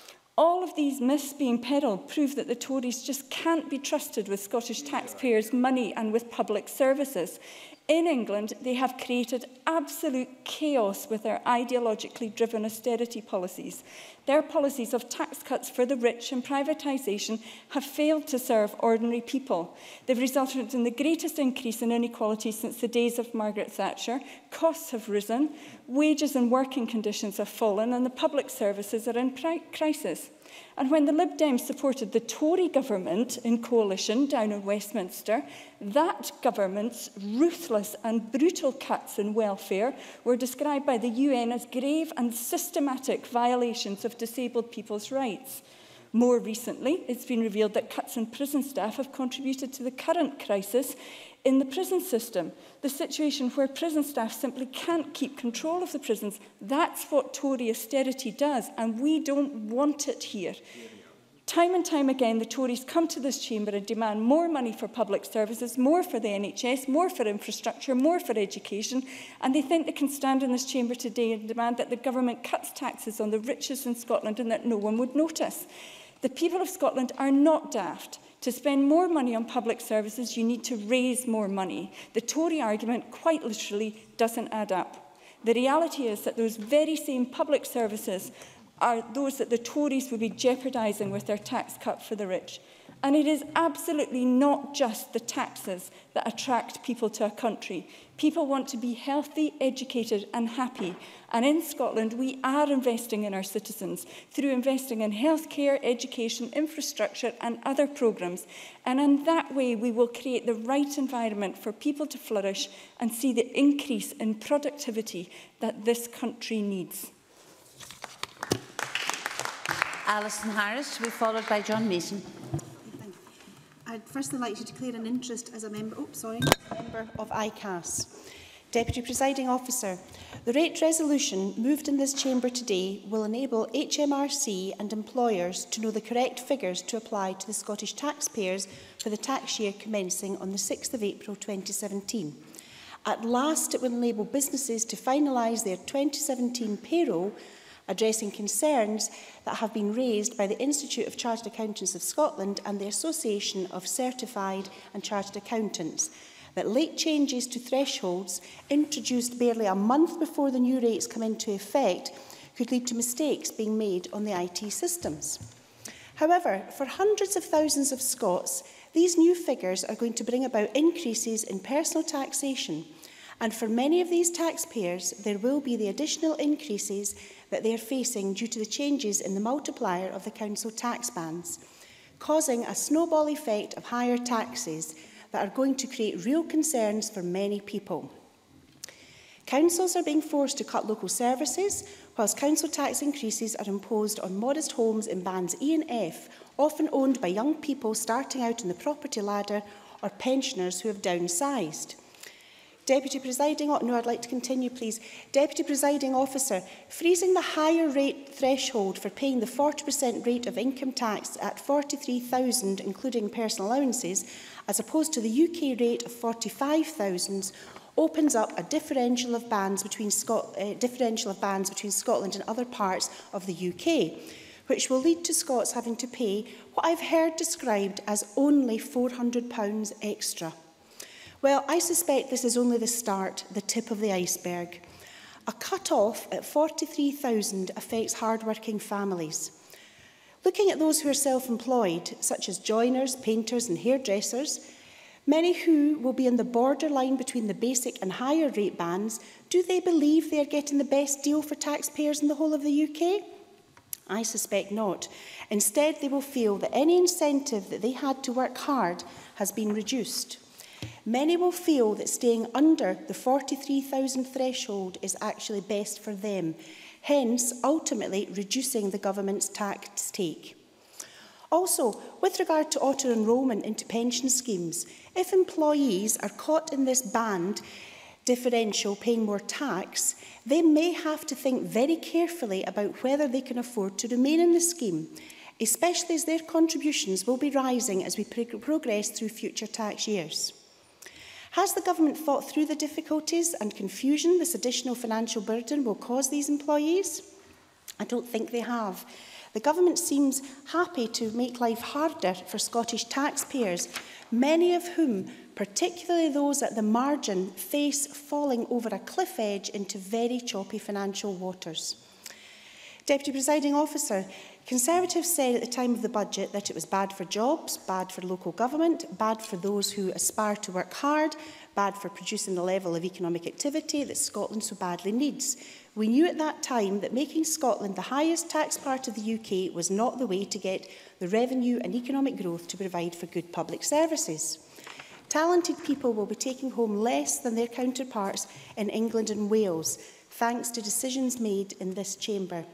Speaker 11: All of these myths being peddled prove that the Tories just can't be trusted with Scottish taxpayers' money and with public services. In England, they have created absolute chaos with their ideologically driven austerity policies. Their policies of tax cuts for the rich and privatisation have failed to serve ordinary people. They've resulted in the greatest increase in inequality since the days of Margaret Thatcher. Costs have risen, wages and working conditions have fallen, and the public services are in crisis. And when the Lib Dems supported the Tory government in coalition down in Westminster, that government's ruthless and brutal cuts in welfare were described by the UN as grave and systematic violations of disabled people's rights. More recently, it's been revealed that cuts in prison staff have contributed to the current crisis in the prison system, the situation where prison staff simply can't keep control of the prisons. That's what Tory austerity does, and we don't want it here. Time and time again, the Tories come to this chamber and demand more money for public services, more for the NHS, more for infrastructure, more for education, and they think they can stand in this chamber today and demand that the government cuts taxes on the richest in Scotland and that no one would notice. The people of Scotland are not daft. To spend more money on public services, you need to raise more money. The Tory argument, quite literally, doesn't add up. The reality is that those very same public services are those that the Tories would be jeopardising with their tax cut for the rich. And it is absolutely not just the taxes that attract people to a country. People want to be healthy, educated and happy. And in Scotland, we are investing in our citizens through investing in healthcare, education, infrastructure and other programmes. And in that way, we will create the right environment for people to flourish and see the increase in productivity that this country needs.
Speaker 9: Alison Harris, to be followed by John Mason.
Speaker 13: I'd firstly like to declare an interest as a member of ICAS. Deputy Presiding Officer, the rate resolution moved in this chamber today will enable HMRC and employers to know the correct figures to apply to the Scottish taxpayers for the tax year commencing on the 6th of April 2017. At last, it will enable businesses to finalise their 2017 payroll, addressing concerns that have been raised by the Institute of Chartered Accountants of Scotland and the Association of Certified and Chartered Accountants. that late changes to thresholds, introduced barely a month before the new rates come into effect, could lead to mistakes being made on the IT systems. However, for hundreds of thousands of Scots, these new figures are going to bring about increases in personal taxation, and for many of these taxpayers, there will be the additional increases that they are facing due to the changes in the multiplier of the council tax bands, causing a snowball effect of higher taxes that are going to create real concerns for many people. Councils are being forced to cut local services, whilst council tax increases are imposed on modest homes in bands E and F, often owned by young people starting out in the property ladder or pensioners who have downsized. Deputy Presiding Officer, no, I'd like to continue, please. Deputy Presiding Officer, freezing the higher rate threshold for paying the 40% rate of income tax at $43,000, including personal allowances, as opposed to the UK rate of $45,000, opens up a differential of bands between Scotland and other parts of the UK, which will lead to Scots having to pay what I've heard described as only £400 extra. Well, I suspect this is only the start, the tip of the iceberg. A cut-off at $43,000 affects hard-working families. Looking at those who are self-employed, such as joiners, painters and hairdressers, many who will be on the borderline between the basic and higher rate bands, do they believe they are getting the best deal for taxpayers in the whole of the UK? I suspect not. Instead, they will feel that any incentive that they had to work hard has been reduced. Many will feel that staying under the $43,000 threshold is actually best for them, hence ultimately reducing the government's tax take. Also, with regard to auto-enrolment into pension schemes, if employees are caught in this band differential paying more tax, they may have to think very carefully about whether they can afford to remain in the scheme, especially as their contributions will be rising as we progress through future tax years. Has the government thought through the difficulties and confusion this additional financial burden will cause these employees? I don't think they have. The government seems happy to make life harder for Scottish taxpayers, many of whom, particularly those at the margin, face falling over a cliff edge into very choppy financial waters. Deputy Presiding Officer, Conservatives said at the time of the budget that it was bad for jobs, bad for local government, bad for those who aspire to work hard, bad for producing the level of economic activity that Scotland so badly needs. We knew at that time that making Scotland the highest tax part of the UK was not the way to get the revenue and economic growth to provide for good public services. Talented people will be taking home less than their counterparts in England and Wales, thanks to decisions made in this chamber.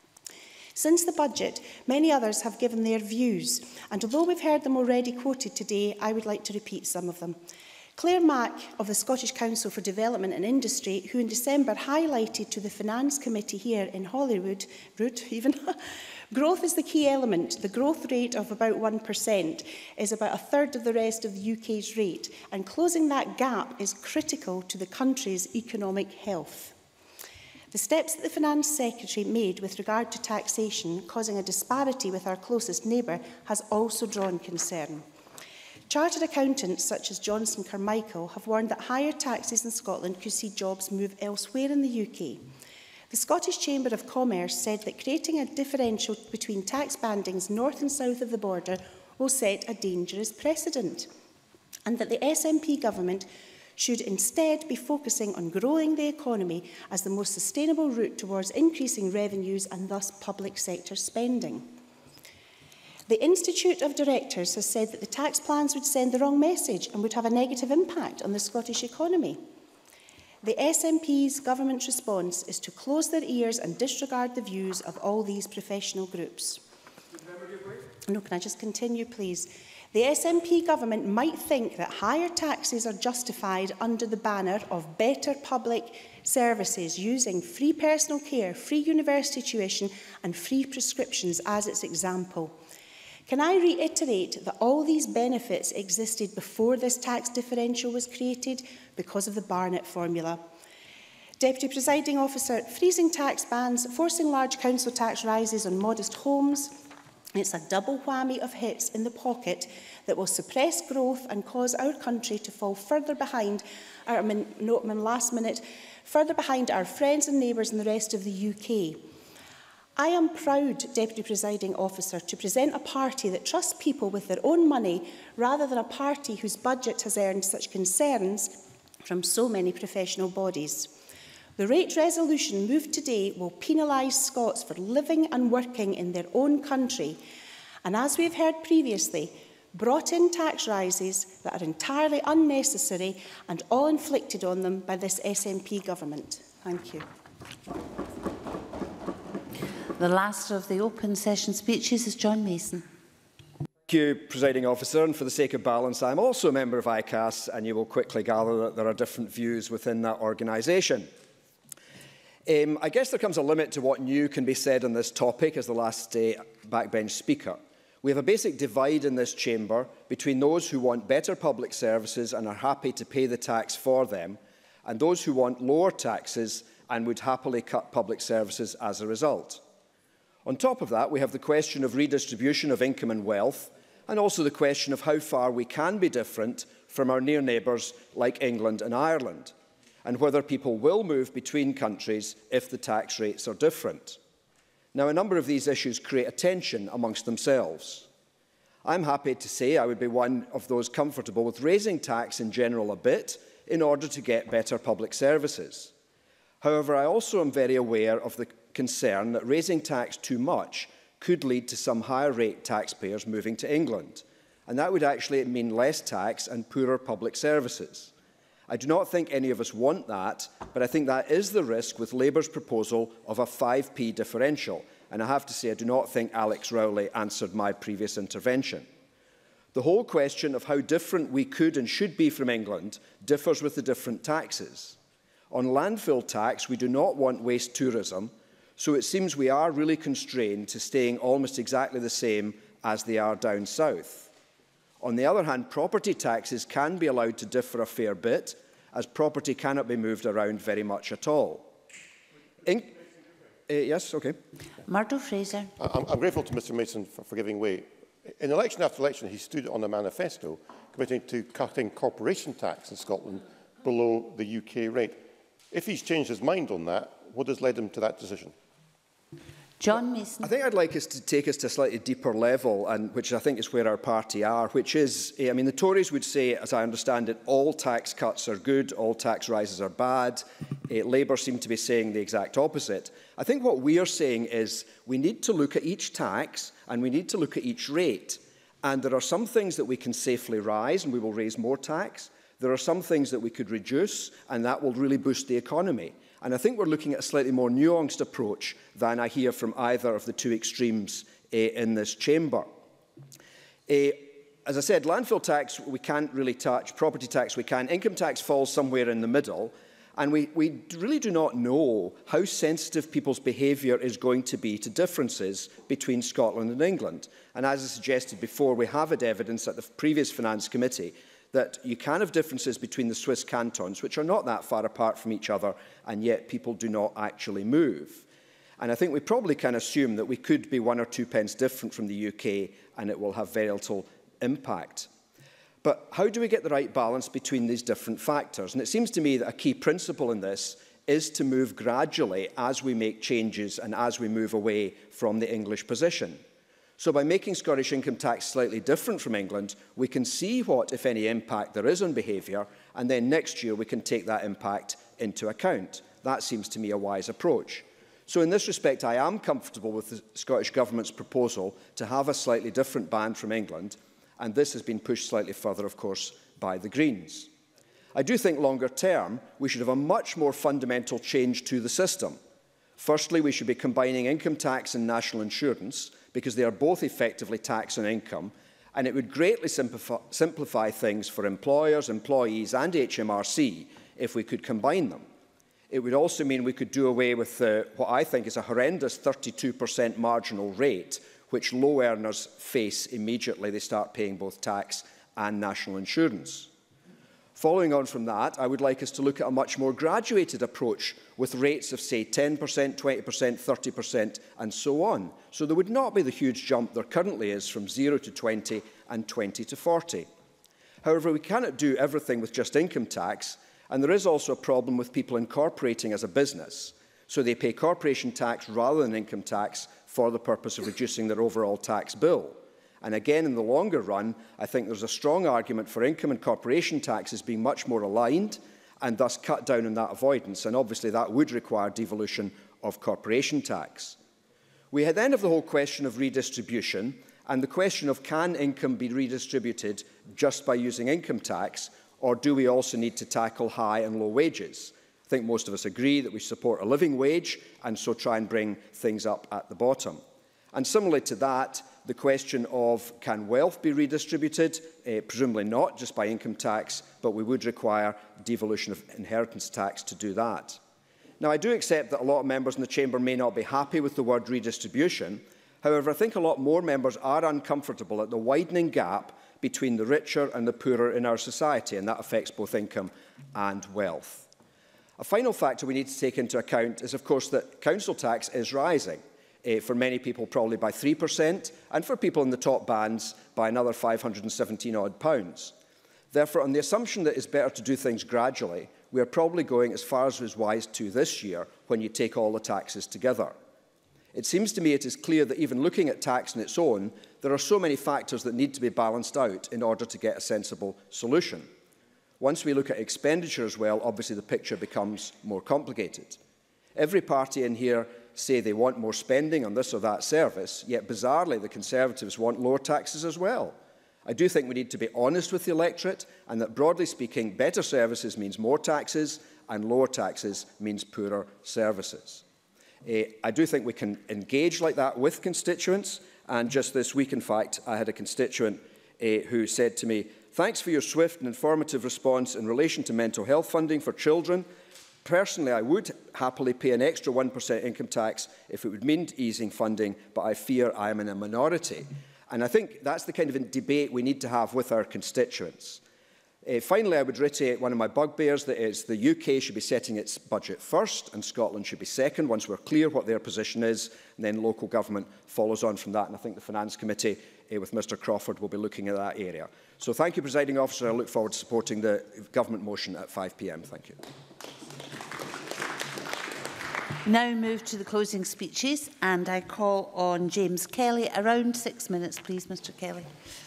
Speaker 13: Since the budget, many others have given their views, and although we've heard them already quoted today, I would like to repeat some of them. Claire Mack of the Scottish Council for Development and Industry, who in December highlighted to the Finance Committee here in Holyrood, growth is the key element. The growth rate of about 1% is about a third of the rest of the UK's rate, and closing that gap is critical to the country's economic health. The steps that the Finance Secretary made with regard to taxation, causing a disparity with our closest neighbour, has also drawn concern. Chartered accountants such as Johnson Carmichael have warned that higher taxes in Scotland could see jobs move elsewhere in the UK. The Scottish Chamber of Commerce said that creating a differential between tax bandings north and south of the border will set a dangerous precedent, and that the SNP government should instead be focusing on growing the economy as the most sustainable route towards increasing revenues and thus public sector spending. The Institute of Directors has said that the tax plans would send the wrong message and would have a negative impact on the Scottish economy. The SNP's government response is to close their ears and disregard the views of all these professional groups. No, can I just continue, please? The SNP government might think that higher taxes are justified under the banner of better public services using free personal care, free university tuition and free prescriptions as its example. Can I reiterate that all these benefits existed before this tax differential was created because of the Barnett formula? Deputy Presiding Officer, freezing tax bans, forcing large council tax rises on modest homes, It's a double whammy of hits in the pocket that will suppress growth and cause our country to fall further behind further behind our friends and neighbours in the rest of the UK. I am proud, Deputy Presiding Officer, to present a party that trusts people with their own money rather than a party whose budget has earned such concerns from so many professional bodies. The rate resolution moved today will penalise Scots for living and working in their own country, and as we have heard previously, brought in tax rises that are entirely unnecessary and all inflicted on them by this SNP government. Thank you.
Speaker 9: The last of the open session speeches is John Mason.
Speaker 20: Thank you, Presiding Officer. And for the sake of balance, I'm also a member of ICAS, and you will quickly gather that there are different views within that organisation. I guess there comes a limit to what new can be said on this topic as the last backbench speaker. We have a basic divide in this chamber between those who want better public services and are happy to pay the tax for them, and those who want lower taxes and would happily cut public services as a result. On top of that, we have the question of redistribution of income and wealth, and also the question of how far we can be different from our near neighbours like England and Ireland, and whether people will move between countries if the tax rates are different. Now, a number of these issues create a tension amongst themselves. I'm happy to say I would be one of those comfortable with raising tax in general a bit in order to get better public services. However, I also am very aware of the concern that raising tax too much could lead to some higher rate taxpayers moving to England, and that would actually mean less tax and poorer public services. I do not think any of us want that, but I think that is the risk with Labour's proposal of a 5p differential, and I have to say I do not think Alex Rowley answered my previous intervention. The whole question of how different we could and should be from England differs with the different taxes. On landfill tax, we do not want waste tourism, so it seems we are really constrained to staying almost exactly the same as they are down south. On the other hand, property taxes can be allowed to differ a fair bit, as property cannot be moved around very much at all. Yes, OK.
Speaker 9: Murdo Fraser.
Speaker 3: I'm grateful to Mr Mason for giving way. In election after election, he stood on a manifesto committing to cutting corporation tax in Scotland below the UK rate. If he's changed his mind on that, what has led him to that decision?
Speaker 9: John Mason.
Speaker 20: I think I'd like us to take us to a slightly deeper level, and which I think is where our party are, which is, I mean, the Tories would say, as I understand it, all tax cuts are good, all tax rises are bad. Labour seem to be saying the exact opposite. I think what we are saying is we need to look at each tax and we need to look at each rate. And there are some things that we can safely rise and we will raise more tax. There are some things that we could reduce and that will really boost the economy. And I think we're looking at a slightly more nuanced approach than I hear from either of the two extremes in this chamber. As I said, landfill tax we can't really touch, property tax we can, income tax falls somewhere in the middle, and we really do not know how sensitive people's behaviour is going to be to differences between Scotland and England. And as I suggested before, we have had evidence at the previous Finance Committee that you can have differences between the Swiss cantons, which are not that far apart from each other, and yet people do not actually move. And I think we probably can assume that we could be 1 or 2 pence different from the UK, and it will have very little impact. But how do we get the right balance between these different factors? And it seems to me that a key principle in this is to move gradually as we make changes and as we move away from the English position. So by making Scottish income tax slightly different from England, we can see what, if any, impact there is on behaviour, and then next year we can take that impact into account. That seems to me a wise approach. So in this respect, I am comfortable with the Scottish Government's proposal to have a slightly different band from England, and this has been pushed slightly further, of course, by the Greens. I do think longer term, we should have a much more fundamental change to the system. Firstly, we should be combining income tax and national insurance, because they are both effectively tax on income, and it would greatly simplify things for employers, employees and HMRC if we could combine them. It would also mean we could do away with what I think is a horrendous 32% marginal rate, which low earners face immediately they start paying both tax and national insurance. Following on from that, I would like us to look at a much more graduated approach with rates of, say, 10%, 20%, 30% and so on. So there would not be the huge jump there currently is from 0 to 20 and 20 to 40. However, we cannot do everything with just income tax, and there is also a problem with people incorporating as a business. So they pay corporation tax rather than income tax for the purpose of reducing their overall tax bill. And again, in the longer run, I think there's a strong argument for income and corporation taxes being much more aligned and thus cut down on that avoidance. And obviously that would require devolution of corporation tax. We then have the whole question of redistribution and the question of can income be redistributed just by using income tax, or do we also need to tackle high and low wages? I think most of us agree that we support a living wage and so try and bring things up at the bottom. And similarly to that, the question of can wealth be redistributed? Presumably not just by income tax, but we would require devolution of inheritance tax to do that. Now, I do accept that a lot of members in the chamber may not be happy with the word redistribution. However, I think a lot more members are uncomfortable at the widening gap between the richer and the poorer in our society, and that affects both income and wealth. A final factor we need to take into account is, of course, that council tax is rising. For many people probably by 3%, and for people in the top bands by another £517 odd. Therefore, on the assumption that it's better to do things gradually, we are probably going as far as is wise to this year when you take all the taxes together. It seems to me it is clear that even looking at tax on its own, there are so many factors that need to be balanced out in order to get a sensible solution. Once we look at expenditure as well, obviously the picture becomes more complicated. Every party in here say they want more spending on this or that service, yet bizarrely the Conservatives want lower taxes as well. I do think we need to be honest with the electorate, and that broadly speaking, better services means more taxes and lower taxes means poorer services. I do think we can engage like that with constituents, and just this week, in fact, I had a constituent who said to me, "Thanks for your swift and informative response in relation to mental health funding for children. Personally, I would happily pay an extra 1% income tax if it would mean easing funding, but I fear I am in a minority." And I think that's the kind of debate we need to have with our constituents. Finally, I would reiterate one of my bugbears, that is the UK should be setting its budget first and Scotland should be second, once we're clear what their position is, and then local government follows on from that. And I think the Finance Committee, with Mr Crawford, will be looking at that area. So thank you, Presiding Officer. I look forward to supporting the government motion at 5 p.m. Thank you.
Speaker 9: Now move to the closing speeches, and I call on James Kelly. Around 6 minutes, please, Mr Kelly.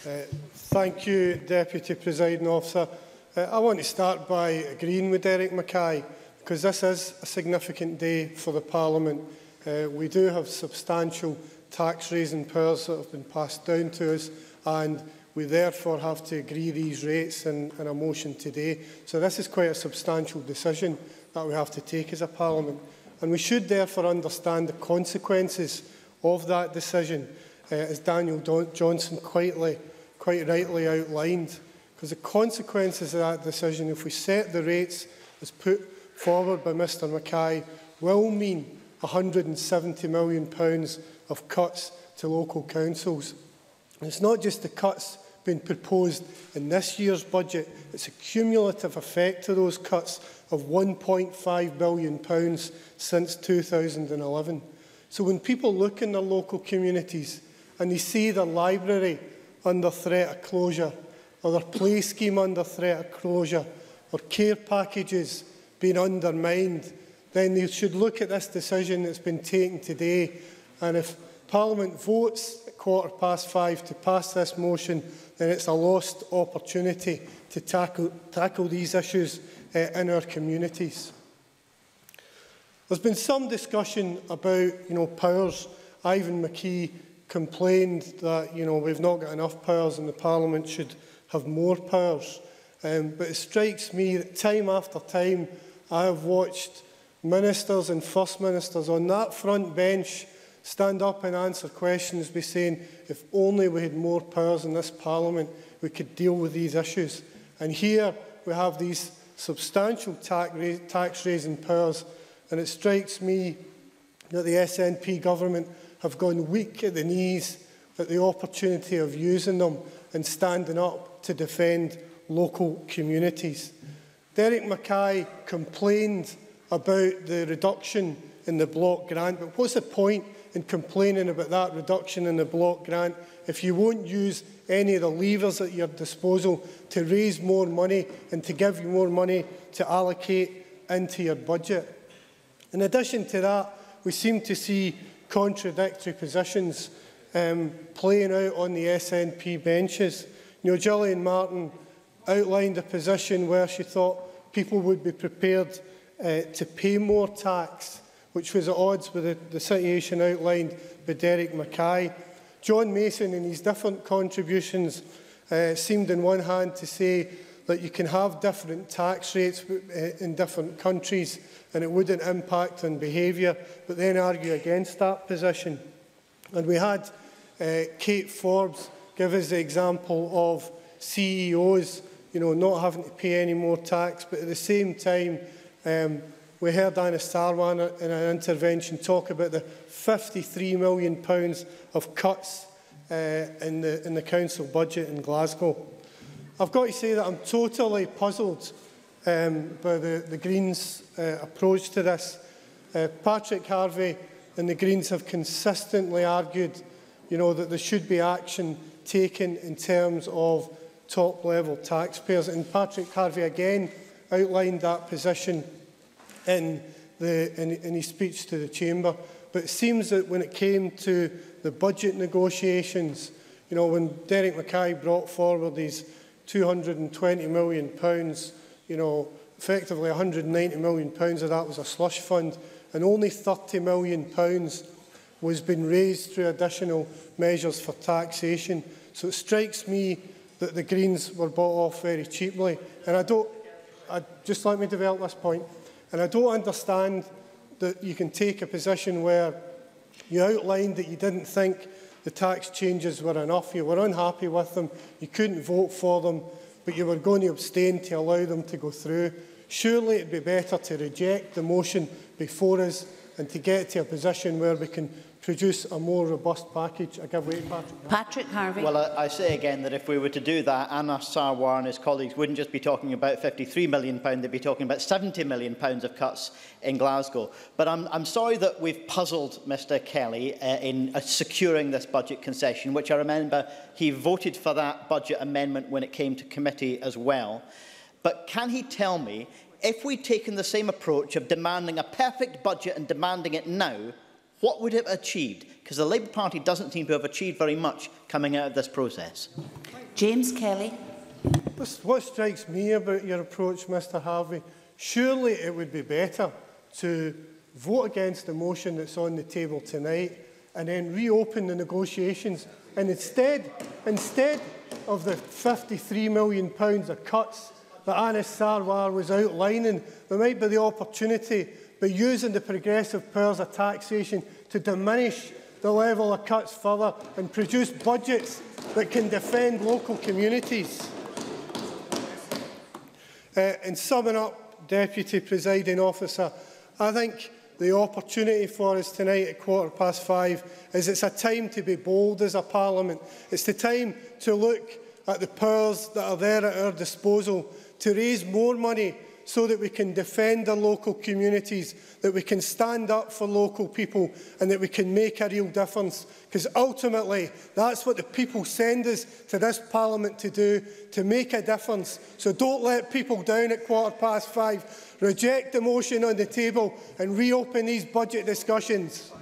Speaker 8: Thank you, Deputy Presiding Officer. I want to start by agreeing with Derek Mackay, because this is a significant day for the Parliament. We do have substantial tax-raising powers that have been passed down to us, and we therefore have to agree these rates in a motion today. So this is quite a substantial decision that we have to take as a Parliament. And we should therefore understand the consequences of that decision, as Daniel Johnson quite rightly outlined. Because the consequences of that decision, if we set the rates as put forward by Mr Mackay, will mean £170 million of cuts to local councils. And it's not just the cuts being proposed in this year's budget, it's a cumulative effect of those cuts of £1.5 billion since 2011. So when people look in their local communities and they see their library under threat of closure, or their play scheme under threat of closure, or care packages being undermined, then they should look at this decision that's been taken today. And if Parliament votes at 5:15 to pass this motion, then it's a lost opportunity to tackle these issues in our communities. There's been some discussion about, powers. Ivan McKee complained that, we've not got enough powers and the Parliament should have more powers. But it strikes me that time after time I have watched ministers and First Ministers on that front bench stand up and answer questions by saying, if only we had more powers in this Parliament, we could deal with these issues. And here we have these substantial tax-raising powers, and it strikes me that the SNP government have gone weak at the knees at the opportunity of using them and standing up to defend local communities. Derek Mackay complained about the reduction in the block grant, but what's the point in complaining about that reduction in the block grant if you won't use any of the levers at your disposal to raise more money and to give you more money to allocate into your budget? In addition to that, we seem to see contradictory positions playing out on the SNP benches. You know, Gillian Martin outlined a position where she thought people would be prepared to pay more tax, which was at odds with the situation outlined by Derek Mackay. John Mason, in his different contributions, seemed on one hand to say that you can have different tax rates in different countries and it wouldn't impact on behaviour, but then argue against that position. And we had Kate Forbes give us the example of CEOs, not having to pay any more tax, but at the same time, we heard Anna Sarwan in an intervention talk about the £53 million of cuts in the council budget in Glasgow. I've got to say that I'm totally puzzled by the Greens' approach to this. Patrick Harvie and the Greens have consistently argued, that there should be action taken in terms of top-level taxpayers. And Patrick Harvie again outlined that position in his speech to the Chamber. But it seems that when it came to the budget negotiations, when Derek Mackay brought forward these £220 million, effectively £190 million of that was a slush fund, and only £30 million was being raised through additional measures for taxation. So it strikes me that the Greens were bought off very cheaply. And just let me develop this point. And I don't understand that you can take a position where you outlined that you didn't think the tax changes were enough, you were unhappy with them, you couldn't vote for them, but you were going to abstain to allow them to go through. Surely it would be better to reject the motion before us and to get to a position where we can produce a more robust package. I give way to Patrick.
Speaker 9: Patrick Harvie.
Speaker 18: Well, I say again that if we were to do that, Anna Sarwar and his colleagues wouldn't just be talking about £53 million, they'd be talking about £70 million of cuts in Glasgow. But I'm sorry that we've puzzled Mr Kelly in securing this budget concession, which I remember he voted for that budget amendment when it came to committee as well. But can he tell me, if we'd taken the same approach of demanding a perfect budget and demanding it now, what would it have achieved? Because the Labour Party doesn't seem to have achieved very much coming out of this process.
Speaker 9: James Kelly.
Speaker 8: What strikes me about your approach, Mr Harvie, surely it would be better to vote against the motion that's on the table tonight and then reopen the negotiations. And instead of the £53 million of cuts that Anna Sarwar was outlining, there might be the opportunity by using the progressive powers of taxation to diminish the level of cuts further and produce budgets that can defend local communities. In summing up, Deputy Presiding Officer, I think the opportunity for us tonight at 5:15 is it's a time to be bold as a Parliament. It's the time to look at the powers that are there at our disposal to raise more money so that we can defend our local communities, that we can stand up for local people and that we can make a real difference. Because ultimately, that's what the people send us to this Parliament to do, to make a difference. So don't let people down at 5:15. Reject the motion on the table and reopen these budget discussions.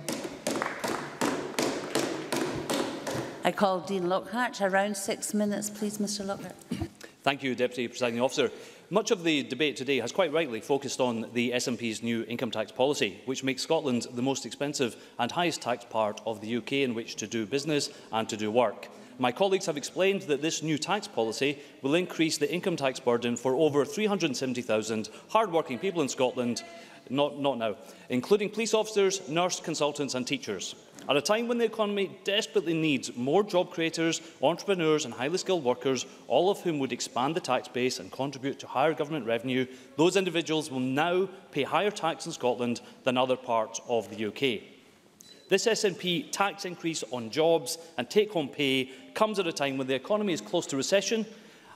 Speaker 9: I call Dean Lockhart. Around 6 minutes, please, Mr Lockhart.
Speaker 15: Thank you, Deputy Presiding Officer. Much of the debate today has quite rightly focused on the SNP's new income tax policy, which makes Scotland the most expensive and highest taxed part of the UK in which to do business and to do work. My colleagues have explained that this new tax policy will increase the income tax burden for over 370,000 hard-working people in Scotland, not now, including police officers, nurse consultants and teachers. At a time when the economy desperately needs more job creators, entrepreneurs and highly skilled workers, all of whom would expand the tax base and contribute to higher government revenue, those individuals will now pay higher tax in Scotland than other parts of the UK. This SNP tax increase on jobs and take-home pay comes at a time when the economy is close to recession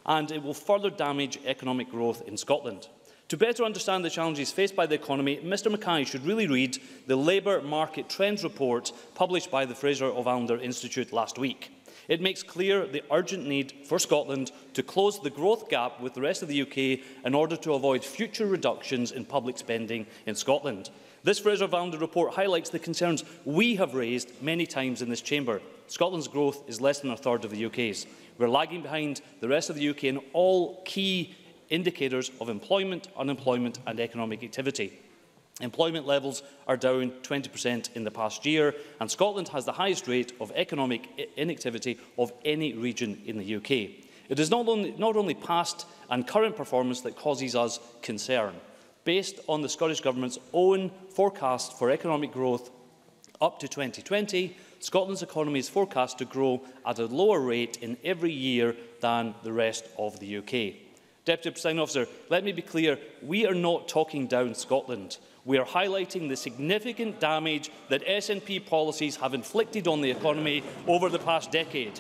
Speaker 15: and it will further damage economic growth in Scotland. To better understand the challenges faced by the economy, Mr Mackay should really read the Labour Market Trends report published by the Fraser of Allender Institute last week. It makes clear the urgent need for Scotland to close the growth gap with the rest of the UK in order to avoid future reductions in public spending in Scotland. This Fraser of Allender report highlights the concerns we have raised many times in this chamber. Scotland's growth is less than a third of the UK's. We're lagging behind the rest of the UK in all key indicators of employment, unemployment and economic activity. Employment levels are down 20% in the past year, and Scotland has the highest rate of economic inactivity of any region in the UK. It is not only past and current performance that causes us concern. Based on the Scottish Government's own forecast for economic growth up to 2020, Scotland's economy is forecast to grow at a lower rate in every year than the rest of the UK. Deputy Presiding Officer, let me be clear, we are not talking down Scotland. We are highlighting the significant damage that SNP policies have inflicted on the economy over the past decade.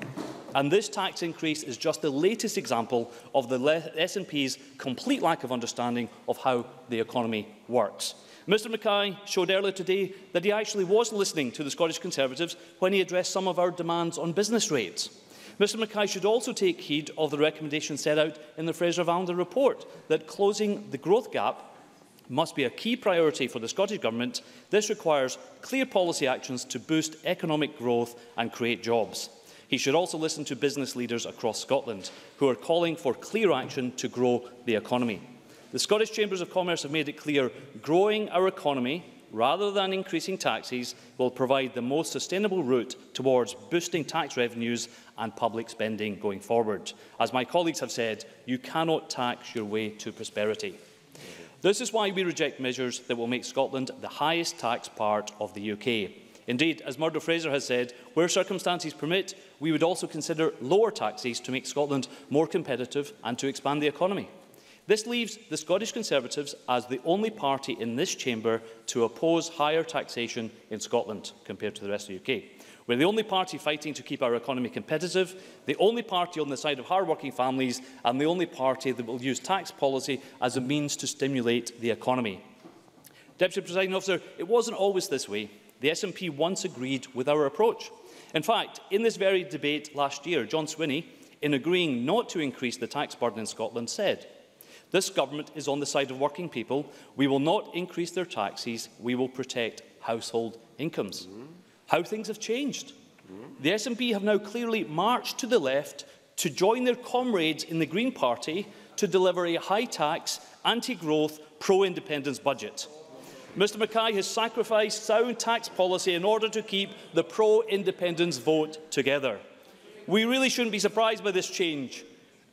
Speaker 15: And this tax increase is just the latest example of the SNP's complete lack of understanding of how the economy works. Mr Mackay showed earlier today that he actually was listening to the Scottish Conservatives when he addressed some of our demands on business rates. Mr Mackay should also take heed of the recommendations set out in the Fraser of Allender report that closing the growth gap must be a key priority for the Scottish Government. This requires clear policy actions to boost economic growth and create jobs. He should also listen to business leaders across Scotland who are calling for clear action to grow the economy. The Scottish Chambers of Commerce have made it clear growing our economy rather than increasing taxes will provide the most sustainable route towards boosting tax revenues and public spending going forward. As my colleagues have said, you cannot tax your way to prosperity. This is why we reject measures that will make Scotland the highest tax part of the UK. Indeed, as Murdo Fraser has said, where circumstances permit, we would also consider lower taxes to make Scotland more competitive and to expand the economy. This leaves the Scottish Conservatives as the only party in this chamber to oppose higher taxation in Scotland compared to the rest of the UK. We're the only party fighting to keep our economy competitive, the only party on the side of hard-working families, and the only party that will use tax policy as a means to stimulate the economy. Deputy Presiding Officer, it wasn't always this way. The SNP once agreed with our approach. In fact, in this very debate last year, John Swinney, in agreeing not to increase the tax burden in Scotland, said, "This government is on the side of working people. We will not increase their taxes. We will protect household incomes." How things have changed. The SNP have now clearly marched to the left to join their comrades in the Green Party to deliver a high-tax, anti-growth, pro-independence budget. Mr Mackay has sacrificed sound tax policy in order to keep the pro-independence vote together. We really shouldn't be surprised by this change.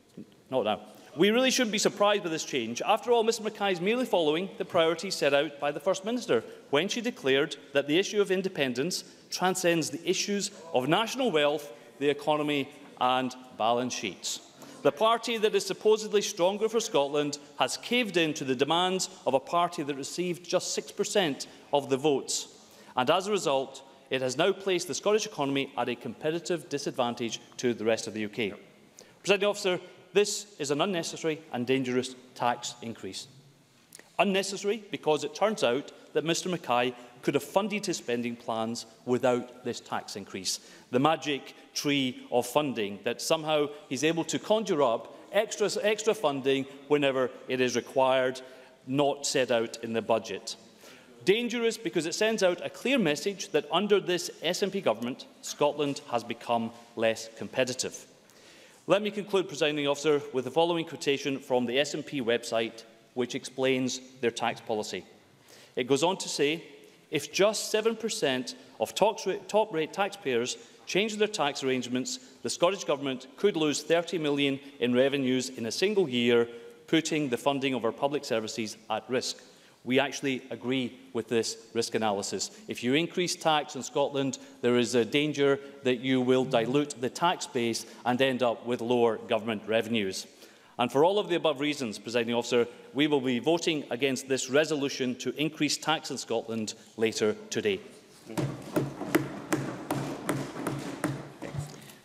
Speaker 15: Not now. We really shouldn't be surprised by this change. After all, Mr Mackay is merely following the priorities set out by the First Minister when she declared that the issue of independence transcends the issues of national wealth, the economy and balance sheets. The party that is supposedly stronger for Scotland has caved in to the demands of a party that received just 6% of the votes. And as a result, it has now placed the Scottish economy at a competitive disadvantage to the rest of the UK. Presiding Officer, this is an unnecessary and dangerous tax increase. Unnecessary because it turns out that Mr Mackay could have funded his spending plans without this tax increase. The magic tree of funding that somehow he's able to conjure up extra funding whenever it is required, not set out in the budget. Dangerous because it sends out a clear message that under this SNP government, Scotland has become less competitive. Let me conclude, Presiding Officer, with the following quotation from the SNP website, which explains their tax policy. It goes on to say, if just 7% of top-rate taxpayers change their tax arrangements, the Scottish Government could lose £30 million in revenues in a single year, putting the funding of our public services at risk. We actually agree with this risk analysis. If you increase tax in Scotland, there is a danger that you will dilute the tax base and end up with lower government revenues. And for all of the above reasons, Presiding Officer, we will be voting against this resolution to increase tax in Scotland later today.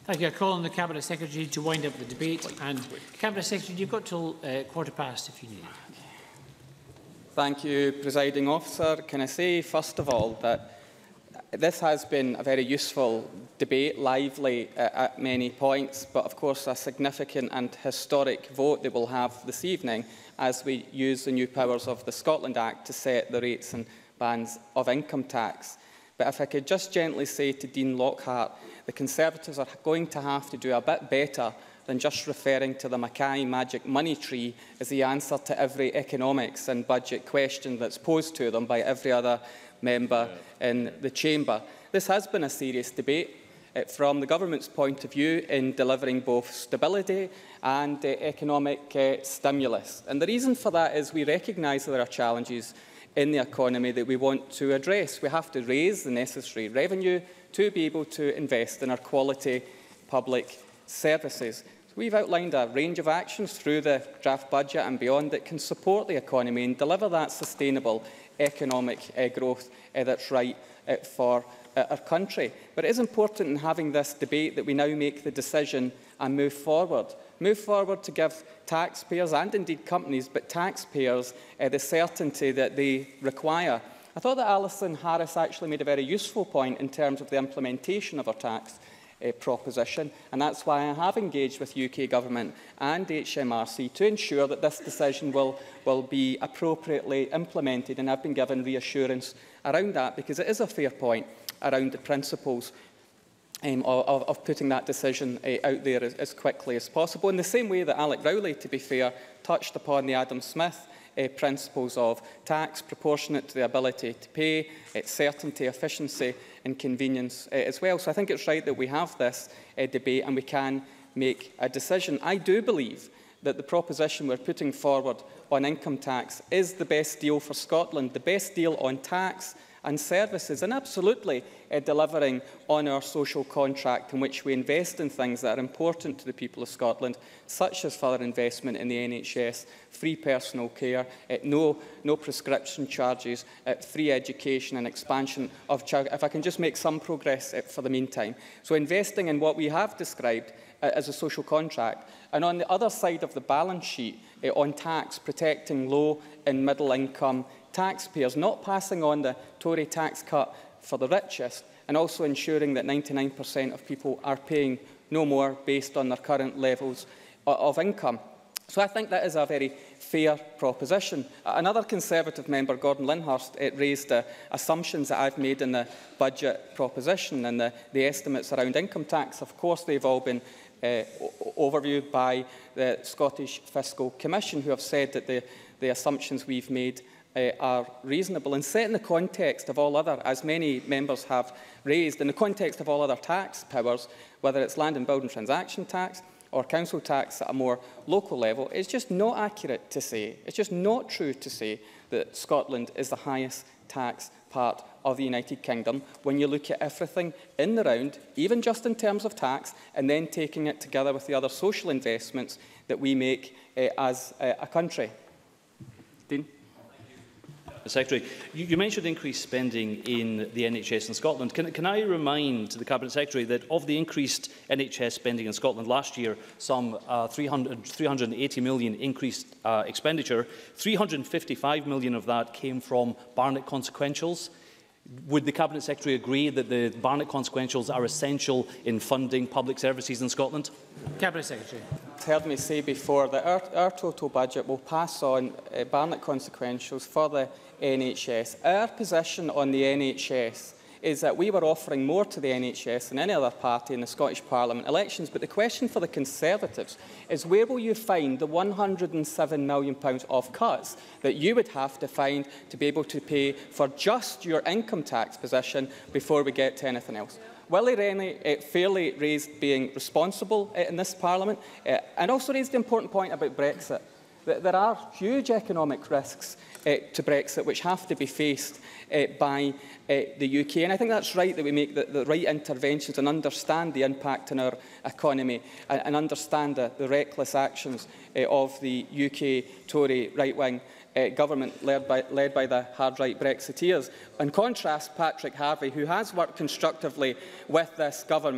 Speaker 1: Thank you. I call on the Cabinet Secretary to wind up the debate. And Cabinet Secretary, you've got till 15:15 if you need it.
Speaker 2: Thank you, Presiding Officer. Can I say, first of all, that this has been a very useful debate, lively at many points, but of course a significant and historic vote that we'll have this evening as we use the new powers of the Scotland Act to set the rates and bands of income tax. But if I could just gently say to Dean Lockhart, the Conservatives are going to have to do a bit better than just referring to the Mackay magic money tree as the answer to every economics and budget question that's posed to them by every other member in the chamber. This has been a serious debate from the government's point of view in delivering both stability and economic stimulus. And the reason for that is we recognise there are challenges in the economy that we want to address. We have to raise the necessary revenue to be able to invest in our quality public services. So we've outlined a range of actions through the draft budget and beyond that can support the economy and deliver that sustainable economic growth that's right for our country. But it is important in having this debate that we now make the decision and move forward. Move forward to give taxpayers and indeed companies, but taxpayers, the certainty that they require. I thought that Alison Harris actually made a very useful point in terms of the implementation of our tax proposition, and that's why I have engaged with UK Government and HMRC to ensure that this decision will be appropriately implemented, and I've been given reassurance around that because it is a fair point around the principles of putting that decision out there as quickly as possible. In the same way that Alec Rowley, to be fair, touched upon the Adam Smith principles of tax proportionate to the ability to pay, certainty, efficiency and convenience as well. So I think it's right that we have this debate and we can make a decision. I do believe that the proposition we're putting forward on income tax is the best deal for Scotland, the best deal on tax and services, and absolutely delivering on our social contract in which we invest in things that are important to the people of Scotland, such as further investment in the NHS, free personal care, no prescription charges, free education and expansion of child. If I can just make some progress for the meantime. So investing in what we have described as a social contract, and on the other side of the balance sheet on tax, protecting low and middle income taxpayers, not passing on the Tory tax cut for the richest, and also ensuring that 99% of people are paying no more based on their current levels of income. So I think that is a very fair proposition. Another Conservative member, Gordon Lyndhurst, raised assumptions that I've made in the budget proposition and the estimates around income tax. Of course, they've all been overviewed by the Scottish Fiscal Commission, who have said that the assumptions we've made are reasonable and set in the context of all other, as many members have raised, in the context of all other tax powers, whether it's land and building transaction tax or council tax at a more local level. It's just not accurate to say, it's just not true to say that Scotland is the highest tax part of the United Kingdom when you look at everything in the round, even just in terms of tax, and then taking it together with the other social investments that we make as a country. Dean?
Speaker 15: Secretary, you mentioned increased spending in the NHS in Scotland. Can I remind the Cabinet Secretary that of the increased NHS spending in Scotland last year, some 380 million increased expenditure, 355 million of that came from Barnett consequentials. Would the Cabinet Secretary agree that the Barnett consequentials are essential in funding public services in Scotland?
Speaker 1: Cabinet Secretary.
Speaker 2: You've heard me say before that our total budget will pass on Barnett consequentials for the NHS. Our position on the NHS is that we were offering more to the NHS than any other party in the Scottish Parliament elections. But the question for the Conservatives is, where will you find the £107 million of cuts that you would have to find to be able to pay for just your income tax position before we get to anything else? Willie Rennie fairly raised being responsible in this Parliament and also raised the important point about Brexit. There are huge economic risks to Brexit which have to be faced by the UK. And I think that's right that we make the right interventions and understand the impact on our economy and understand the reckless actions of the UK Tory right-wing government led by the hard-right Brexiteers. In contrast, Patrick Harvey, who has worked constructively with this government,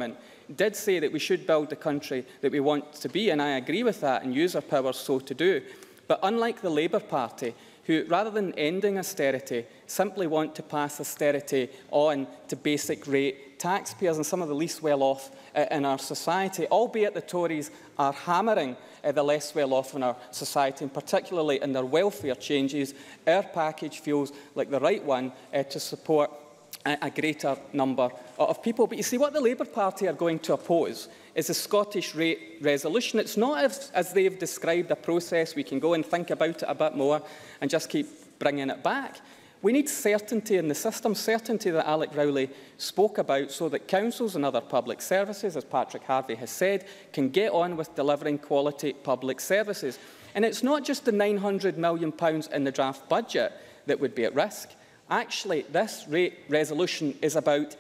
Speaker 2: did say that we should build the country that we want to be, and I agree with that and use our powers so to do. But unlike the Labour Party, who, rather than ending austerity, simply want to pass austerity on to basic rate taxpayers and some of the least well-off in our society, albeit the Tories are hammering the less well-off in our society, and particularly in their welfare changes, our package feels like the right one to support a greater number of people. But you see, what the Labour Party are going to oppose is a Scottish rate resolution. It's not as they've described a process we can go and think about it a bit more and just keep bringing it back. We need certainty in the system, certainty that Alec Rowley spoke about, so that councils and other public services, as Patrick Harvey has said, can get on with delivering quality public services. And it's not just the £900 million in the draft budget that would be at risk. Actually, this rate resolution is about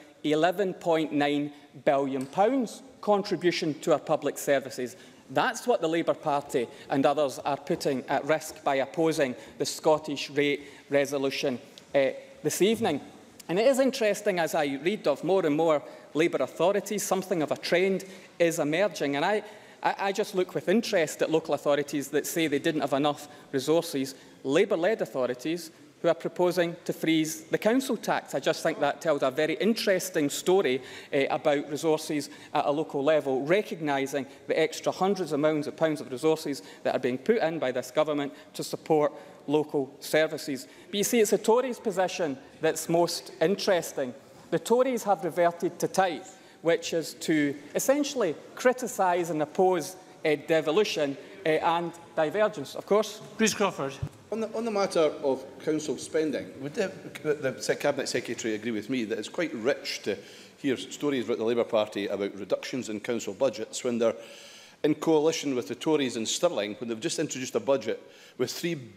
Speaker 2: £11.9 billion contribution to our public services. That's what the Labour Party and others are putting at risk by opposing the Scottish rate resolution this evening. And it is interesting, as I read of more and more Labour authorities, something of a trend is emerging. And I just look with interest at local authorities that say they didn't have enough resources, Labour-led authorities who are proposing to freeze the council tax. I just think that tells a very interesting story about resources at a local level, recognising the extra hundreds of millions of pounds of resources that are being put in by this government to support local services. But you see, it's the Tories' position that's most interesting. The Tories have reverted to type, which is to essentially criticise and oppose devolution and divergence. Of course.
Speaker 1: Bruce Crawford.
Speaker 16: On the matter of council spending, would the Cabinet Secretary agree with me that it's quite rich to hear stories about the Labour Party about reductions in council budgets when they're in coalition with the Tories in Stirling, when they've just introduced a budget with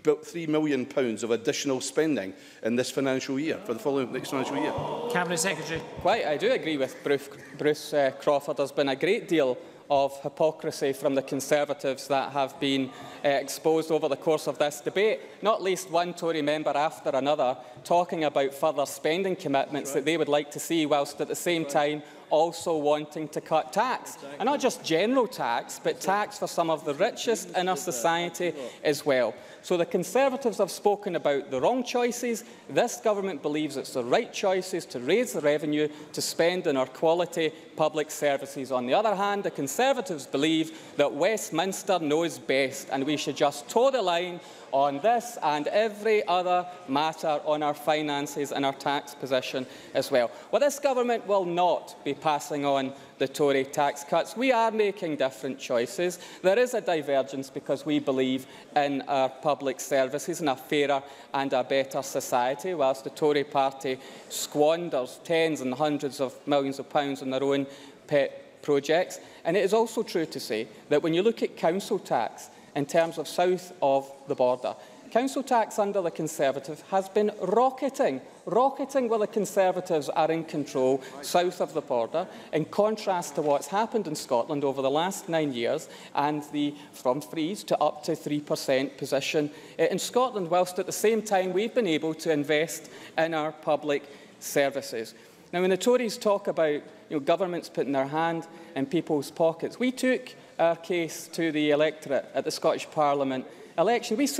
Speaker 16: £3 million of additional spending in this financial year, for the next financial year?
Speaker 1: Cabinet Secretary.
Speaker 2: Quite, I do agree with Bruce Crawford. There's been a great deal of hypocrisy from the Conservatives that have been exposed over the course of this debate, not least one Tory member after another talking about further spending commitments that they would like to see, whilst at the same time also wanting to cut tax. And not just general tax, but tax for some of the richest in our society as well. So the Conservatives have spoken about the wrong choices. This government believes it's the right choices to raise the revenue to spend on our quality public services. On the other hand, the Conservatives believe that Westminster knows best and we should just toe the line on this and every other matter on our finances and our tax position as well. Well, this government will not be passing on the Tory tax cuts. We are making different choices. There is a divergence because we believe in our public services and a fairer and a better society, whilst the Tory party squanders tens and hundreds of millions of pounds on their own pet projects. And it is also true to say that when you look at council tax in terms of south of the border, council tax under the Conservatives has been rocketing where the Conservatives are in control south of the border, in contrast to what's happened in Scotland over the last 9 years and the from freeze to up to 3% position in Scotland, whilst at the same time we've been able to invest in our public services. Now, when the Tories talk about governments putting their hand in people's pockets, we took our case to the electorate at the Scottish Parliament election. We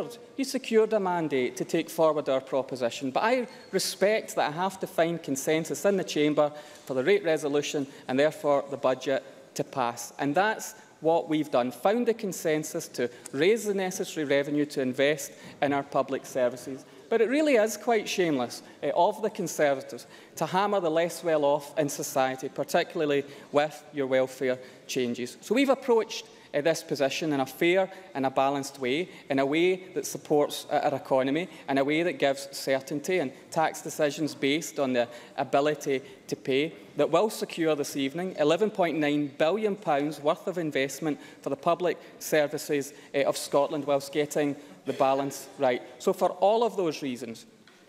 Speaker 2: secured a mandate to take forward our proposition, but I respect that I have to find consensus in the chamber for the rate resolution and therefore the budget to pass. And that's what we've done, found a consensus to raise the necessary revenue to invest in our public services. But it really is quite shameless of the Conservatives to hammer the less well-off in society, particularly with your welfare changes. So we've approached this position in a fair and a balanced way, in a way that supports our economy, in a way that gives certainty and tax decisions based on the ability to pay, that will secure this evening £11.9 billion worth of investment for the public services of Scotland, whilst getting the balance right. So for all of those reasons,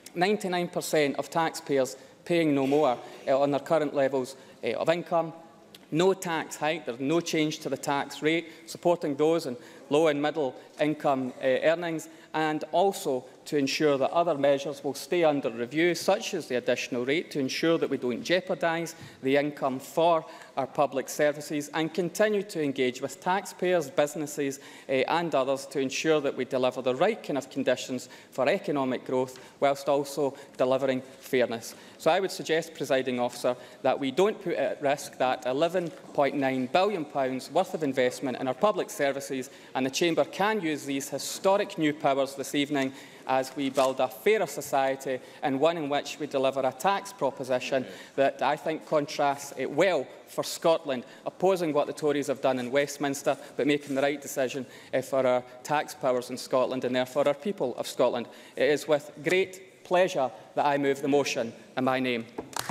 Speaker 2: 99% of taxpayers paying no more on their current levels of income, no tax hike, there's no change to the tax rate, supporting those in low and middle income earnings, and also to ensure that other measures will stay under review, such as the additional rate, to ensure that we don't jeopardise the income for our public services, and continue to engage with taxpayers, businesses and others to ensure that we deliver the right kind of conditions for economic growth, whilst also delivering fairness. So I would suggest, Presiding Officer, that we don't put at risk that £11.9 billion worth of investment in our public services, and the Chamber can use these historic new powers this evening as we build a fairer society, and one in which we deliver a tax proposition that I think contrasts it well for Scotland, opposing what the Tories have done in Westminster, but making the right decision for our tax powers in Scotland and therefore our people of Scotland. It is with great pleasure that I move the motion in my name.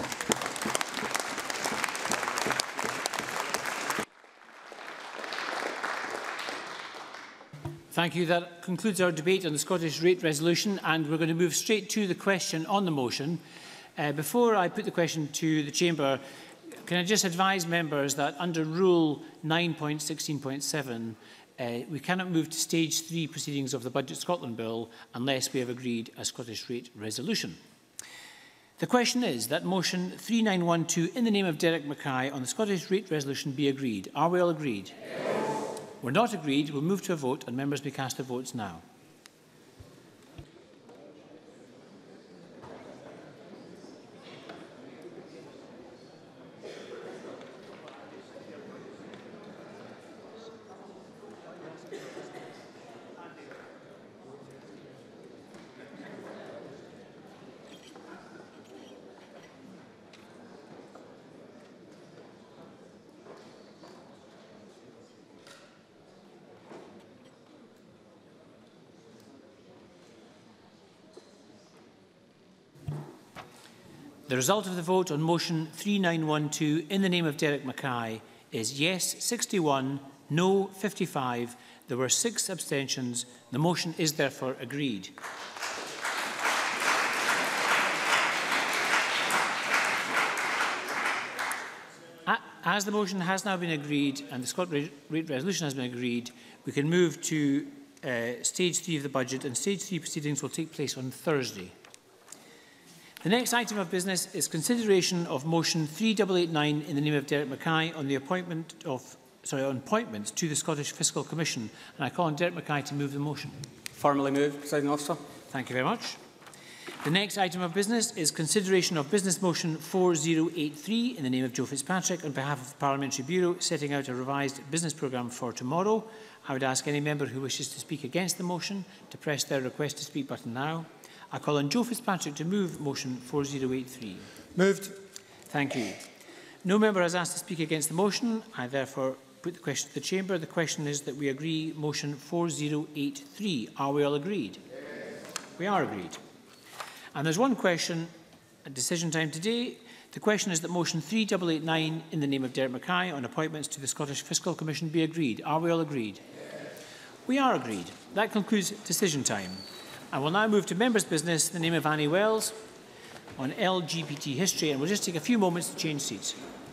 Speaker 1: Thank you. That concludes our debate on the Scottish Rate Resolution, and we're going to move straight to the question on the motion. Before I put the question to the Chamber, can I just advise members that under Rule 9.16.7, we cannot move to Stage 3 proceedings of the Budget Scotland Bill unless we have agreed a Scottish Rate Resolution. The question is that motion 3912 in the name of Derek Mackay on the Scottish Rate Resolution be agreed. Are we all agreed? Yes. We're not agreed. We'll move to a vote, and members may cast their votes now. The result of the vote on motion 3912 in the name of Derek Mackay is yes 61, no 55. There were 6 abstentions. The motion is therefore agreed. As the motion has now been agreed and the Scottish Rate Resolution has been agreed, we can move to Stage 3 of the budget, and Stage 3 proceedings will take place on Thursday. The next item of business is consideration of motion 3889 in the name of Derek Mackay on the appointments to the Scottish Fiscal Commission, and I call on Derek Mackay to move the motion.
Speaker 2: Formally moved, Presiding Officer.
Speaker 1: Thank you very much. The next item of business is consideration of business motion 4083 in the name of Joe Fitzpatrick on behalf of the Parliamentary Bureau setting out a revised business programme for tomorrow. I would ask any member who wishes to speak against the motion to press their request to speak button now. I call on Joe Fitzpatrick to move motion 4083.
Speaker 8: Moved.
Speaker 1: Thank you. No member has asked to speak against the motion. I therefore put the question to the Chamber. The question is that we agree motion 4083. Are we all agreed? Yes. We are agreed. And there's one question at decision time today. The question is that motion 3889 in the name of Derek Mackay on appointments to the Scottish Fiscal Commission be agreed. Are we all agreed? Yes. We are agreed. That concludes decision time. I will now move to members' business in the name of Annie Wells on LGBT history, and we'll just take a few moments to change seats.